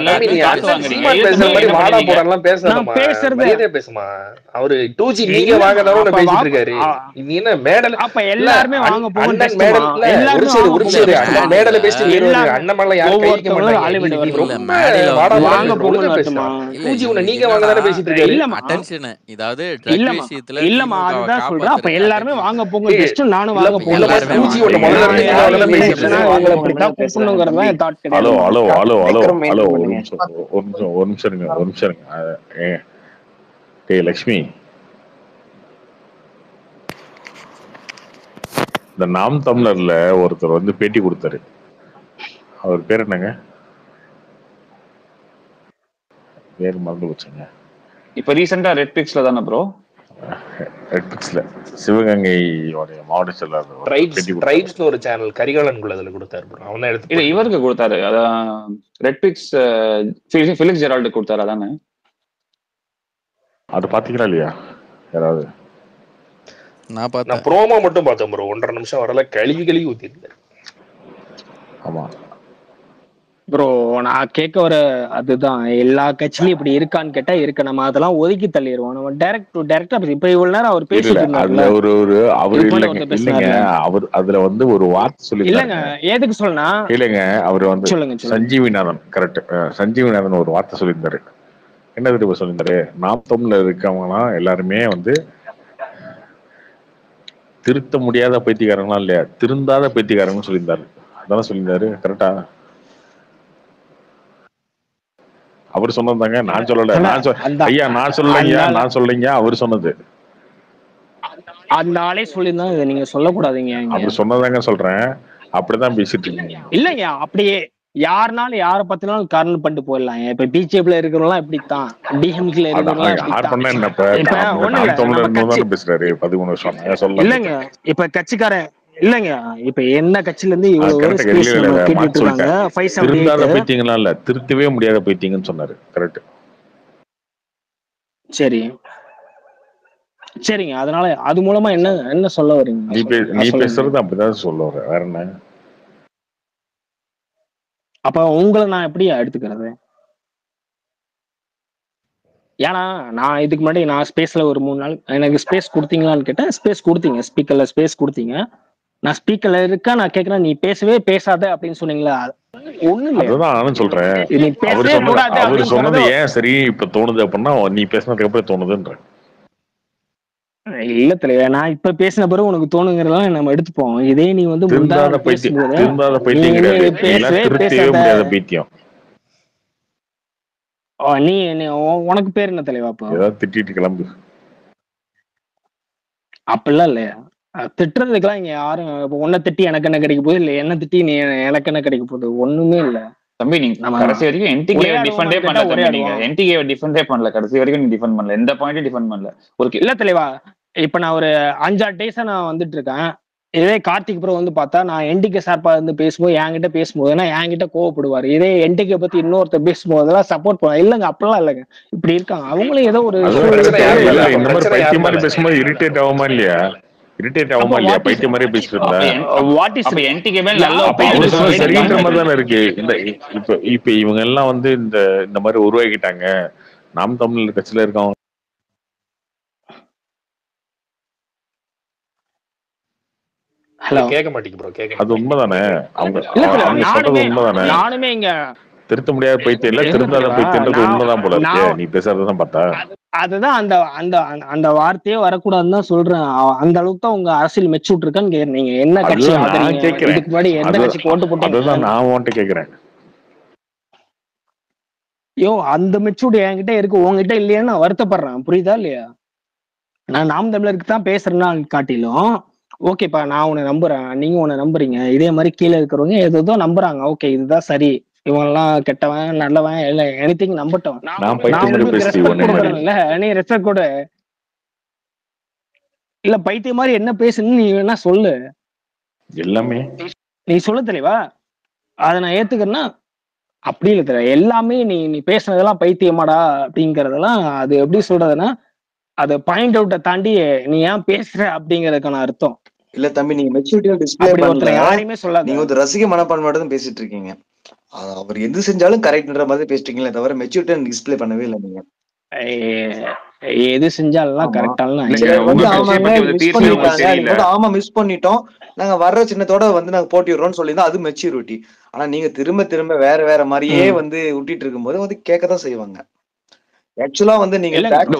வாடா போறலாம் பேசணுமா? பேசுறதே பேசுமா? அவரு 2G நீங்க வாங்குறதோட பேசிட்டு இருக்காரு. நீ என்ன மேடல? அப்ப எல்லாரும் வாங்க போங்க. எல்லாரும் ஒரு சரி அந்த மேடல பேசிட்டு ஏறுவாங்க. அண்ணமல்ல யாரும் கைக்க மாட்டாங்க. வாடா வாங்க போங்க பேசுமா? 2G உன்ன நீங்க வாங்குறதோட பேசிட்டு இருக்காரு. இல்ல அட்டென்ஷன். இதாவது இல்லமா அதுதான் சொல்றேன். அப்ப எல்லாருமே வாங்க போங்க. ஜஸ்ட் நானும் வாங்க போங்க. ஒரு நிமிஷம் லட்சுமி, இந்த நாம் தமிழர்ல ஒருத்தர் வந்து பேட்டி கொடுத்தாரு. அவர் பேர் என்னங்க? பேர் மறந்து போச்சுங்க. இப்ப ரீசெண்டா ரெட்பிக்ஸ்ல தானே ப்ரோ? ரெட்பிக்ஸ்ல சிவகங்கையோட மாவட்ட செயலாளர் ட்ரைப்ஸ்னு ஒரு சேனல் கரிகாலன் அதுல கொடுத்தாரு ப்ரோ. அவன் தான் எடுத்து இல்ல இவருக்கு கொடுத்தாரு. அதான் ரெட்பிக்ஸ் ஃபிலிக்ஸ் ஜெரால்டு கொடுத்தாரு. அதானே? அது பாத்தீங்களா இல்லையா யாராவது? நான் ப்ரோமோ மட்டும் பார்த்தேன் ப்ரோ. 1.5 நிமிஷம் வரல. கழுவி ஊத்திருந்தாரு. ஆமா ப்ரோ நான் கேட்க ஒரு அதுதான் எல்லா கட்சியிலும் இப்படி இருக்கான்னு கேட்டா இருக்கு. நம்ம அதெல்லாம் ஒதுக்கி தள்ளிடுவோம். நம்ம டைரக்டா இப்ப இவ்வளவு நேரம் அவர் பேசிட்டு இருந்தாருல, அவர் இல்லைங்க அவர் அதுல வந்து ஒரு வார்த்தை சொல்லி இல்லங்க எதுக்கு சொன்னா இல்லைங்க அவர் வந்து சொல்லுங்க சஞ்சீவிநாதன் கரெக்ட் சஞ்சீவிநாதன் ஒரு வார்த்தை சொல்லியிருந்தாரு. என்ன தெரியுமா சொல்லியிருந்தாரு? நாப்தம்ல இருக்கவங்கலாம் எல்லாருமே வந்து திருத்த முடியாத பைத்தியக்காரங்களா இல்லையா, திருந்தாத பைத்தியக்காரங்கன்னு சொல்லியிருந்தாரு. அதான் சொல்லியிருந்தாரு. கரெக்டா? அவர் சொன்னதாங்க, நான் சொல்லல. ஐயா நான் சொல்லலைங்க, நான் சொல்லலைங்க, அவர் சொன்னது. அந்த ஆளே சொல்லியிருந்தா இதை நீங்க சொல்லக்கூடாதுங்க. அவர் சொன்னதாங்க சொல்றேன். அப்படிதான் பேசிட்டு இருக்கீங்க. இல்லைங்க அப்படியே யாருனாலும் யார பத்தினாலும் காரணம் பண்ணிட்டு போயிடலாம். இப்ப பிஜேபில இருக்கிறவங்களாம் இப்படித்தான், டிஎம்கேல இருக்கிறவங்களாம் பேசுறாரு 13 வருஷம் இல்லைங்க. இப்ப கட்சிக்காரன் இல்லைங்க, இப்ப என்ன கட்சியில இருந்து இவ்வளவு கேட்டுட்டு இருக்காங்க. பைத்தியங்களா இல்ல, திருத்தவே முடியாத பைத்தியங்கன்னு சொன்னாரு. கரெக்ட். சரி சரிங்க. அதனால அது மூலமா என்ன சொல்ல வரீங்க? நீ பேசுறது அப்படிதான் சொல்ல வர, வேற என்ன? அப்ப உங்களை நான் எப்படி எடுத்துக்கிறது? ஏன்னா நான் இதுக்கு முன்னாடி நான் ஸ்பேஸ்ல ஒரு 3 நாள் எனக்கு ஸ்பேஸ் கொடுத்தீங்களான்னு கேட்டேன். ஸ்பேஸ் கொடுத்தீங்க, ஸ்பீக்கர்ல ஸ்பேஸ் கொடுத்தீங்க. நான் ஸ்பீக்கர்ல இருக்கா, நான் கேட்கிறேன், நீ பேசவே பேசாத அப்படின்னு சொன்னீங்களா? ஒண்ணு இல்ல சொல்றேன். அவர் சொன்னது ஏன் சரி இப்ப தோணுது அப்படின்னா, நீ பேசினதுக்கு அப்புறம் தோணுதுன்ற. இல்ல தலைவா, நான் இப்ப பேசின பிறகு உனக்கு தோணுங்கிறதெல்லாம் நம்ம எடுத்துப்போம். இதே நீ வந்து நீ உனக்கு பேர் என்ன தலைவா? திட்டிட்டு கிளம்பு. அப்படிலாம் இல்லையா? திட்டுறதுக்கெல்லாம் இங்க யாரும் உன்னை திட்டி எனக்கு என்ன கிடைக்க போகுது, இல்ல என்ன திட்டி நீ எனக்கு என்ன கிடைக்க போகுது? ஒண்ணுமே இல்ல தம்பி. நீங்க கடைசி வரைக்கும் என்டிகே டிஃபெண்டே பண்ணல தம்பி. நீங்க என்டிகே டிஃபெண்டே பண்ணல, கடைசி வரைக்கும் நீங்க டிஃபெண்ட் பண்ணல, எந்த பாயிண்ட்டும் டிஃபெண்ட் பண்ணல. ஒரு இல்ல தலைவா, இப்ப நான் ஒரு 5-6 டேஸா நான் வந்துட்டு இருக்கேன். இதே கார்த்திக் ப்ரோ வந்து பார்த்தா நான் என்டிகே சார்பா இருந்து பேசும்போது என்கிட்ட பேசும்போதுன்னா என்கிட்ட கோவப்படுவாரு. இதே என்டிகே பத்தி இன்னொருத்தர் பேசும்போதெல்லாம் சப்போர்ட் பண்ணுவாங்க. இல்லங்க அப்படிலாம் இல்லைங்க, இப்படி இருக்காங்க. அவங்களும் ஏதோ ஒரு பேசும்போது இரிட்டேட் ஆகுமா இல்லையா? இரிட்டேட் ஆகுமா இல்லையா? பைத்தியம் மாதிரி பேசிட்டு இருந்தா சரின்ற மாதிரி தானே இருக்கு. இப்ப இவங்க எல்லாம் வந்து இந்த மாதிரி உருவாக்கிட்டாங்க. நாம் தமிழர் கட்சியில இருக்கவங்க கேட்க மாட்டீங்க ப்ரோ. அது உண்மைதானே? அவங்க சொல்றது உண்மைதானே? நானுமே இங்க திருத்த முடியாத பைத்தியம் இல்ல, திருந்தாத பைத்தியன்றது உண்மைதான் போல இருக்கு. நீ பேசுறதுதான் பார்த்தா அதுதான் அந்த அந்த அந்த வார்த்தையே வரக்கூடாதுன்னு தான் சொல்றேன். அந்த அளவுக்கு தான் உங்க அரசியல் மெச்சூட் இருக்கான்னு கேக்குறேன். நீங்க என்ன கட்சி இதுக்கு முன்னாடி எந்த கட்சிக்கு ஓட்டு போட்டு? அதுதான் நான் உன்கிட்ட கேக்குறேன். அந்த மெச்சூட் என்கிட்ட இருக்கு, உங்ககிட்ட இல்லையான்னு நான் வருத்தப்படுறேன். புரியுதா இல்லையா? நான் நாம் தமிழருக்கு தான் பேசுறேன்னா காட்டிலும் ஓகேப்பா, நான் உன்னை நம்புறேன், நீங்க உன்னை நம்புறீங்க. இதே மாதிரி கீழே இருக்கிறவங்க ஏதோ நம்புறாங்க. ஓகே, இதுதான் சரி, இவங்கெல்லாம் கெட்டவன் நல்லவன் இல்ல எனிதிங் நம்பட்டவன். நீ ரெஸ்பெக்ட் கூட இல்ல பைத்திய மாதிரி என்ன பேசுன்னு நீ வேணா சொல்லு. எல்லாமே நீ சொல்ல தெளிவா, அதை நான் ஏத்துக்கிறேன்னா அப்படி இல்ல தெரியல. எல்லாமே நீ பேசுனதெல்லாம் பைத்தியமாடா அப்படிங்கறதெல்லாம் அது எப்படி சொல்றதுன்னா, அது பாயிண்ட் அவுட்டை தாண்டி நீ ஏன் பேசுற அப்படிங்கறதுக்கான அர்த்தம் இல்ல தம்பி. நீங்க மெச்சூரிட்டியா டிஸ்ப்ளே பண்ணல, யாரையுமே சொல்லாத. நீங்க வந்து ரசிக மனப்பான்மையோட தான் பேசிட்டு இருக்கீங்க. அவர் எது செஞ்சாலும் கரெக்ட்ன்ற மாதிரி பேசிட்டு இருக்கீங்களே தவிர மெச்சூரிட்டியா டிஸ்ப்ளே பண்ணவே இல்லை. நீங்க எது செஞ்சாலும் கரெக்டான ஆமா மிஸ் பண்ணிட்டோம், நாங்க வர்ற சின்னத்தோட வந்து நாங்க போட்டி விடுறோம்னு சொல்லியிருந்தோம், அது மெச்சூரிட்டி. ஆனா நீங்க திரும்ப வேற மாதிரியே வந்து விட்டிட்டு இருக்கும் போது வந்து கேட்கதான் செய்வாங்க. ஆக்சுவலா வந்து நீங்க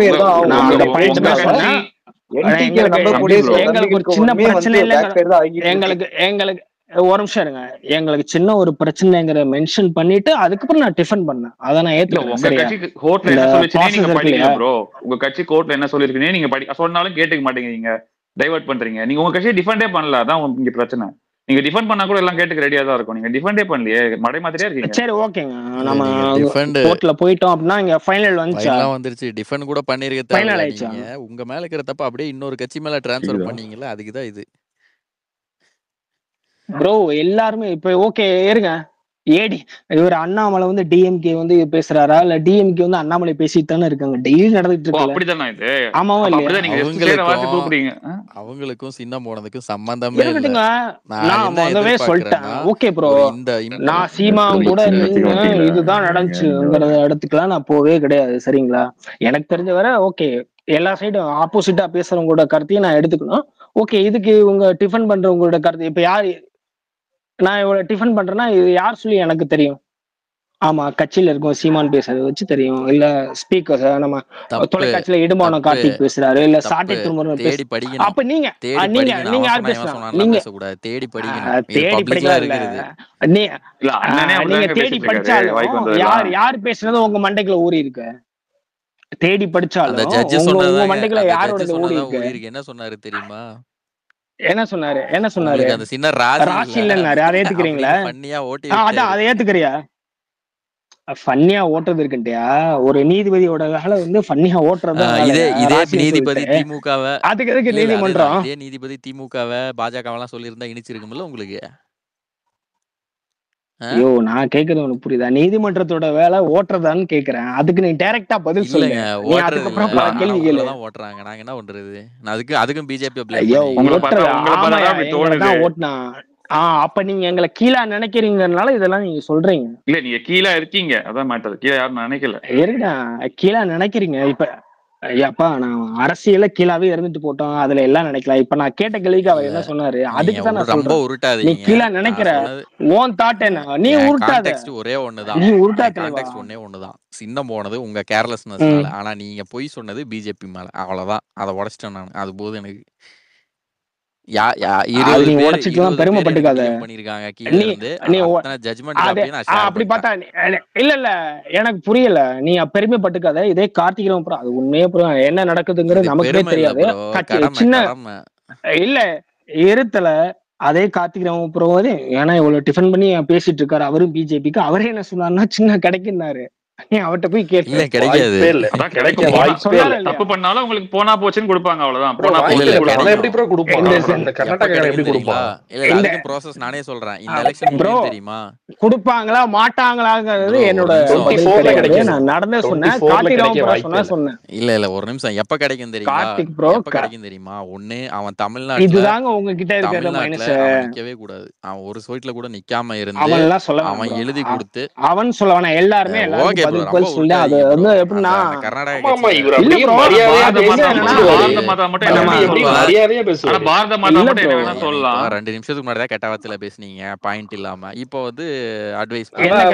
எங்களுக்கு ஒரு நிமிஷம் இருங்க, எங்களுக்கு சின்ன ஒரு பிரச்சனைங்கிற மென்ஷன் பண்ணிட்டு அதுக்கப்புறம் நான் டிஃபன் பண்ணேன். அத நான் ஏத்துக்கிறேன். உங்க கட்சி கோர்ட்ல என்ன சொல்லிருக்கீங்க நீங்க படிக்கல ப்ரோ. உங்க கட்சி கோர்ட்ல என்ன சொல்லிருக்கீங்க நீங்க சொன்னாலும் கேட்டுக்க மாட்டீங்க, நீங்க டைவர்ட் பண்றீங்க. நீங்க உங்க கட்சியை டிஃபெண்டே பண்ணல, அதான் இங்க பிரச்சனை. நீங்க டிஃபெண்ட் பண்ணா கூட எல்லாம் கேட்டுக்க ரெடியா தான் இருக்கும். நீங்க டிஃபெண்டே பண்ணலையே, மடை மாதிரியே இருக்கீங்க. சரி ஓகேங்க, நம்ம கோர்ட்ல போயிட்டோம் அப்படினா இங்க ஃபைனல் வந்துருச்சு. டிஃபெண்ட் கூட பண்ணிருக்க தேவையில்லை. உங்க மேல இருக்கிற தப்பு அப்படியே இன்னொரு கட்சி மேல ட்ரான்ஸ்ஃபர் பண்ணீங்கல, அதுக்கு தான் இது. ப்ரோ எல்லாருமே இப்ப ஓகே இருங்க, ஏடி இவர் அண்ணாமலை வந்து டிஎம்கே வந்து பேசுறாரா இல்ல டிஎம்கே வந்து அண்ணாமலை பேசிட்டு தானே இருக்காங்க, டெய்லி நடந்துட்டு இருக்கு. அப்படிதானா இது? ஆமாவா இல்லையா? அவங்களுக்கும் சின்ன போனதுக்கும் சம்பந்தமே இல்ல. இருக்கட்டுங்க, நான் முதவே சொல்லிட்டேன். ஓகே ப்ரோ, இந்த நான் சீமான் கூட நின்று இதுதான் நடந்துச்சுங்கிற இடத்துக்குலாம் நான் போவே கிடையாது, சரிங்களா? எனக்கு தெரிஞ்ச வரை ஓகே, எல்லா சைடும் ஆப்போசிட்டா பேசுறவங்களோட கருத்தையும் நான் எடுத்துக்கணும். ஓகே, இதுக்கு இவங்க டிஃபன் பண்றவங்களோட கருத்து இப்ப யாரு, நான் இவ்வளவு டிஃபன் பண்றேன்னா இது யார் சொல்லி எனக்கு தெரியும். ஆமா, கட்சியில இருக்கும் சீமான் பேசுறத வச்சு தெரியும், இல்ல ஸ்பீக்கர்ஸ் நம்ம தொலைக்காட்சியில இடுமானம் கார்த்திக் பேசுறாரு, இல்ல சாட்டை திருமுருகன் தேடி படிக்கணும். அப்ப நீங்க நீங்க யார் பேசலாம்? நீங்க தேடி படிக்கணும். தேடி படிக்கலாம் இல்ல, நீங்க தேடி படிச்சாலும் யார் பேசுறதும் உங்க மண்டைக்குள்ள ஊறி இருக்கு. தேடி படிச்சாலும் உங்க மண்டைக்குள்ள யாரோட ஊறி இருக்கு. என்ன சொன்னாரு தெரியுமா? என்ன சொன்னாரு? அந்த சின்ன ராசி இல்லன்னாரு, அதை ஏத்துக்கிறீங்களா? அதான் அதை ஏத்துக்கிறியா? ஃபன்னியா ஓட்டுறது இருக்குன்ட்டியா? ஒரு நீதிபதியோட வேலை வந்து ஃபன்னியா ஓட்டுறது. இதே நீதிபதி திமுகவை, அதுக்கு எதுக்கு நீதிமன்றம்? இதே நீதிபதி திமுகவை பாஜகவெல்லாம் சொல்லியிருந்தா இனிச்சிருக்கும்ல உங்களுக்கு? ஐயோ, நான் கேக்குறது உனக்கு புரியுதா? நீதிமன்றத்தோட வேலை ஓட்டுறதான்னு கேக்குறேன், அதுக்கு நீ டைரக்டா பதில் சொல்லுங்க. அதுக்கப்புறம் கேள்வி கேளு. ஓட்டுறாங்க, நாங்க என்ன பண்றது? அதுக்கும் பிஜேபி ஓட்டுனா அப்ப நீங்க எங்களை கீழே நினைக்கிறீங்கனால இதெல்லாம் நீங்க சொல்றீங்க. இல்ல, நீங்க கீழே இருக்கீங்க, அதான் மேட்டர். கீழே யாரும் நினைக்கல. இருக்குடா, கீழே நினைக்கிறீங்க. இப்ப ஐயாப்பா, நான் அரசியல கீழாவே இருந்துட்டு போட்டோம், அதுல எல்லாம் நினைக்கலாம். இப்ப நான் கேட்ட கேள்விக்கு அவர் என்ன சொன்னாரு, அதுக்கு தான் நான் சொல்றேன். நீ கீழே நினைக்கிற ஓன் தாட் என்ன, நீ உருட்டாத. ஒரே ஒண்ணுதான், நீ உருட்டாத. கான்டெக்ஸ்ட் ஒண்ணுதான். சின்ன போனது உங்க கேர்லெஸ்னஸ்னால, ஆனா நீங்க பொய் சொன்னது பிஜேபி மேல, அவ்வளவுதான். அதை உடைச்சிட்டேன் நான். அது போது எனக்கு. பெருமைப்பட்டுக்காத. அப்படி பார்த்தா இல்ல எனக்கு புரியல. நீ பெருமைப்பட்டுக்காத. இதே கார்த்திகை அது உண்மையே என்ன நடக்குதுங்கிறது நமக்கே தெரியாது. சின்ன இல்ல இருத்தல அதே கார்த்திகை ஏன்னா இவ்வளவு டிஃபன் பண்ணி பேசிட்டு இருக்காரு. அவரும் பிஜேபிக்கு. அவரே என்ன சொன்னாருன்னா சின்ன கிடைக்குன்னாரு. அவட்ட போய் கேட்கல, கிடைக்காது. தப்பு பண்ணாலும் உங்களுக்கு போனா போச்சுன்னு கொடுப்பாங்க, அவ்வளவுதான். நானே சொல்றேன், இந்த எலெக்ஷன் தெரியுமா கொடுப்பாங்களா மாட்டாங்களாங்கிறது என்னோட நான் நடந்தே சொன்னேன். இல்ல ஒரு நிமிஷம், எப்ப கிடைக்கும் தெரியுமா? கிடைக்கும் தெரியுமா? ஒண்ணு, அவன் தமிழ்நாட்டுல இதுதாங்க உங்ககிட்ட இருக்கிற மைனஸ். நிக்கவே கூடாது. அவன் ஒரு சைட்ல கூட நிக்காம இருந்து அவன் எழுதி கொடுத்து அவன் சொல்லுவானா எல்லாருமே ரெண்டு நிமிஷத்துக்கு முன்னாடி கெட்ட வார்த்தையில பேசுனீங்க, பாயிண்ட் இல்லாம. இப்போ வந்து அட்வைஸ்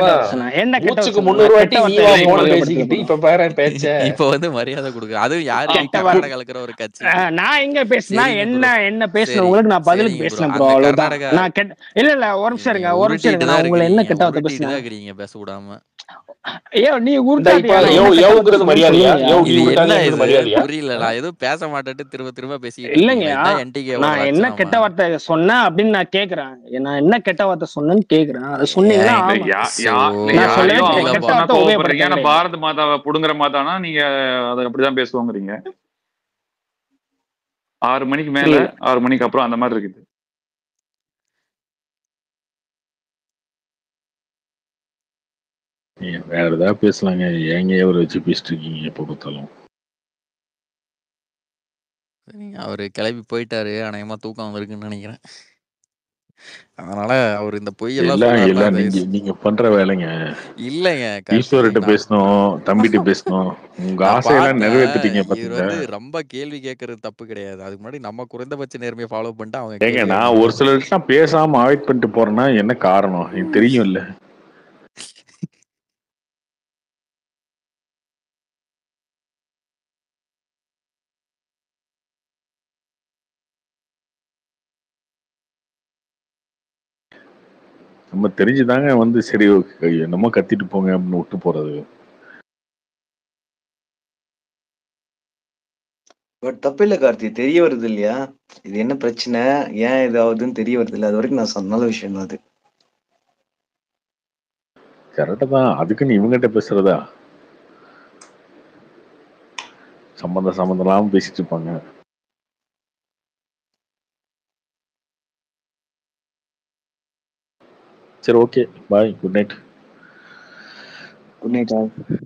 இப்போ வந்து மரியாதை கொடுக்குற, அது யாரு கலக்கிற ஒரு கட்சி. நான் எங்க பேசினா என்ன பேசுனவங்களுக்கு நான் பதிலுக்கு பேசலாம் ப்ரோ, அவ்வளவுதான். நான் இல்ல ஒரு நிமிஷம் இருங்க, நான் உங்களை என்ன கெட்ட வார்த்தை பேசுறீங்க பேச விடாம. நீ புரியல, எதுவும் பேச மாட்டேன் திரும்ப பேசிட்டு இல்லைங்க. நான் என்ன கெட்ட வார்த்தை சொன்னேன் அப்படின்னு நான் கேக்குறேன். நான் என்ன கெட்ட வார்த்தை சொன்னேன்னு கேக்குறேன். அதை சொன்னீங்கன்னா பாரத மாதாவை புடுங்குற மாதானா நீங்க அதை அப்படிதான் பேசுவோங்கிறீங்க. 6 மணிக்கு மேல 6 மணிக்கு அப்புறம் அந்த மாதிரி இருக்குது. வேற ஏதாவது பேசலாங்க, ஏங்க ஒரு வச்சு பேசிட்டு இருக்கீங்க எப்போ பார்த்தாலும். அவரு கிளம்பி போயிட்டாரு, அநேகமா தூக்கம் வந்திருக்குன்னு நினைக்கிறேன். அதனால அவர் இந்த பொய்யெல்லாம் நீங்க பண்ற வேலைங்க இல்லைங்க. ஈஸ்வர்கிட்ட பேசணும், தம்பிட்ட பேசணும், உங்க ஆசையெல்லாம் நிறைவேற்றிட்டீங்க. இவர் வந்து ரொம்ப கேள்வி கேட்கறது தப்பு கிடையாது. அதுக்கு முன்னாடி நம்ம குறைந்தபட்ச நேர்மையை ஃபாலோ பண்ணிட்டு அவங்க ஏங்க, நான் ஒரு சிலர்கிட்ட பேசாம அவாய்ட் பண்ணிட்டு போறேன்னா என்ன காரணம் எனக்கு தெரியும் இல்ல. நம்ம தெரிஞ்சுதாங்க வந்து சரி என்னமோ கத்திட்டு போங்க அப்படின்னு விட்டு போறது. பட் தப்பு இல்ல கார்த்தி, தெரிய வருது இல்லையா இது என்ன பிரச்சனை, ஏன் இதாவதுன்னு தெரிய வருது இல்ல. அது வரைக்கும் நான் நல்ல விஷயம் தான். அது கரெக்டா தான். அதுக்குன்னு இவங்கிட்ட பேசுறதா சம்பந்தம் இல்லாம பேசிட்டு இருப்பாங்க. சரி, okay, bye, good night. Good night.